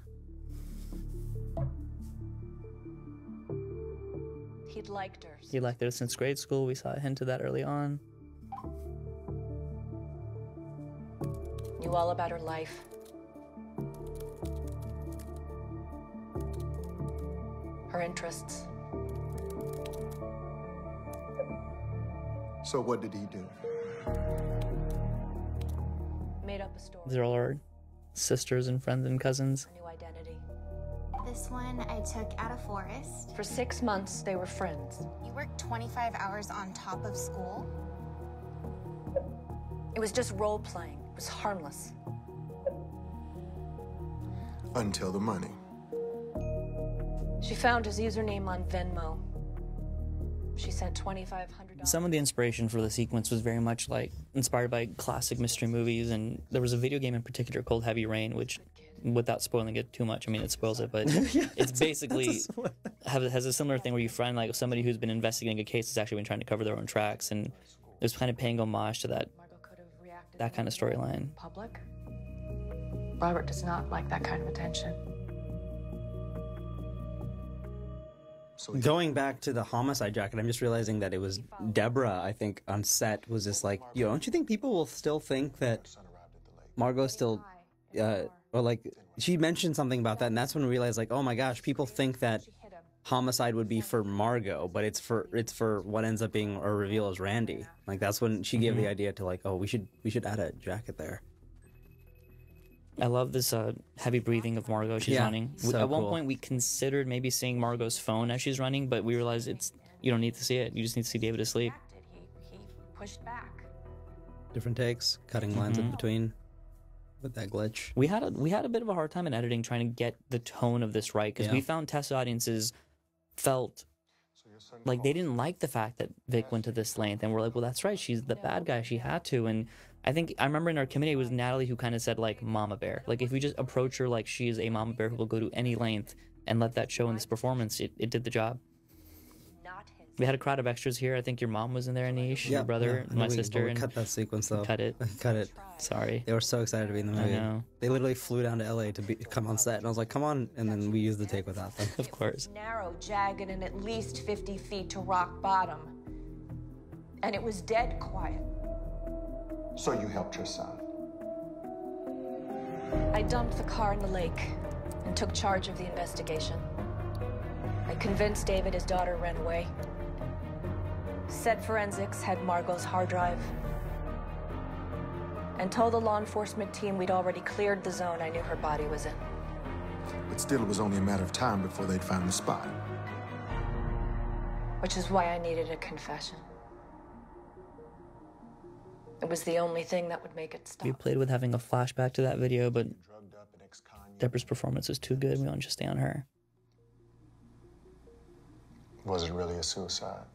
Speaker 9: He'd liked her.
Speaker 2: He liked it since grade school. We saw a hint of that early on.
Speaker 9: Knew all about her life. Her interests.
Speaker 20: So what did he do?
Speaker 9: Made up a story.
Speaker 2: These are all our sisters and friends and cousins.
Speaker 9: New identity.
Speaker 4: This one I took at a forest.
Speaker 9: For six months, they were friends.
Speaker 4: You worked twenty-five hours on top of school?
Speaker 9: It was just role playing. It was harmless.
Speaker 20: Until the money.
Speaker 9: She found his username on Venmo. She sent twenty-five hundred dollars.
Speaker 2: Some of the inspiration for the sequence was very much like inspired by classic mystery movies, and there was a video game in particular called Heavy Rain, which without spoiling it too much. I mean, it spoils it, but
Speaker 1: Yeah,
Speaker 2: it's
Speaker 1: that's a-
Speaker 2: basically
Speaker 1: that's a spoiler.
Speaker 2: have, has a similar thing where you find like somebody who's been investigating a case has actually been trying to cover their own tracks, and it was kind of paying homage to that that kind of storyline.
Speaker 9: Public? Robert does not like that kind of attention.
Speaker 1: Going back to the homicide jacket, I'm just realizing that it was Deborah, I think, on set was just like, yo, don't you think people will still think that Margot still, uh, or like, she mentioned something about that, and that's when we realized, like, oh my gosh, people think that homicide would be for Margot, but it's for it's for what ends up being or reveal as Randy. Like, that's when she gave
Speaker 2: Mhm.
Speaker 1: the idea to like, oh, we should we should add a jacket there.
Speaker 2: I love this uh, heavy breathing of Margot. She's
Speaker 1: Yeah,
Speaker 2: running. We-
Speaker 1: so
Speaker 2: At one
Speaker 1: cool.
Speaker 2: point, we considered maybe seeing Margot's phone as she's running, but we realized it's you don't need to see it. You just need to see David asleep.
Speaker 9: Pushed back.
Speaker 1: Different takes, cutting lines in
Speaker 2: Mhm.
Speaker 1: between with that glitch.
Speaker 2: We had a we had a bit of a hard time in editing trying to get the tone of this right because
Speaker 1: Yeah.
Speaker 2: we found test audiences felt like they didn't like the fact that Vic went to this length, and we're like, well, that's right, she's the bad guy, she had to. And I think I remember in our committee it was Natalie who kind of said like mama bear, like if we just approach her like she is a mama bear who will go to any length and let that show in this performance, it, it did the job. We had a crowd of extras here. I think your mom was in there, Anish, your brother,
Speaker 1: yeah.
Speaker 2: my
Speaker 1: We-
Speaker 2: sister,
Speaker 1: we
Speaker 2: and
Speaker 1: cut that sequence though.
Speaker 2: cut it.
Speaker 1: Cut it.
Speaker 2: Sorry.
Speaker 1: They were so excited to be in the
Speaker 2: I
Speaker 1: movie.
Speaker 2: know.
Speaker 1: They literally flew down to L A to be, come on set, and I was like, "Come on!" And then we used the take without them.
Speaker 2: Of course.
Speaker 8: Narrow, jagged, and at least fifty feet to rock bottom. And it was dead quiet.
Speaker 20: So you helped your son.
Speaker 9: I dumped the car in the lake and took charge of the investigation. I convinced David his daughter ran away.
Speaker 8: Said forensics had Margot's hard drive. And told the law enforcement team we'd already cleared the zone I knew her body was in.
Speaker 20: But still, it was only a matter of time before they'd found the spot.
Speaker 9: Which is why I needed a confession. It was the only thing that would make it stop.
Speaker 2: We played with having a flashback to that video, but Deborah's performance was too good. We wanted to stay on her.
Speaker 20: Was it really a suicide?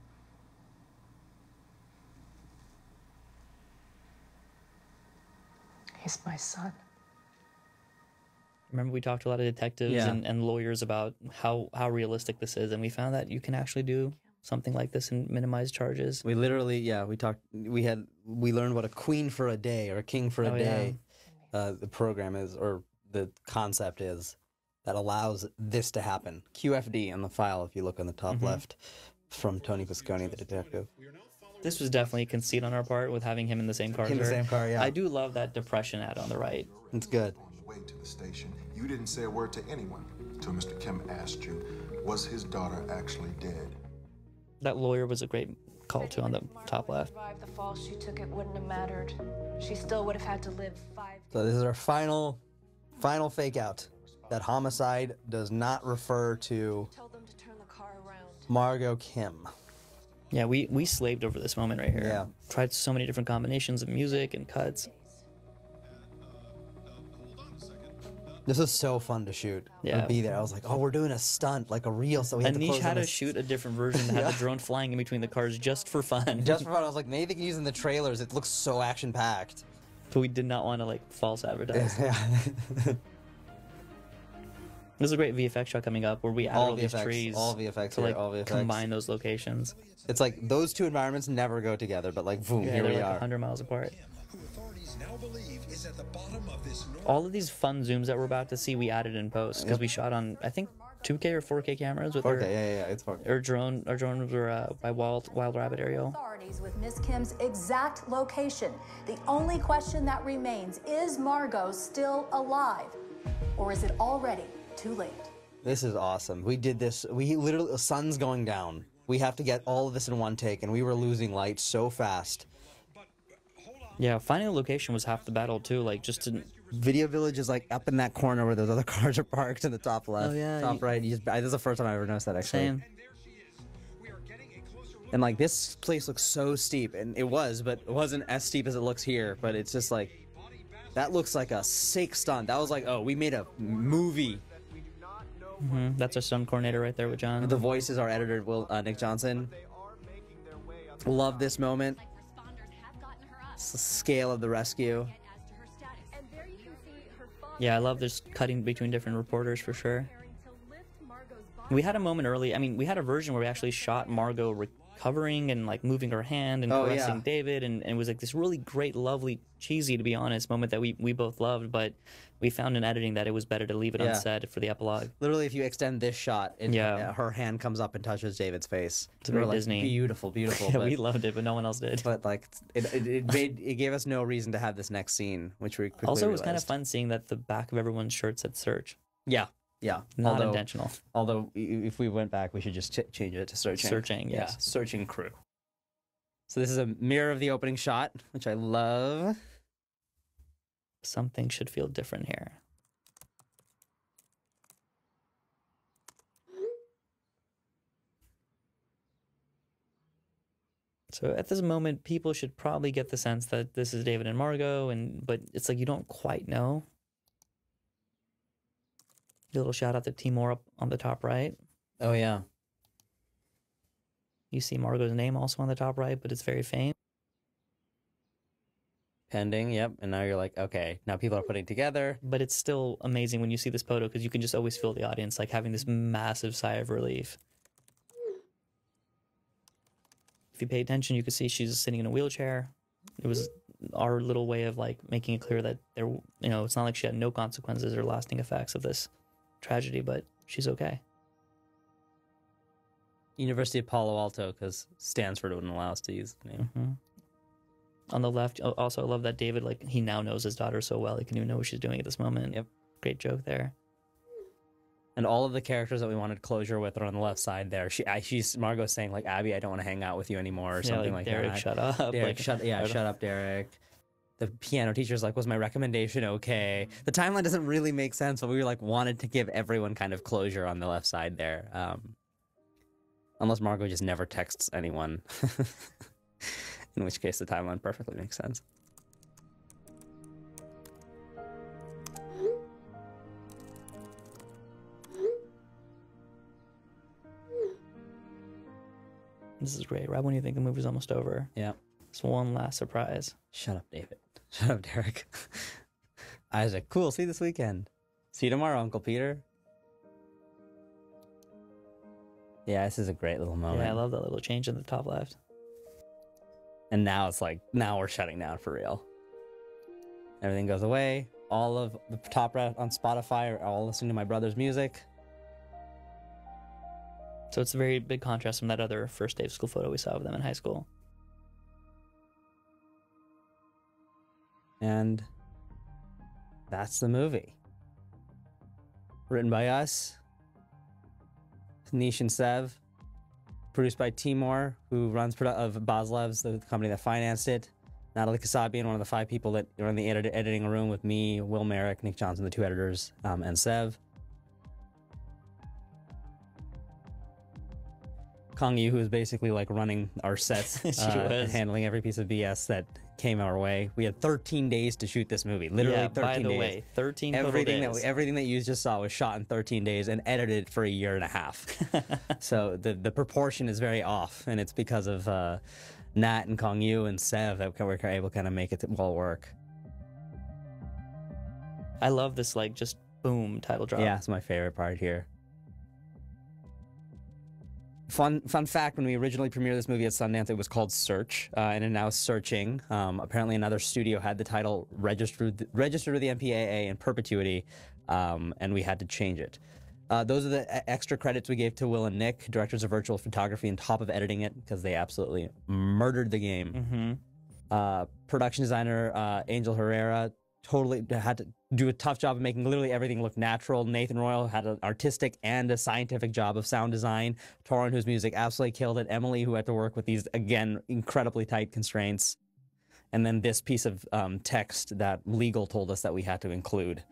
Speaker 9: He's my son.
Speaker 2: Remember we talked to a lot of detectives
Speaker 1: Yeah.
Speaker 2: and, and lawyers about how, how realistic this is, and we found that you can actually do something like this and minimize charges.
Speaker 1: We literally, yeah, we talked. We had we learned what a queen for a day or a king for a
Speaker 2: Oh, yeah.
Speaker 1: day, uh, the program is or the concept is that allows this to happen. Q F D on the file, if you look on the top
Speaker 2: Mhm.
Speaker 1: left, from Tony Visconti, the detective.
Speaker 2: This was definitely a conceit on our part with having him in the same car.
Speaker 1: In the
Speaker 2: as her.
Speaker 1: same car, yeah.
Speaker 2: I do love that depression ad on the right.
Speaker 1: It's good.
Speaker 20: On the way to the station, you didn't say a word to anyone until Mister Kim asked you, was his daughter actually dead?
Speaker 2: That lawyer was a great call too on the top left.
Speaker 8: Survived the fall she took, it wouldn't have mattered. She still would have had to live five.
Speaker 1: So this is our final, final fake out. That homicide does not refer to
Speaker 8: Told them to turn the car around.
Speaker 1: Margot Kim.
Speaker 2: Yeah, we, we slaved over this moment right here.
Speaker 1: Yeah.
Speaker 2: Tried so many different combinations of music and cuts.
Speaker 1: This is so fun to shoot.
Speaker 2: Yeah.
Speaker 1: To be there. I was like, oh, we're doing a stunt, like a reel. So we had to
Speaker 2: Anish
Speaker 1: close
Speaker 2: had
Speaker 1: on
Speaker 2: to
Speaker 1: this-
Speaker 2: shoot a different version to have
Speaker 1: Yeah.
Speaker 2: the drone flying in between the cars just for fun.
Speaker 1: Just for fun. I was like, maybe they can use in the trailers. It looks so action packed.
Speaker 2: But we did not want to like false advertise.
Speaker 1: Yeah.
Speaker 2: There's a great V F X shot coming up where we added all,
Speaker 1: all
Speaker 2: these
Speaker 1: V F X,
Speaker 2: trees
Speaker 1: all V F X
Speaker 2: to
Speaker 1: here,
Speaker 2: like
Speaker 1: all V F X.
Speaker 2: combine those locations.
Speaker 1: It's like those two environments never go together, but like, boom,
Speaker 2: Yeah,
Speaker 1: here
Speaker 2: they're
Speaker 1: we
Speaker 2: like
Speaker 1: are.
Speaker 2: one hundred miles apart. All of these fun zooms that we're about to see, we added in post because
Speaker 1: Yep.
Speaker 2: we shot on I think two K or four K cameras with
Speaker 1: four
Speaker 2: our,
Speaker 1: K, yeah, yeah, yeah, it's four K.
Speaker 2: our drone. Our drones were uh, by Wild Wild Rabbit aerial.
Speaker 17: Authorities with Miss Kim's exact location. The only question that remains, is Margot still alive? Or is it already too late?
Speaker 1: This is awesome. We did this. We literally, the sun's going down. We have to get all of this in one take, and we were losing light so fast.
Speaker 2: Yeah, finding a location was half the battle too. Like just to
Speaker 1: Video Village is like up in that corner where those other cars are parked in the top left.
Speaker 2: Oh, yeah,
Speaker 1: Top
Speaker 2: you-
Speaker 1: right. You just, I, this is the first time I ever noticed that, actually.
Speaker 2: Same.
Speaker 1: And like this place looks so steep, and it was, but it wasn't as steep as it looks here. But it's just like, that looks like a sick stunt. That was like, oh, we made a movie.
Speaker 2: hmm That's our stunt coordinator right there with John.
Speaker 1: The voice is our editor, Will uh, Nick Johnson. Love this moment. It's the scale of the rescue.
Speaker 8: And there you can see her father
Speaker 2: Yeah, I love this cutting between different reporters for sure. We had a moment early. I mean, we had a version where we actually shot Margot recovering and like moving her hand and
Speaker 1: Oh,
Speaker 2: caressing
Speaker 1: yeah.
Speaker 2: David, and, and it was like this really great, lovely, cheesy, to be honest, moment that we, we both loved. But we found in editing that it was better to leave it
Speaker 1: Yeah.
Speaker 2: unsaid for the epilogue.
Speaker 1: Literally, if you extend this shot, it,
Speaker 2: Yeah.
Speaker 1: uh, her hand comes up and touches David's face.
Speaker 2: It's a
Speaker 1: We were
Speaker 2: very
Speaker 1: like,
Speaker 2: Disney.
Speaker 1: Beautiful, beautiful.
Speaker 2: Yeah,
Speaker 1: but,
Speaker 2: we loved it, but no one else did.
Speaker 1: But like, it, it, it made it gave us no reason to have this next scene, which we quickly
Speaker 2: Also, it was kind of
Speaker 1: realized.
Speaker 2: fun seeing that the back of everyone's shirt said "search."
Speaker 1: Yeah, yeah.
Speaker 2: Not
Speaker 1: although,
Speaker 2: intentional.
Speaker 1: Although, i- if we went back, we should just ch- change it to searching.
Speaker 2: Searching,
Speaker 1: Yeah,
Speaker 2: yes.
Speaker 1: searching crew. So this is a mirror of the opening shot, which I love.
Speaker 2: Something should feel different here. So at this moment, people should probably get the sense that this is David and Margot, and but it's like you don't quite know. A little shout out to Timor up on the top right.
Speaker 1: Oh yeah.
Speaker 2: You see Margot's name also on the top right, but it's very faint.
Speaker 1: Pending, yep. And now you're like, okay, now people are putting together.
Speaker 2: But it's still amazing when you see this photo because you can just always feel the audience like having this massive sigh of relief. If you pay attention, you can see she's sitting in a wheelchair. It was our little way of like making it clear that there, you know, it's not like she had no consequences or lasting effects of this tragedy, but she's okay.
Speaker 1: University of Palo Alto, because Stanford wouldn't allow us to use the name.
Speaker 2: Mm-hmm. On the left, al- also I love that David, like, he now knows his daughter so well, he can even know what she's doing at this moment.
Speaker 1: Yep.
Speaker 2: Great joke there.
Speaker 1: And all of the characters that we wanted closure with are on the left side there. She, I, she's Margot saying like, Abby, I don't want to hang out with you anymore, or
Speaker 2: Yeah,
Speaker 1: something
Speaker 2: like,
Speaker 1: like,
Speaker 2: Derek,
Speaker 1: that.
Speaker 2: shut up.
Speaker 1: Derek,
Speaker 2: Like,
Speaker 1: shut, yeah,
Speaker 2: shut
Speaker 1: shut up, Derek. The piano teacher's like, was my recommendation okay? The timeline doesn't really make sense, but we were like wanted to give everyone kind of closure on the left side there. Um, unless Margot just never texts anyone, in which case the timeline perfectly makes sense.
Speaker 2: This is great. Right when you think the movie's almost over.
Speaker 1: Yeah.
Speaker 2: It's one last surprise.
Speaker 1: Shut up, David. Shut up, Derek. Isaac, cool. See you this weekend. See you tomorrow, Uncle Peter. Yeah, this is a great little moment.
Speaker 2: Yeah, I love that little change in the top left.
Speaker 1: And now it's like, now we're shutting down for real. Everything goes away. All of the top right on Spotify are all listening to my brother's music.
Speaker 2: So it's a very big contrast from that other first day of school photo we saw of them in high school.
Speaker 1: And that's the movie. Written by us, Nish and Sev. Produced by Timor, who runs produ- of Baslev's, the company that financed it. Natalie Kasabian, one of the five people that are in the edit- editing room with me, Will Merrick, Nick Johnson, the two editors, um, and Sev. Kong Yu, who is basically like running our sets,
Speaker 2: She
Speaker 1: uh, and
Speaker 2: was.
Speaker 1: handling every piece of B S that came our way. We had thirteen days to shoot this movie. Literally
Speaker 2: Yeah,
Speaker 1: thirteen
Speaker 2: by the
Speaker 1: days.
Speaker 2: way, thirteen total
Speaker 1: everything that
Speaker 2: days.
Speaker 1: we, everything that you just saw was shot in thirteen days and edited for a year and a half. So the the proportion is very off, and it's because of uh, Nat and Kong Yu and Sev that we're able to kind of make it all work.
Speaker 2: I love this, like, just boom title drop.
Speaker 1: Yeah, it's my favorite part here. Fun fun fact, when we originally premiered this movie at Sundance, it was called Search, uh, and it now is Searching. Um, apparently another studio had the title registered, registered with the M P A A in perpetuity, um, and we had to change it. Uh, those are the e- extra credits we gave to Will and Nick, directors of virtual photography, and top of editing it, because they absolutely murdered the game.
Speaker 2: Mm-hmm.
Speaker 1: Uh, production designer uh, Angel Herrera totally had to do a tough job of making literally everything look natural. Nathan Royal had an artistic and a scientific job of sound design. Torin, whose music absolutely killed it. Emily, who had to work with these, again, incredibly tight constraints. And then this piece of um, text that legal told us that we had to include.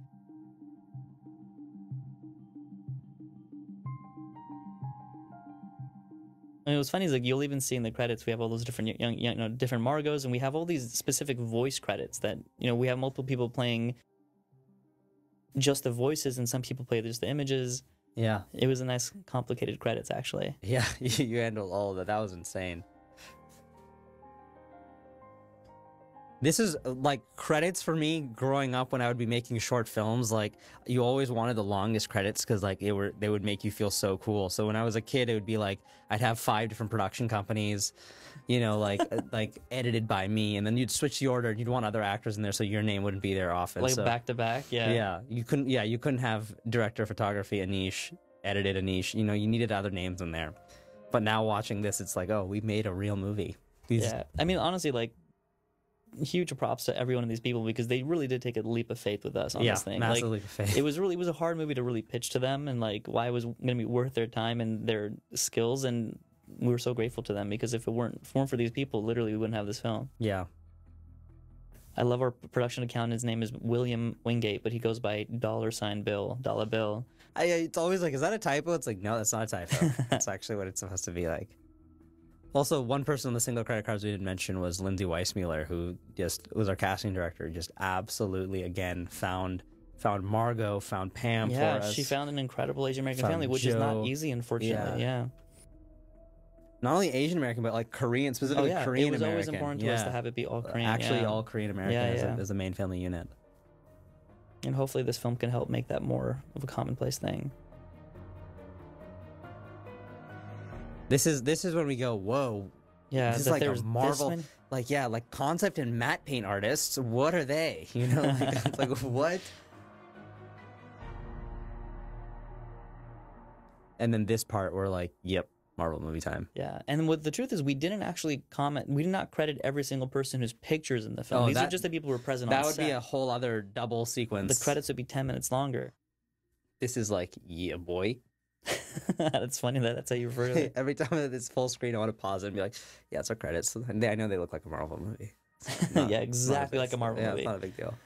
Speaker 2: I mean, what's funny is like you'll even see in the credits we have all those different young, young you know, different Margos, and we have all these specific voice credits that, you know, we have multiple people playing just the voices, and some people play just the images.
Speaker 1: Yeah,
Speaker 2: it was a nice complicated credits actually.
Speaker 1: Yeah, you handled all of that. That was insane. This is uh, like credits for me growing up when I would be making short films. Like you always wanted the longest credits because like they were they would make you feel so cool. So when I was a kid, it would be like I'd have five different production companies, you know, like uh, like edited by me, and then you'd switch the order. And you'd want other actors in there so your name wouldn't be there often.
Speaker 2: Like
Speaker 1: so,
Speaker 2: back to back, yeah.
Speaker 1: Yeah, you couldn't. Yeah, you couldn't have director of photography Anish edited Anish. You know, you needed other names in there. But now watching this, it's like, oh, we made a real movie. These...
Speaker 2: Yeah, I mean, honestly, like. Huge props to every one of these people because they really did take a leap of faith with us on
Speaker 1: yeah,
Speaker 2: this thing.
Speaker 1: Massive
Speaker 2: like,
Speaker 1: leap of faith.
Speaker 2: It was really it was a hard movie to really pitch to them and like why it was going to be worth their time and their skills, and we were so grateful to them because if it weren't if it weren't for these people, literally we wouldn't have this film.
Speaker 1: Yeah.
Speaker 2: I love our production accountant. His name is William Wingate, but he goes by dollar sign Bill, dollar bill.
Speaker 1: I, it's always like, is that a typo? It's like, no, that's not a typo. That's actually what it's supposed to be like. Also, one person on the single credit cards we didn't mention was Lindsay Weissmuller, who just was our casting director. Just absolutely, again, found found Margot, found Pam
Speaker 2: Yeah,
Speaker 1: for us.
Speaker 2: she found an incredible Asian American
Speaker 1: Found
Speaker 2: family, which
Speaker 1: Joe.
Speaker 2: is not easy, unfortunately. Yeah. yeah.
Speaker 1: Not only Asian American, but like Korean, specifically
Speaker 2: oh, yeah.
Speaker 1: Korean
Speaker 2: It was
Speaker 1: American.
Speaker 2: always important to
Speaker 1: yeah.
Speaker 2: us to have it be all Korean.
Speaker 1: Actually,
Speaker 2: yeah.
Speaker 1: all Korean American
Speaker 2: yeah,
Speaker 1: as,
Speaker 2: yeah.
Speaker 1: A, as a main family unit.
Speaker 2: And hopefully this film can help make that more of a commonplace thing.
Speaker 1: This is this is when we go, whoa.
Speaker 2: Yeah,
Speaker 1: this is
Speaker 2: that
Speaker 1: like a
Speaker 2: there's this
Speaker 1: Marvel,
Speaker 2: many-
Speaker 1: like yeah, like concept and matte paint artists. What are they? You know, like, it's like what? And then this part, we're like, yep, Marvel movie time.
Speaker 2: Yeah, and what the truth is, we didn't actually comment. We did not credit every single person whose pictures in the film.
Speaker 1: Oh,
Speaker 2: These
Speaker 1: that-
Speaker 2: are just the people who were present
Speaker 1: That
Speaker 2: on
Speaker 1: would
Speaker 2: set.
Speaker 1: be a whole other double sequence.
Speaker 2: The credits would be ten minutes longer.
Speaker 1: This is like, yeah, boy.
Speaker 2: That's funny that that's how you refer to it.
Speaker 1: Every time that it's full screen, I want to pause it and be like, yeah, it's our credits. And they, I know they look like a Marvel movie. It's not-
Speaker 2: Yeah,
Speaker 1: it's not
Speaker 2: exactly
Speaker 1: big-
Speaker 2: like a Marvel
Speaker 1: yeah,
Speaker 2: movie.
Speaker 1: It's not a big deal.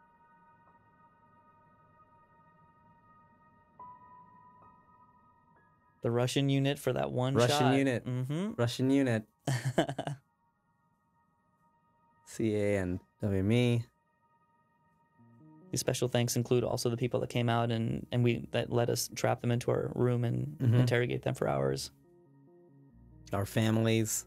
Speaker 2: The Russian unit for that one
Speaker 1: Russian
Speaker 2: shot.
Speaker 1: unit.
Speaker 2: Mm-hmm.
Speaker 1: Russian unit. C A and W M E.
Speaker 2: These special thanks include also the people that came out and, and we that let us trap them into our room and
Speaker 1: Mhm.
Speaker 2: interrogate them for hours.
Speaker 1: Our families.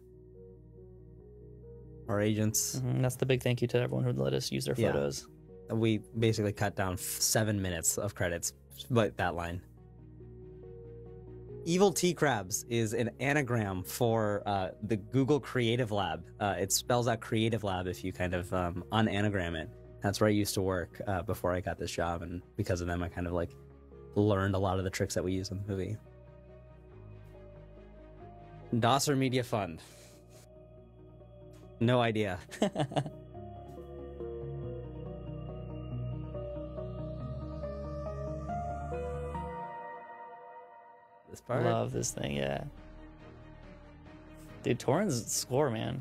Speaker 1: Our agents.
Speaker 2: Mhm. That's the big thank you to everyone who let us use their
Speaker 1: Yeah.
Speaker 2: photos.
Speaker 1: We basically cut down f- seven minutes of credits, but that line. Evil Tea Crabs is an anagram for uh, the Google Creative Lab. Uh, it spells out Creative Lab if you kind of um, unanagram it. That's where I used to work uh, before I got this job, and because of them, I kind of like learned a lot of the tricks that we use in the movie. Dosser Media Fund. No idea. This part?
Speaker 2: Love this thing, yeah. Dude, Torrens score, man.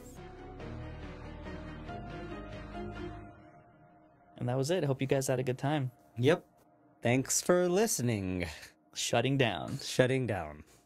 Speaker 2: And that was it. I hope you guys had a good time.
Speaker 1: Yep. Thanks for listening.
Speaker 2: Shutting down.
Speaker 1: Shutting down.